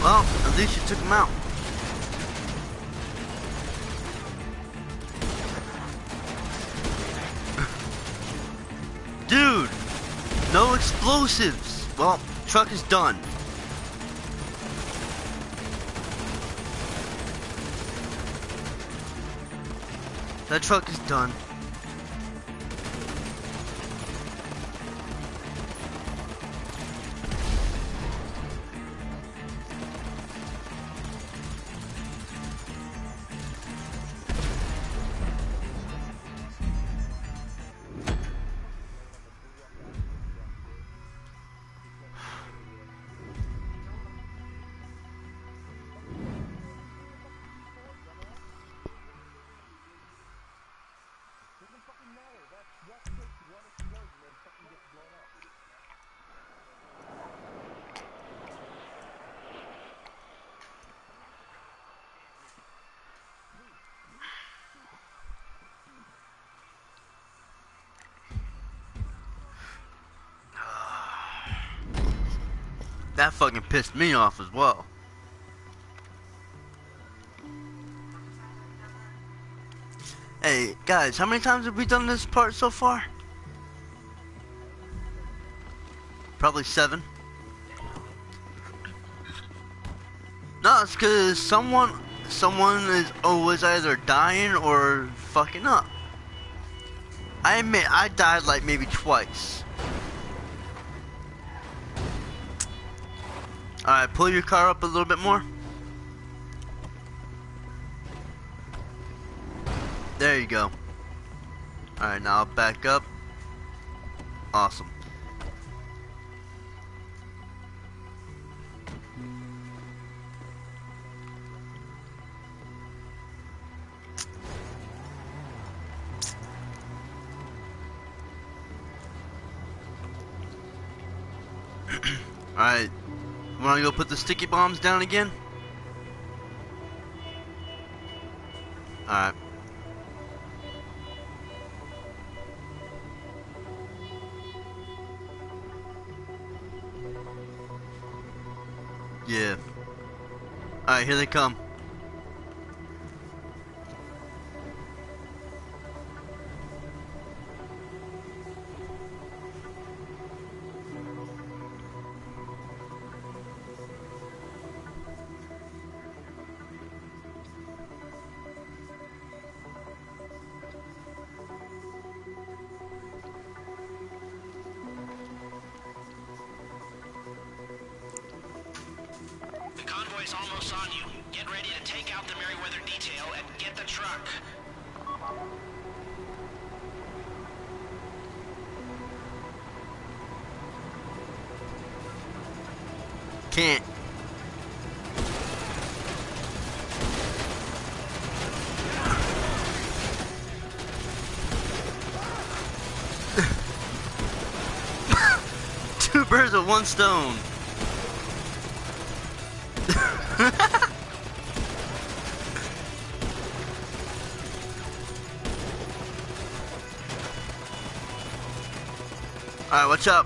Well, at least you took him out. Dude, no explosives. Well, truck is done. That truck is done. That fucking pissed me off as well. Hey, guys, how many times have we done this part so far? Probably seven. No, it's because someone, someone is always either dying or fucking up. I admit, I died like maybe twice. Alright, pull your car up a little bit more. There you go. Alright, now back up. Awesome. Alright. Wanna go put the sticky bombs down again? Alright. Yeah. Alright, here they come. Almost on you. Get ready to take out the Merryweather detail and get the truck. Can't. Two birds with one stone. Alright, what's up?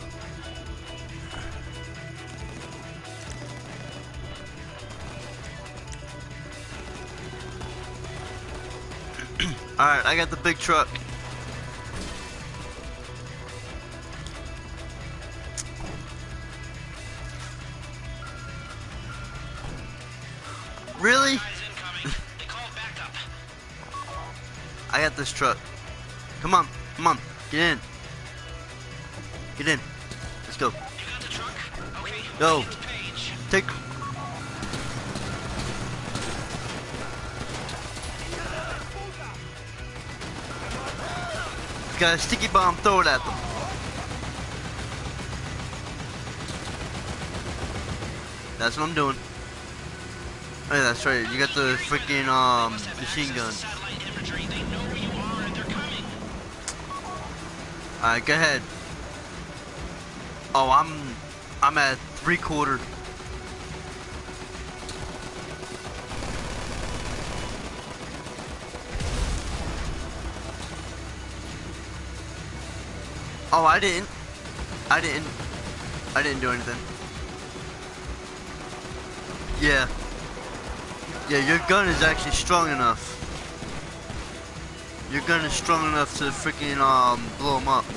Alright, I got the big truck. Really? I got this truck. Come on, come on, get in. Get in. Let's go. Go. Take. Got a sticky bomb, throw it at them. That's what I'm doing. Oh, yeah, that's right. You got the freaking um machine gun. Alright, go ahead. Oh, I'm I'm at three quarter. Oh, I didn't. I didn't. I didn't do anything. Yeah. Yeah, your gun is actually strong enough. Your gun is strong enough to freaking um blow them up.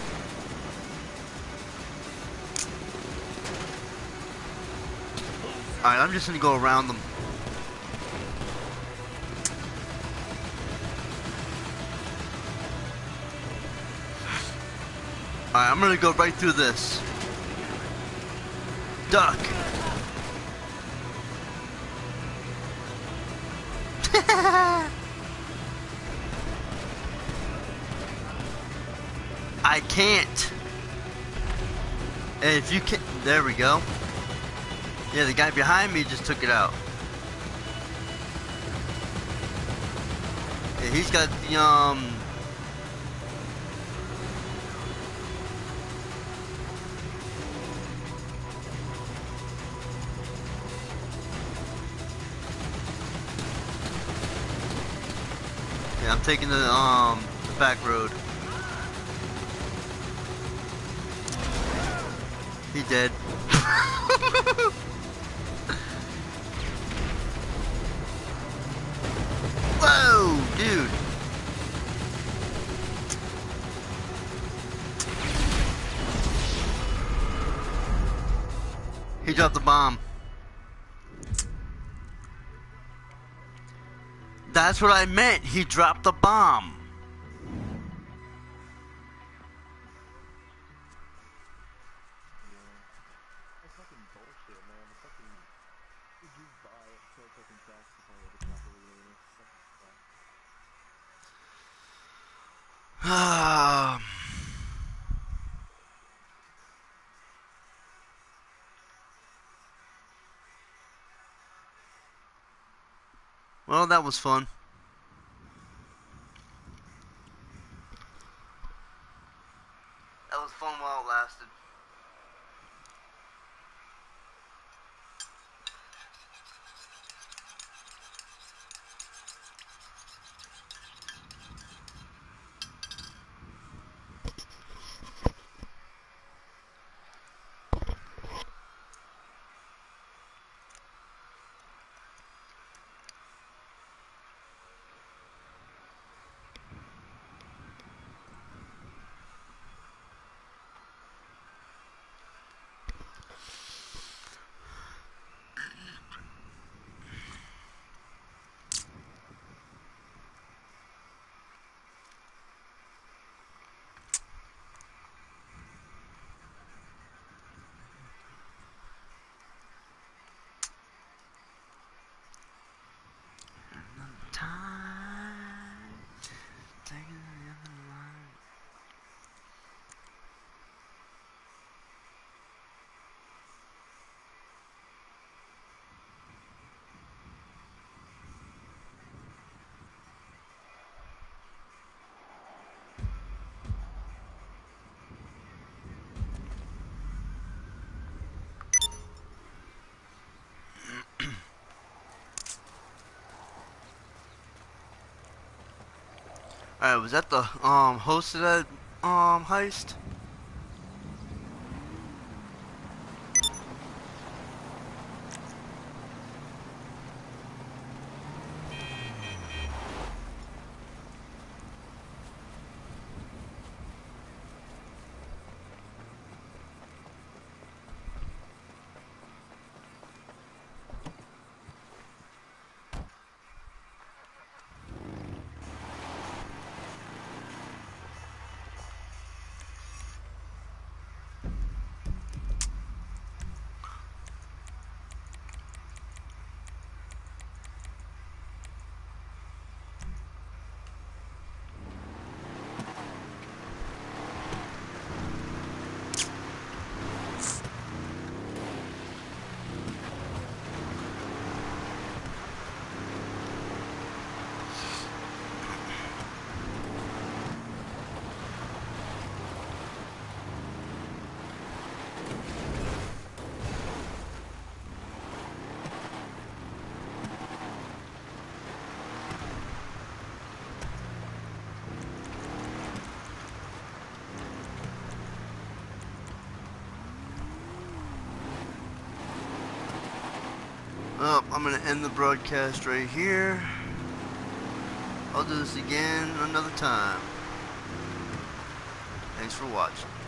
Alright, I'm just gonna go around them. Alright, I'm gonna go right through this. Duck! I can't. And if you can, there we go. Yeah, the guy behind me just took it out. Yeah, he's got the um. Yeah, I'm taking the um the back road. He dead. Whoa, dude. He dropped the bomb. That's what I meant. He dropped the bomb. Um. Well, that was fun. That was fun while it lasted. Alright, was that the um host of that um heist? Well, I'm going to end the broadcast right here. I'll do this again another time. Thanks for watching.